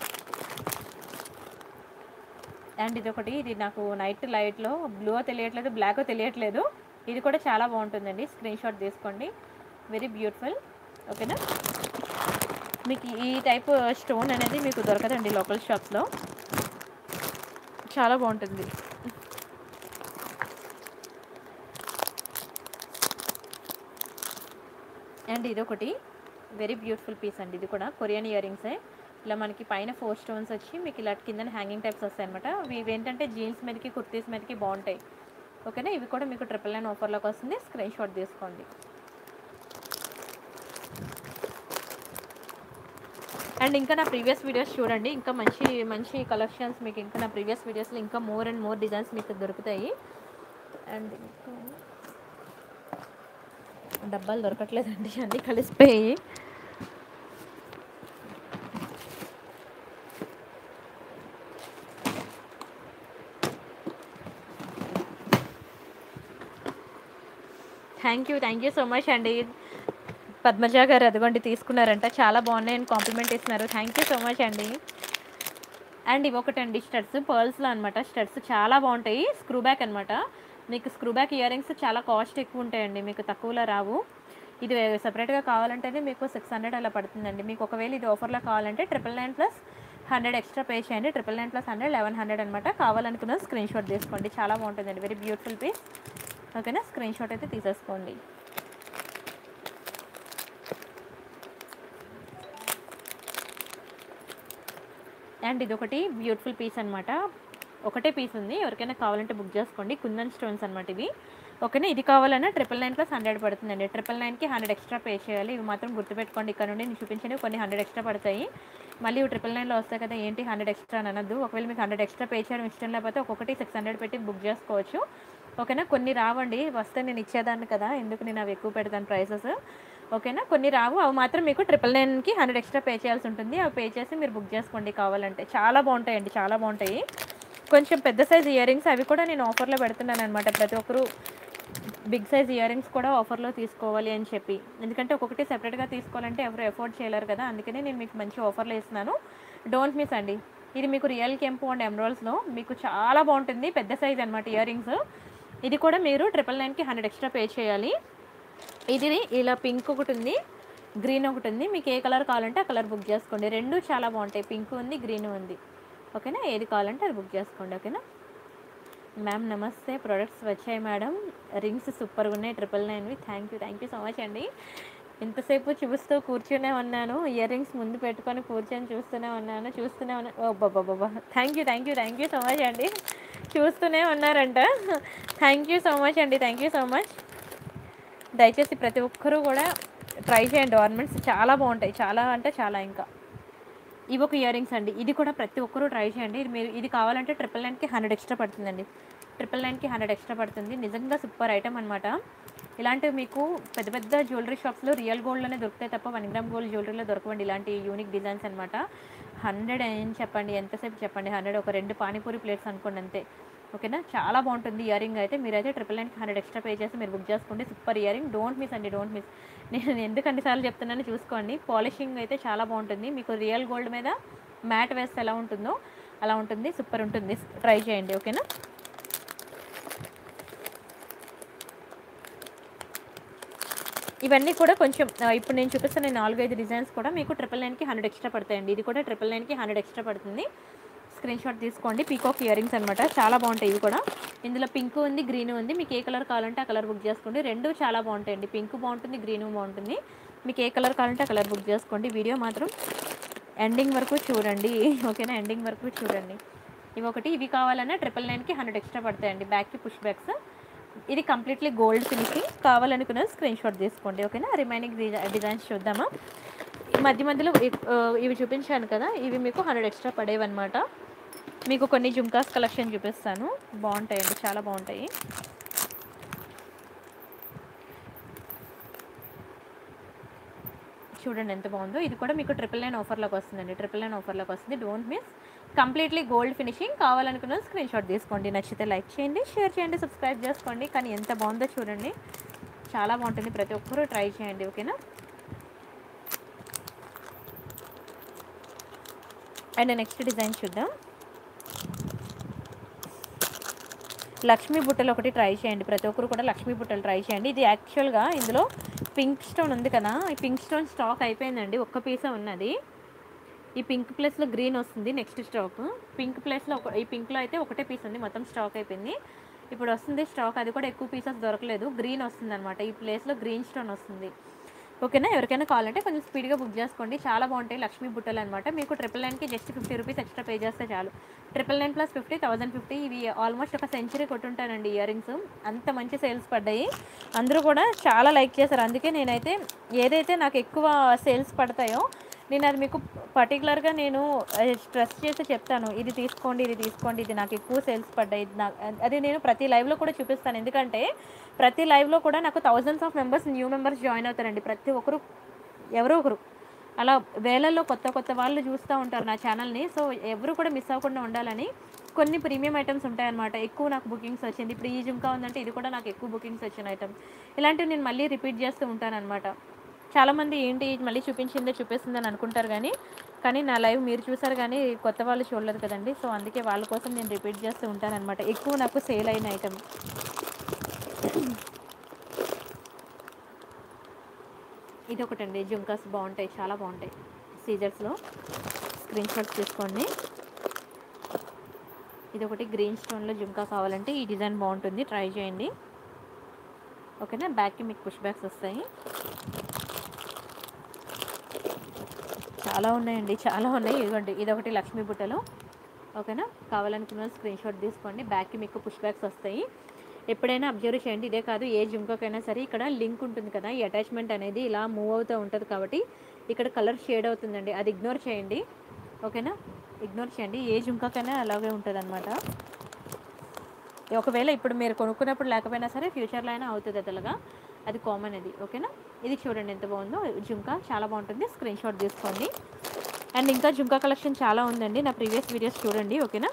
అండ్ ఇది ఒకటి, ఇది నాకు నైట్ లైట్లో బ్లూ తెలియట్లేదు, బ్లాక్ తెలియట్లేదు, ఇది కూడా చాలా బాగుంటుందండి. స్క్రీన్ షాట్ తీసుకోండి, వెరీ బ్యూటిఫుల్. ఓకేనా, మీకు ఈ టైప్ స్టోన్ అనేది మీకు దొరకదండి లోకల్ షాప్స్లో, చాలా బాగుంటుంది. అండ్ ఇది ఒకటి వెరీ బ్యూటిఫుల్ పీస్ అండి, ఇది కూడా కొరియన్ ఇయర్ రింగ్సే. ఇలా మనకి పైన ఫోర్ స్టోన్స్ వచ్చి మీకు ఇలా కింద హ్యాంగింగ్ టైప్స్ వస్తాయి అనమాట. ఇవి ఏంటంటే జీన్స్ మీదకి కుర్తీస్ మీదకి బాగుంటాయి. ఓకేనా, ఇవి కూడా మీకు ట్రిపుల్ నైన్ ఆఫర్లోకి వస్తుంది, స్క్రీన్ షాట్ తీసుకోండి. అండ్ ఇంకా నా ప్రీవియస్ వీడియోస్ చూడండి, ఇంకా మంచి మంచి కలెక్షన్స్ మీకు ఇంకా నా ప్రీవియస్ వీడియోస్లో ఇంకా మోర్ అండ్ మోర్ డిజైన్స్ మీకు దొరుకుతాయి. అండ్ డబ్బాలు దొరకట్లేదండి, అన్నీ కలిసిపోయి. Thank you thank you so much అండి. పద్మజ గారు అదిగోండి తీసుకున్నారంట, చాలా బాగున్నాయని కాంప్లిమెంట్ ఇస్తున్నారు, థ్యాంక్ యూ సో మచ్ అండి. అండ్ ఇవి ఒకటండి స్టడ్స్, పర్ల్స్లో అనమాట. స్టడ్స్ చాలా బాగుంటాయి, స్క్రూ బ్యాక్ అనమాట. మీకు స్క్రూ బ్యాక్ ఇయర్ రింగ్స్ చాలా కాస్ట్ ఎక్కువ ఉంటాయండి, మీకు తక్కువలో రావు. ఇది సపరేట్గా కావాలంటేనే మీకు సిక్స్ హండ్రెడ్ అలా పడుతుందండి. మీకు ఒకవేళ ఇది ఆఫర్లో కావాలంటే triple nine plus hundred extra pay చేయండి. Triple nine plus hundred eleven hundred అనమాట. కావాలనుకున్న స్క్రీన్ షాట్ తీసుకోండి. చాలా బాగుంటుందండి, వెరీ బ్యూటిఫుల్ పీస్. ఓకేనా, స్క్రీన్ షాట్ అయితే తీసేసుకోండి. అండ్ ఇది ఒకటి బ్యూటిఫుల్ పీస్ అనమాట. ఒకటే పీస్ ఉంది, ఎవరికైనా కావాలంటే బుక్ చేసుకోండి. కుందన్ స్టోన్స్ అనమాట ఇవి. ఓకేనా, ఇది కావాలన్నా ట్రిపుల్ నైన్ ప్లస్ హండ్రెడ్ పడుతుందండి. ట్రిపుల్ నైన్కి హండ్రెడ్ ఎక్స్ట్రా పే చేయాలి. ఇవి మాత్రం గుర్తుపెట్టుకోండి. ఇక్కడ నుండి నేను చూపించండి, కొన్ని హండ్రెడ్ ఎక్స్ట్రా పడతాయి. మళ్ళీ ఇవి ట్రిపుల్ నైన్లో వస్తాయి కదా, ఏంటి హండ్రెడ్ ఎక్స్ట్రా అని అనద్దు. ఒకవేళ మీకు హండ్రెడ్ ఎక్స్ట్రా పే చేయడం ఇష్టం లేకపోతే ఒక్కొక్కటి సిక్స్ హండ్రెడ్ పెట్టి బుక్ చేసుకోవచ్చు. ఓకేనా, కొన్ని రావండి, వస్తే నేను ఇచ్చేదాన్ని కదా, ఎందుకు నేను అవి ఎక్కువ పెడతాను ప్రైసెస్. ఓకేనా, కొన్ని రావు, అవి మాత్రం మీకు ట్రిపుల్ నైన్కి హండ్రెడ్ ఎక్స్ట్రా పే చేయాల్సి ఉంటుంది. అవి పే చేసి మీరు బుక్ చేసుకోండి కావాలంటే. చాలా బాగుంటాయండి, చాలా బాగుంటాయి. కొంచెం పెద్ద సైజ్ ఇయర్ రింగ్స్ అవి కూడా నేను ఆఫర్లో పెడుతున్నాను అనమాట. ప్రతి ఒక్కరు బిగ్ సైజ్ ఇయర్ రింగ్స్ కూడా ఆఫర్లో తీసుకోవాలి అని చెప్పి, ఎందుకంటే ఒక్కొక్కటి సెపరేట్గా తీసుకోవాలంటే ఎవరు ఎఫోర్డ్ చేయలేరు కదా, అందుకనే నేను మీకు మంచి ఆఫర్లో ఇస్తున్నాను. డోంట్ మిస్ అండి. ఇది మీకు రియల్ కెంపు అండ్ ఎమరాల్డ్స్లో మీకు చాలా బాగుంటుంది, పెద్ద సైజ్ అనమాట ఇయర్ రింగ్స్. ఇది కూడా మీరు ట్రిపుల్ నైన్కి హండ్రెడ్ ఎక్స్ట్రా పే చేయాలి. ఇది ఇలా పింక్ ఒకటి ఉంది, గ్రీన్ ఒకటి ఉంది. మీకు ఏ కలర్ కావాలంటే ఆ కలర్ బుక్ చేసుకోండి. రెండు చాలా బాగుంటాయి, పింక్ ఉంది, గ్రీన్ ఉంది. ఓకేనా, ఏది కావాలంటే అది బుక్ చేసుకోండి. ఓకేనా మ్యామ్, నమస్తే. ప్రొడక్ట్స్ వచ్చాయి మేడం, రింగ్స్ సూపర్గా ఉన్నాయి ట్రిపుల్ నైన్వి. Thank you thank you so much అండి. ఇంతసేపు చూస్తూ కూర్చునే ఉన్నాను, ఇయర్ రింగ్స్ ముందు పెట్టుకొని కూర్చొని చూస్తూనే ఉన్నాను చూస్తూనే ఉన్నాను ఓ బాబా బాబా thank you thank you thank you so much అండి. చూస్తూనే ఉన్నారంట. థ్యాంక్ యూ సో మచ్ అండి, థ్యాంక్ యూ సో మచ్. దయచేసి ప్రతి ఒక్కరూ కూడా ట్రై చేయండి. ఆర్నమెంట్స్ చాలా బాగుంటాయి, చాలా అంటే చాలా. ఇంకా ఇవి ఒక ఇయర్ రింగ్స్ అండి, ఇది కూడా ప్రతి ఒక్కరూ ట్రై చేయండి. ఇది మీరు ఇది కావాలంటే ట్రిపుల్ నైన్కి హండ్రెడ్ ఎక్స్ట్రా పడుతుందండి. ట్రిపుల్ నైన్కి హండ్రెడ్ ఎక్స్ట్రా పడుతుంది. నిజంగా సూపర్ ఐటమ్ అనమాట. ఇలాంటివి మీకు పెద్ద పెద్ద జ్యువెలరీ షాప్స్లో రియల్ గోల్డ్లోనే దొరుకుతాయి తప్ప వన్ గ్రామ్ గోల్డ్ జ్యువెలరీలో దొరకవండి ఇలాంటి యూనిక్ డిజైన్స్ అనమాట. హండ్రెడ్ ఏం చెప్పండి, ఎంతసేపు చెప్పండి, హండ్రెడ్ ఒక రెండు పానీపూరి ప్లేట్స్ అనుకోండి అంతే. ఓకేనా, చాలా బాగుంటుంది ఇయర్ రింగ్ అయితే. మీరైతే ట్రిపుల్ నైన్కి హండ్రెడ్ ఎక్స్ట్రా పే చేసి మీరు బుక్ చేసుకోండి. Super earring, don't miss అండి, డోంట్ మిస్. నేను ఎందుకు అన్నిసార్లు చెప్తున్నానో చూసుకోండి. పాలిషింగ్ అయితే చాలా బాగుంటుంది. మీకు రియల్ గోల్డ్ మీద మ్యాట్ వేస్తే ఎలా ఉంటుందో అలా ఉంటుంది, సూపర్ ఉంటుంది. ట్రై చేయండి. ఓకేనా, ఇవన్నీ కూడా కొంచెం ఇప్పుడు నేను చూపిస్తున్న నాలుగైదు డిజైన్స్ కూడా మీకు ట్రిపుల్ నైన్కి హండ్రెడ్ ఎక్స్ట్రా పడతాయండి. ఇది కూడా ట్రిపుల్ నైన్కి హండ్రెడ్ ఎక్స్ట్రా పడుతుంది. స్క్రీన్ షాట్ తీసుకోండి. పీకాక్ ఇయర్ రింగ్స్ అనమాట, చాలా బాగుంటాయి ఇవి కూడా. ఇందులో పింక్ ఉంది, గ్రీన్ ఉంది. మీకు ఏ కలర్ కావాలంటే ఆ కలర్ బుక్ చేసుకోండి. రెండు చాలా బాగుంటాయండి, పింక్ బాగుంటుంది, గ్రీన్ బాగుంటుంది. మీకు ఏ కలర్ కావాలంటే ఆ కలర్ బుక్ చేసుకోండి. వీడియో మాత్రం ఎండింగ్ వరకు చూడండి. ఓకేనా, ఎండింగ్ వరకు చూడండి. ఇవి ఒకటి, ఇవి కావాలన్నా ట్రిపుల్ నైన్కి హండ్రెడ్ ఎక్స్ట్రా పడతాయండి. బ్యాక్కి పుష్ బ్యాక్స్. ఇది కంప్లీట్లీ గోల్డ్ ఫినిషింగ్. కావాలనుకున్న స్క్రీన్ షాట్ తీసుకోండి. ఓకేనా, రిమైనింగ్ డిజైన్స్ చూద్దామా. మధ్య మధ్యలో ఇవి చూపించాను కదా, ఇవి మీకు హండ్రెడ్ ఎక్స్ట్రా పడేవన్నమాట. మీకు కొన్ని జుమ్కాస్ కలెక్షన్ చూపిస్తాను, బాగుంటాయండి, చాలా బాగుంటాయి. చూడండి ఎంత బాగుందో. ఇది కూడా మీకు ట్రిపుల్ నైన్ ఆఫర్లోకి వస్తుందండి, ట్రిపుల్ నైన్ ఆఫర్లోకి వస్తుంది. Don't miss. Completely gold finishing. కావాలనుకున్న స్క్రీన్ షాట్ తీసుకోండి. నచ్చితే లైక్ చేయండి, షేర్ చేయండి, సబ్స్క్రైబ్ చేసుకోండి. కానీ ఎంత బాగుందో చూడండి, చాలా బాగుంటుంది. ప్రతి ఒక్కరూ ట్రై చేయండి. ఓకేనా, అండ్ నెక్స్ట్ డిజైన్ చూద్దాం. లక్ష్మీ బుట్టలు ఒకటి ట్రై చేయండి. ప్రతి ఒక్కరు కూడా లక్ష్మీ బుట్టలు ట్రై చేయండి. ఇది యాక్చువల్గా ఇందులో పింక్ స్టోన్ ఉంది కదా, ఈ పింక్ స్టోన్ స్టాక్ అయిపోయిందండి, ఒక్క పీసే ఉన్నది. ఈ పింక్ ప్లేస్లో గ్రీన్ వస్తుంది నెక్స్ట్ స్టాక్. పింక్ ప్లేస్లో ఒక ఈ పింక్లో అయితే ఒకటే పీస్ ఉంది, మొత్తం స్టాక్ అయిపోయింది. ఇప్పుడు వస్తుంది స్టాక్, అది కూడా ఎక్కువ పీసెస్ దొరకలేదు. గ్రీన్ వస్తుంది అనమాట, ఈ ప్లేస్లో గ్రీన్ స్టోన్ వస్తుంది. ఓకేనా, ఎవరికైనా కావాలంటే కొంచెం స్పీడ్గా బుక్ చేసుకోండి. చాలా బాగుంటాయి లక్ష్మీ బుట్టలు అనమాట. మీకు ట్రిపుల్ నైన్కి just fifty rupees extra pay చేస్తే చాలు. Triple nine plus fifty thousand fifty. ఇవి ఆల్మోస్ట్ ఒక సెంచరీ కొట్టుంటానండి ఇయర్ రింగ్స్, అంత మంచి సేల్స్ పడ్డాయి. అందరూ కూడా చాలా లైక్ చేశారు. అందుకే నేనైతే ఏదైతే నాకు ఎక్కువ సేల్స్ పడతాయో నేను అది మీకు పర్టికులర్గా నేను స్ట్రెస్ చేసి చెప్తాను, ఇది తీసుకోండి, ఇది తీసుకోండి, ఇది నాకు ఎక్కువ సేల్స్ పడ్డాయి. నా అది నేను ప్రతి లైవ్లో కూడా చూపిస్తాను. ఎందుకంటే ప్రతి లైవ్లో కూడా నాకు thousands of members new members join అవుతారండి. ప్రతి ఒక్కరు ఎవరో ఒకరు అలా వేలల్లో కొత్త కొత్త వాళ్ళు చూస్తూ ఉంటారు నా ఛానల్ని. సో ఎవరు కూడా మిస్ అవ్వకుండా ఉండాలని కొన్ని ప్రీమియం ఐటమ్స్ ఉంటాయన్నమాట. ఎక్కువ నాకు బుకింగ్స్ వచ్చింది. ఇప్పుడు ఈ జుంకా ఉందంటే ఇది కూడా నాకు ఎక్కువ బుకింగ్స్ వచ్చిన ఐటమ్. ఇలాంటివి నేను మళ్ళీ రిపీట్ చేస్తూ ఉంటానన్నమాట. చాలామంది ఏంటి మళ్ళీ చూపించిందే చూపిస్తుందని అనుకుంటారు, కానీ కానీ నా లైవ్ మీరు చూసారు కానీ కొత్త వాళ్ళు చూడలేదు కదండి. సో అందుకే వాళ్ళ కోసం నేను రిపీట్ చేస్తూ ఉంటానన్నమాట. ఎక్కువ నాకు సేల్ అయిన ఐటమ్. ఇది ఒకటండి, జుంకాస్ బాగుంటాయి, చాలా బాగుంటాయి. సీజర్స్లో స్క్రీన్ షాట్స్ తీసుకోండి. ఇది ఒకటి గ్రీన్ స్టోన్లో జుంకా కావాలంటే ఈ డిజైన్ బాగుంటుంది, ట్రై చేయండి. ఓకేనా, బ్యాక్కి మీకు పుష్ బ్యాక్స్ వస్తాయి. చాలా ఉన్నాయండి, చాలా ఉన్నాయి. ఇదిగోండి ఇదొకటి లక్ష్మీ బుట్టలు. ఓకేనా, కావాలనుకున్న స్క్రీన్ షాట్ తీసుకోండి. బ్యాక్కి మీకు పుష్ బ్యాక్స్ వస్తాయి. ఎప్పుడైనా అబ్జర్వ్ చేయండి, ఇదే కాదు ఏ జుంకాకైనా సరే ఇక్కడ లింక్ ఉంటుంది కదా, ఈ అటాచ్మెంట్ అనేది ఇలా మూవ్ అవుతూ ఉంటుంది కాబట్టి ఇక్కడ కలర్ షేడ్ అవుతుందండి, అది ఇగ్నోర్ చేయండి. ఓకేనా, ఇగ్నోర్ చేయండి. ఏ జుంకాకైనా అలాగే ఉంటుంది అనమాట. ఒకవేళ ఇప్పుడు మీరు కొనుక్కున్నప్పుడు లేకపోయినా సరే ఫ్యూచర్లో అయినా అవుతుంది అదలాగా, అది కామన్ అది. ఓకేనా, ఇది చూడండి ఎంత బాగుందో జుంకా, చాలా బాగుంటుంది. స్క్రీన్ షాట్ తీసుకోండి. అండ్ ఇంకా జుంకా కలెక్షన్ చాలా ఉందండి, నా ప్రీవియస్ వీడియోస్ చూడండి. ఓకేనా,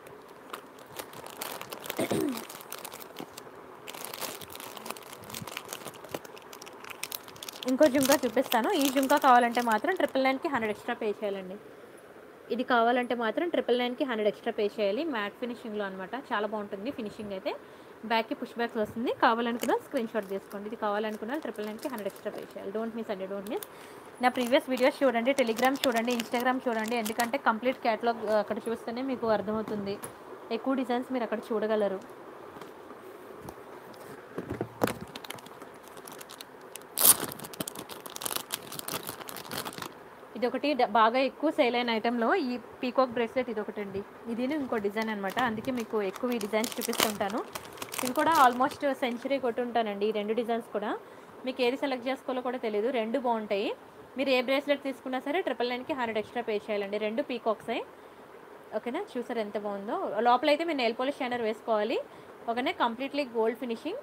ఇంకో జుంకా చూపిస్తాను. ఈ జుంకా కావాలంటే మాత్రం ట్రిపుల్ నైన్కి హండ్రెడ్ ఎక్స్ట్రా పే చేయాలండి. ఇది కావాలంటే మాత్రం ట్రిపుల్ నైన్కి హండ్రెడ్ ఎక్స్ట్రా పే చేయాలి. మ్యాట్ ఫినిషింగ్లో అనమాట, చాలా బాగుంటుంది ఫినిషింగ్ అయితే. బ్యాక్కి పుష్ బ్యాక్స్ వస్తుంది. కావాలనుకున్న స్క్రీన్ షాట్ తీసుకోండి. ఇది కావాలనుకున్న ట్రిపుల్ నైన్కి హండ్రెడ్ ఎక్స్ట్రా పే చేయాలి. డోంట్ మిస్ అండి, డోంట్ మిస్. నా ప్రీవియస్ వీడియోస్ చూడండి, టెలిగ్రామ్ చూడండి, ఇన్స్టాగ్రామ్ చూడండి. ఎందుకంటే కంప్లీట్ క్యాటలాగ్ అక్కడ చూస్తేనే మీకు అర్థమవుతుంది. ఎక్కువ డిజైన్స్ మీరు అక్కడ చూడగలరు. ఇది ఒకటి బాగా ఎక్కువ సేల్ అయిన ఐటెంలో ఈ పీకాక్ బ్రేస్లెట్ ఇది ఒకటి అండి. ఇది ఇంకో డిజైన్ అనమాట, అందుకే మీకు ఎక్కువ ఈ డిజైన్స్ చూపిస్తుంటాను. ఇది కూడా ఆల్మోస్ట్ సెంచరీ కొట్టుంటానండి. ఈ రెండు డిజైన్స్ కూడా మీకు ఏది సెలెక్ట్ చేసుకోవాలో కూడా తెలియదు, రెండు బాగుంటాయి. మీరు ఏ బ్రేస్లెట్ తీసుకున్నా సరే ట్రిపుల్ నైన్కి హండ్రెడ్ ఎక్స్ట్రా పే చేయాలండి. రెండు పీకాక్సే. ఓకేనా, చూసారు ఎంత బాగుందో. లోపల అయితే మీరు నెయిల్ పాలిష్ షైనర్ వేసుకోవాలి. ఓకేనా, completely gold finishing.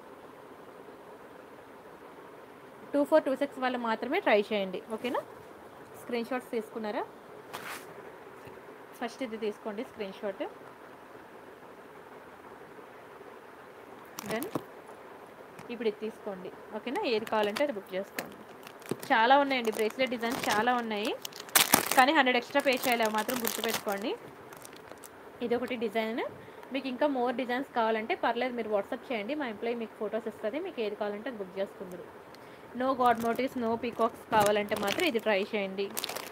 Two four two six వాళ్ళు మాత్రమే ట్రై చేయండి. ఓకేనా, స్క్రీన్ షాట్స్ తీసుకున్నారా? ఫస్ట్ ఇది తీసుకోండి స్క్రీన్ షాట్. దెన్ ఇప్పుడు ఇది తీసుకోండి. ఓకేనా, ఏది కావాలంటే అది బుక్ చేసుకోండి. చాలా ఉన్నాయండి బ్రేస్లెట్ డిజైన్స్, చాలా ఉన్నాయి. కానీ హండ్రెడ్ ఎక్స్ట్రా పే చేయాలి, అవి మాత్రం గుర్తుపెట్టుకోండి. ఇది ఒకటి డిజైన్. మీకు ఇంకా మోర్ డిజైన్స్ కావాలంటే పర్లేదు, మీరు వాట్సాప్ చేయండి, మా ఎంప్లాయీ మీకు ఫొటోస్ ఇస్తుంది. మీకు ఏది కావాలంటే అది బుక్ చేసుకుందరు. No god motifs, no peacocks కావాలంటే మాత్రం ఇది ట్రై చేయండి.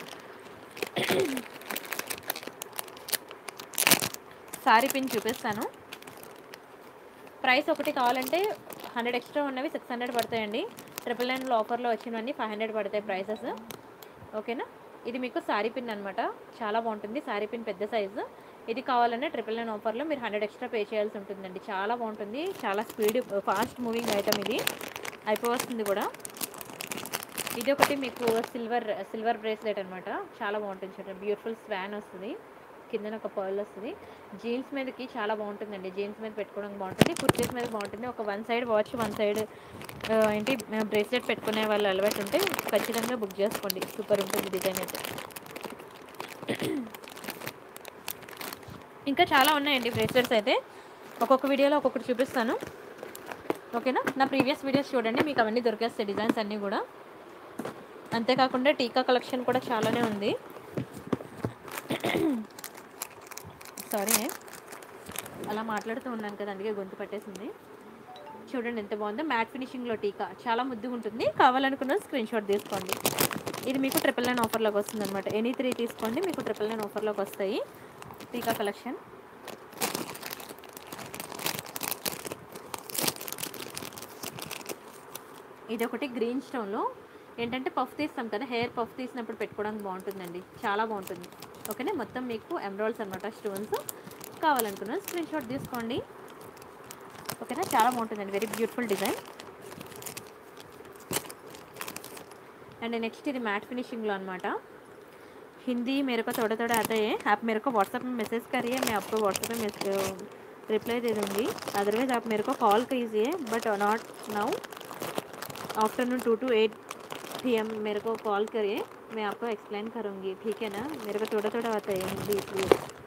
సారీ పిన్ చూపిస్తాను. ప్రైస్ ఒకటి కావాలంటే హండ్రెడ్ ఎక్స్ట్రా ఉన్నవి సిక్స్ హండ్రెడ్ పడతాయండి. ట్రిపుల్ నైన్లో ఆఫర్లో వచ్చినవన్నీ ఫైవ్ హండ్రెడ్ పడతాయి ప్రైసెస్. ఓకేనా, ఇది మీకు సారీ పిన్ అనమాట, చాలా బాగుంటుంది. సారీ పిన్ పెద్ద సైజు. ఇది కావాలన్నా ట్రిపుల్ నైన్ ఆఫర్లో మీరు హండ్రెడ్ ఎక్స్ట్రా పే చేయాల్సి ఉంటుందండి. చాలా బాగుంటుంది, చాలా స్పీడ్ ఫాస్ట్ మూవింగ్ ఐటమ్ ఇది, అయిపోతుంది కూడా. ఇది ఒకటి మీకు సిల్వర్ సిల్వర్ బ్రేస్లెట్ అనమాట, చాలా బాగుంటుంది. చూడండి, బ్యూటిఫుల్ స్వాన్ వస్తుంది, కిందన ఒక పర్ల్ వస్తుంది. జీన్స్ మీదకి చాలా బాగుంటుందండి, జీన్స్ మీద పెట్టుకోవడానికి బాగుంటుంది, కుర్తీస్ మీద బాగుంటుంది. ఒక one side watch, one side ఏంటి బ్రేస్లెట్ పెట్టుకునే వాళ్ళు అలవాటు ఉంటే ఖచ్చితంగా బుక్ చేసుకోండి. సూపర్ ఉంటుంది డిజైన్ అయితే. ఇంకా చాలా ఉన్నాయండి బ్రేస్లెట్స్ అయితే, ఒక్కొక్క వీడియోలో ఒక్కొక్కటి చూపిస్తాను. ఓకేనా, నా ప్రీవియస్ వీడియోస్ చూడండి, మీకు అవన్నీ దొరికేస్తాయి డిజైన్స్ అన్నీ కూడా. అంతేకాకుండా టీకా కలెక్షన్ కూడా చాలానే ఉంది. సారీ, అలా మాట్లాడుతూ ఉన్నాను కదా, అందుకే గొంతు పట్టేసింది. చూడండి ఎంత బాగుందో, మ్యాట్ ఫినిషింగ్లో టీకా, చాలా ముద్దుగా ఉంటుంది. కావాలనుకున్న స్క్రీన్ షాట్ తీసుకోండి. ఇది మీకు ట్రిపుల్ నైన్ ఆఫర్లోకి వస్తుంది అనమాట. ఎనీ త్రీ తీసుకోండి, మీకు ట్రిపుల్ నైన్ ఆఫర్లోకి వస్తాయి టీకా కలెక్షన్. ఇది ఒకటి గ్రీన్ స్టోన్లో ఏంటంటే పఫ్ తీస్తాం కదా, హెయిర్ పఫ్ తీసినప్పుడు పెట్టుకోవడానికి బాగుంటుందండి, చాలా బాగుంటుంది. ఓకేనా, మొత్తం మీకు ఎమరాల్డ్స్ అనమాట, స్టోన్స్. కావాలనుకున్న స్క్రీన్ షాట్ తీసుకోండి. ఓకేనా, చాలా బాగుంటుందండి, very beautiful design. And next ఇది మ్యాట్ फिनिशिंगలో అనమాట. हिंदी मेरे को थोड़ा थोड़ा आता है, आप मेरे को व्हाट्सएप में मैसेज करिए, मैं आपको व्हाट्सएप में रिप्लाई दे दूँगी. अदरवाइज आप मेरे को कॉल कीजिए, but not now. Afternoon two to eight P M मेरे को कॉल करिए, मैं आपको एक्सप्लेन करूँगी, ठीक है ना. मेरे को थोड़ा थोड़ा आता है हिंदी, इसलिए.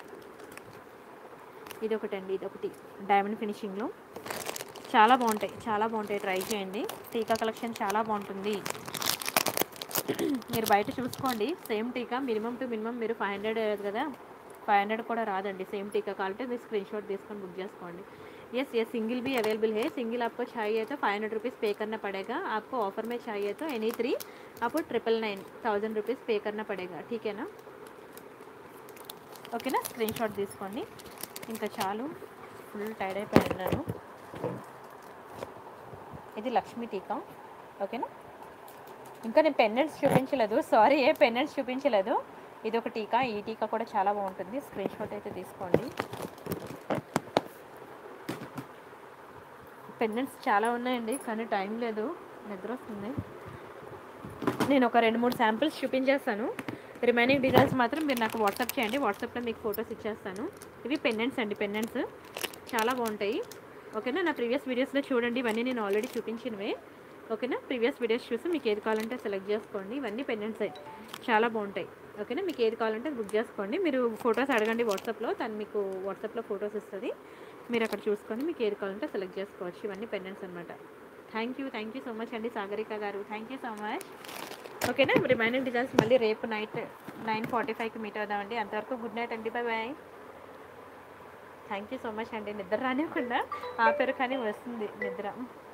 ఇది ఒకటండి, ఇది ఒకటి డైమండ్ ఫినిషింగ్లో, చాలా బాగుంటాయి, చాలా బాగుంటాయి, ట్రై చేయండి. టీకా కలెక్షన్ చాలా బాగుంటుంది, మీరు బయట చూసుకోండి. Same tikka minimum to minimum మీరు ఫైవ్ హండ్రెడ్ కదా, ఫైవ్ హండ్రెడ్ కూడా రాదండి. సేమ్ टीका కావాలంటే మీరు स्क्रीन शॉट తీసుకొని बुक చేసుకోండి. यस यस सिंगल भी अवेलेबल है. सिंगल आपको चाहिए तो फाइव हंड्रेड रुपीज़ पे करना पड़ेगा. आपको ऑफर में चाहिए तो एनी थ्री आपको triple nine thousand rupees pay करना पड़ेगा, ठीक है ना. ఓకేనా, స్క్రీన్ షాట్ తీసుకోండి. ఇంకా చాలు, ఫుల్ టైర్డ్ అయిపోయినాను. ఇది లక్ష్మీ టీకా. ఓకేనా, ఇంకా నేను పెన్నెంట్స్ చూపించలేదు, సారీ, ఏ పెన్నెంట్స్ చూపించలేదు. ఇది ఒక టీకా, ఈ టీకా కూడా చాలా బాగుంటుంది. స్క్రీన్ షాట్ అయితే తీసుకోండి. పెన్నెంట్స్ చాలా ఉన్నాయండి, కానీ టైం లేదు, నిద్ర వస్తుంది. నేను ఒక రెండు మూడు శాంపిల్స్ చూపించేస్తాను. రిమైనింగ్ డీటెయిల్స్ మాత్రం మీరు నాకు వాట్సాప్ చేయండి, వాట్సాప్లో మీకు ఫొటోస్ ఇచ్చేస్తాను. ఇవి పెన్నెంట్స్ అండి, పెన్నెంట్స్ చాలా బాగుంటాయి. ఓకేనా, నా ప్రీవియస్ వీడియోస్లో చూడండి, ఇవన్నీ నేను ఆల్రెడీ చూపించినవే. ఓకేనా, ప్రీవియస్ వీడియోస్ చూసి మీకు ఏది కావాలంటే సెలెక్ట్ చేసుకోండి. ఇవన్నీ పెన్నెంట్స్ చాలా బాగుంటాయి. ఓకేనా, మీకు ఏది కావాలంటే బుక్ చేసుకోండి. మీరు ఫొటోస్ అడగండి వాట్సాప్లో, తను మీకు వాట్సాప్లో ఫొటోస్ ఇస్తుంది. మీరు అక్కడ చూసుకొని మీకు ఏది కావాలంటే సెలెక్ట్ చేసుకోవచ్చు. ఇవన్నీ పెన్నెంట్స్ అనమాట. Thank you thank you so much అండి సాగరిక గారు, థ్యాంక్ యూ సో మచ్. ఓకేనా, రిమైనింగ్ డీటెయిల్స్ మళ్ళీ రేపు నైట్ నైన్ ఫార్టీ ఫైవ్కి మీట్ అవుదామండి. అంతవరకు గుడ్ నైట్ అండి, bye bye. Thank you so much అండి. నిద్ర రానివ్వకుండా ఆపేరు, కానీ వస్తుంది నిద్ర.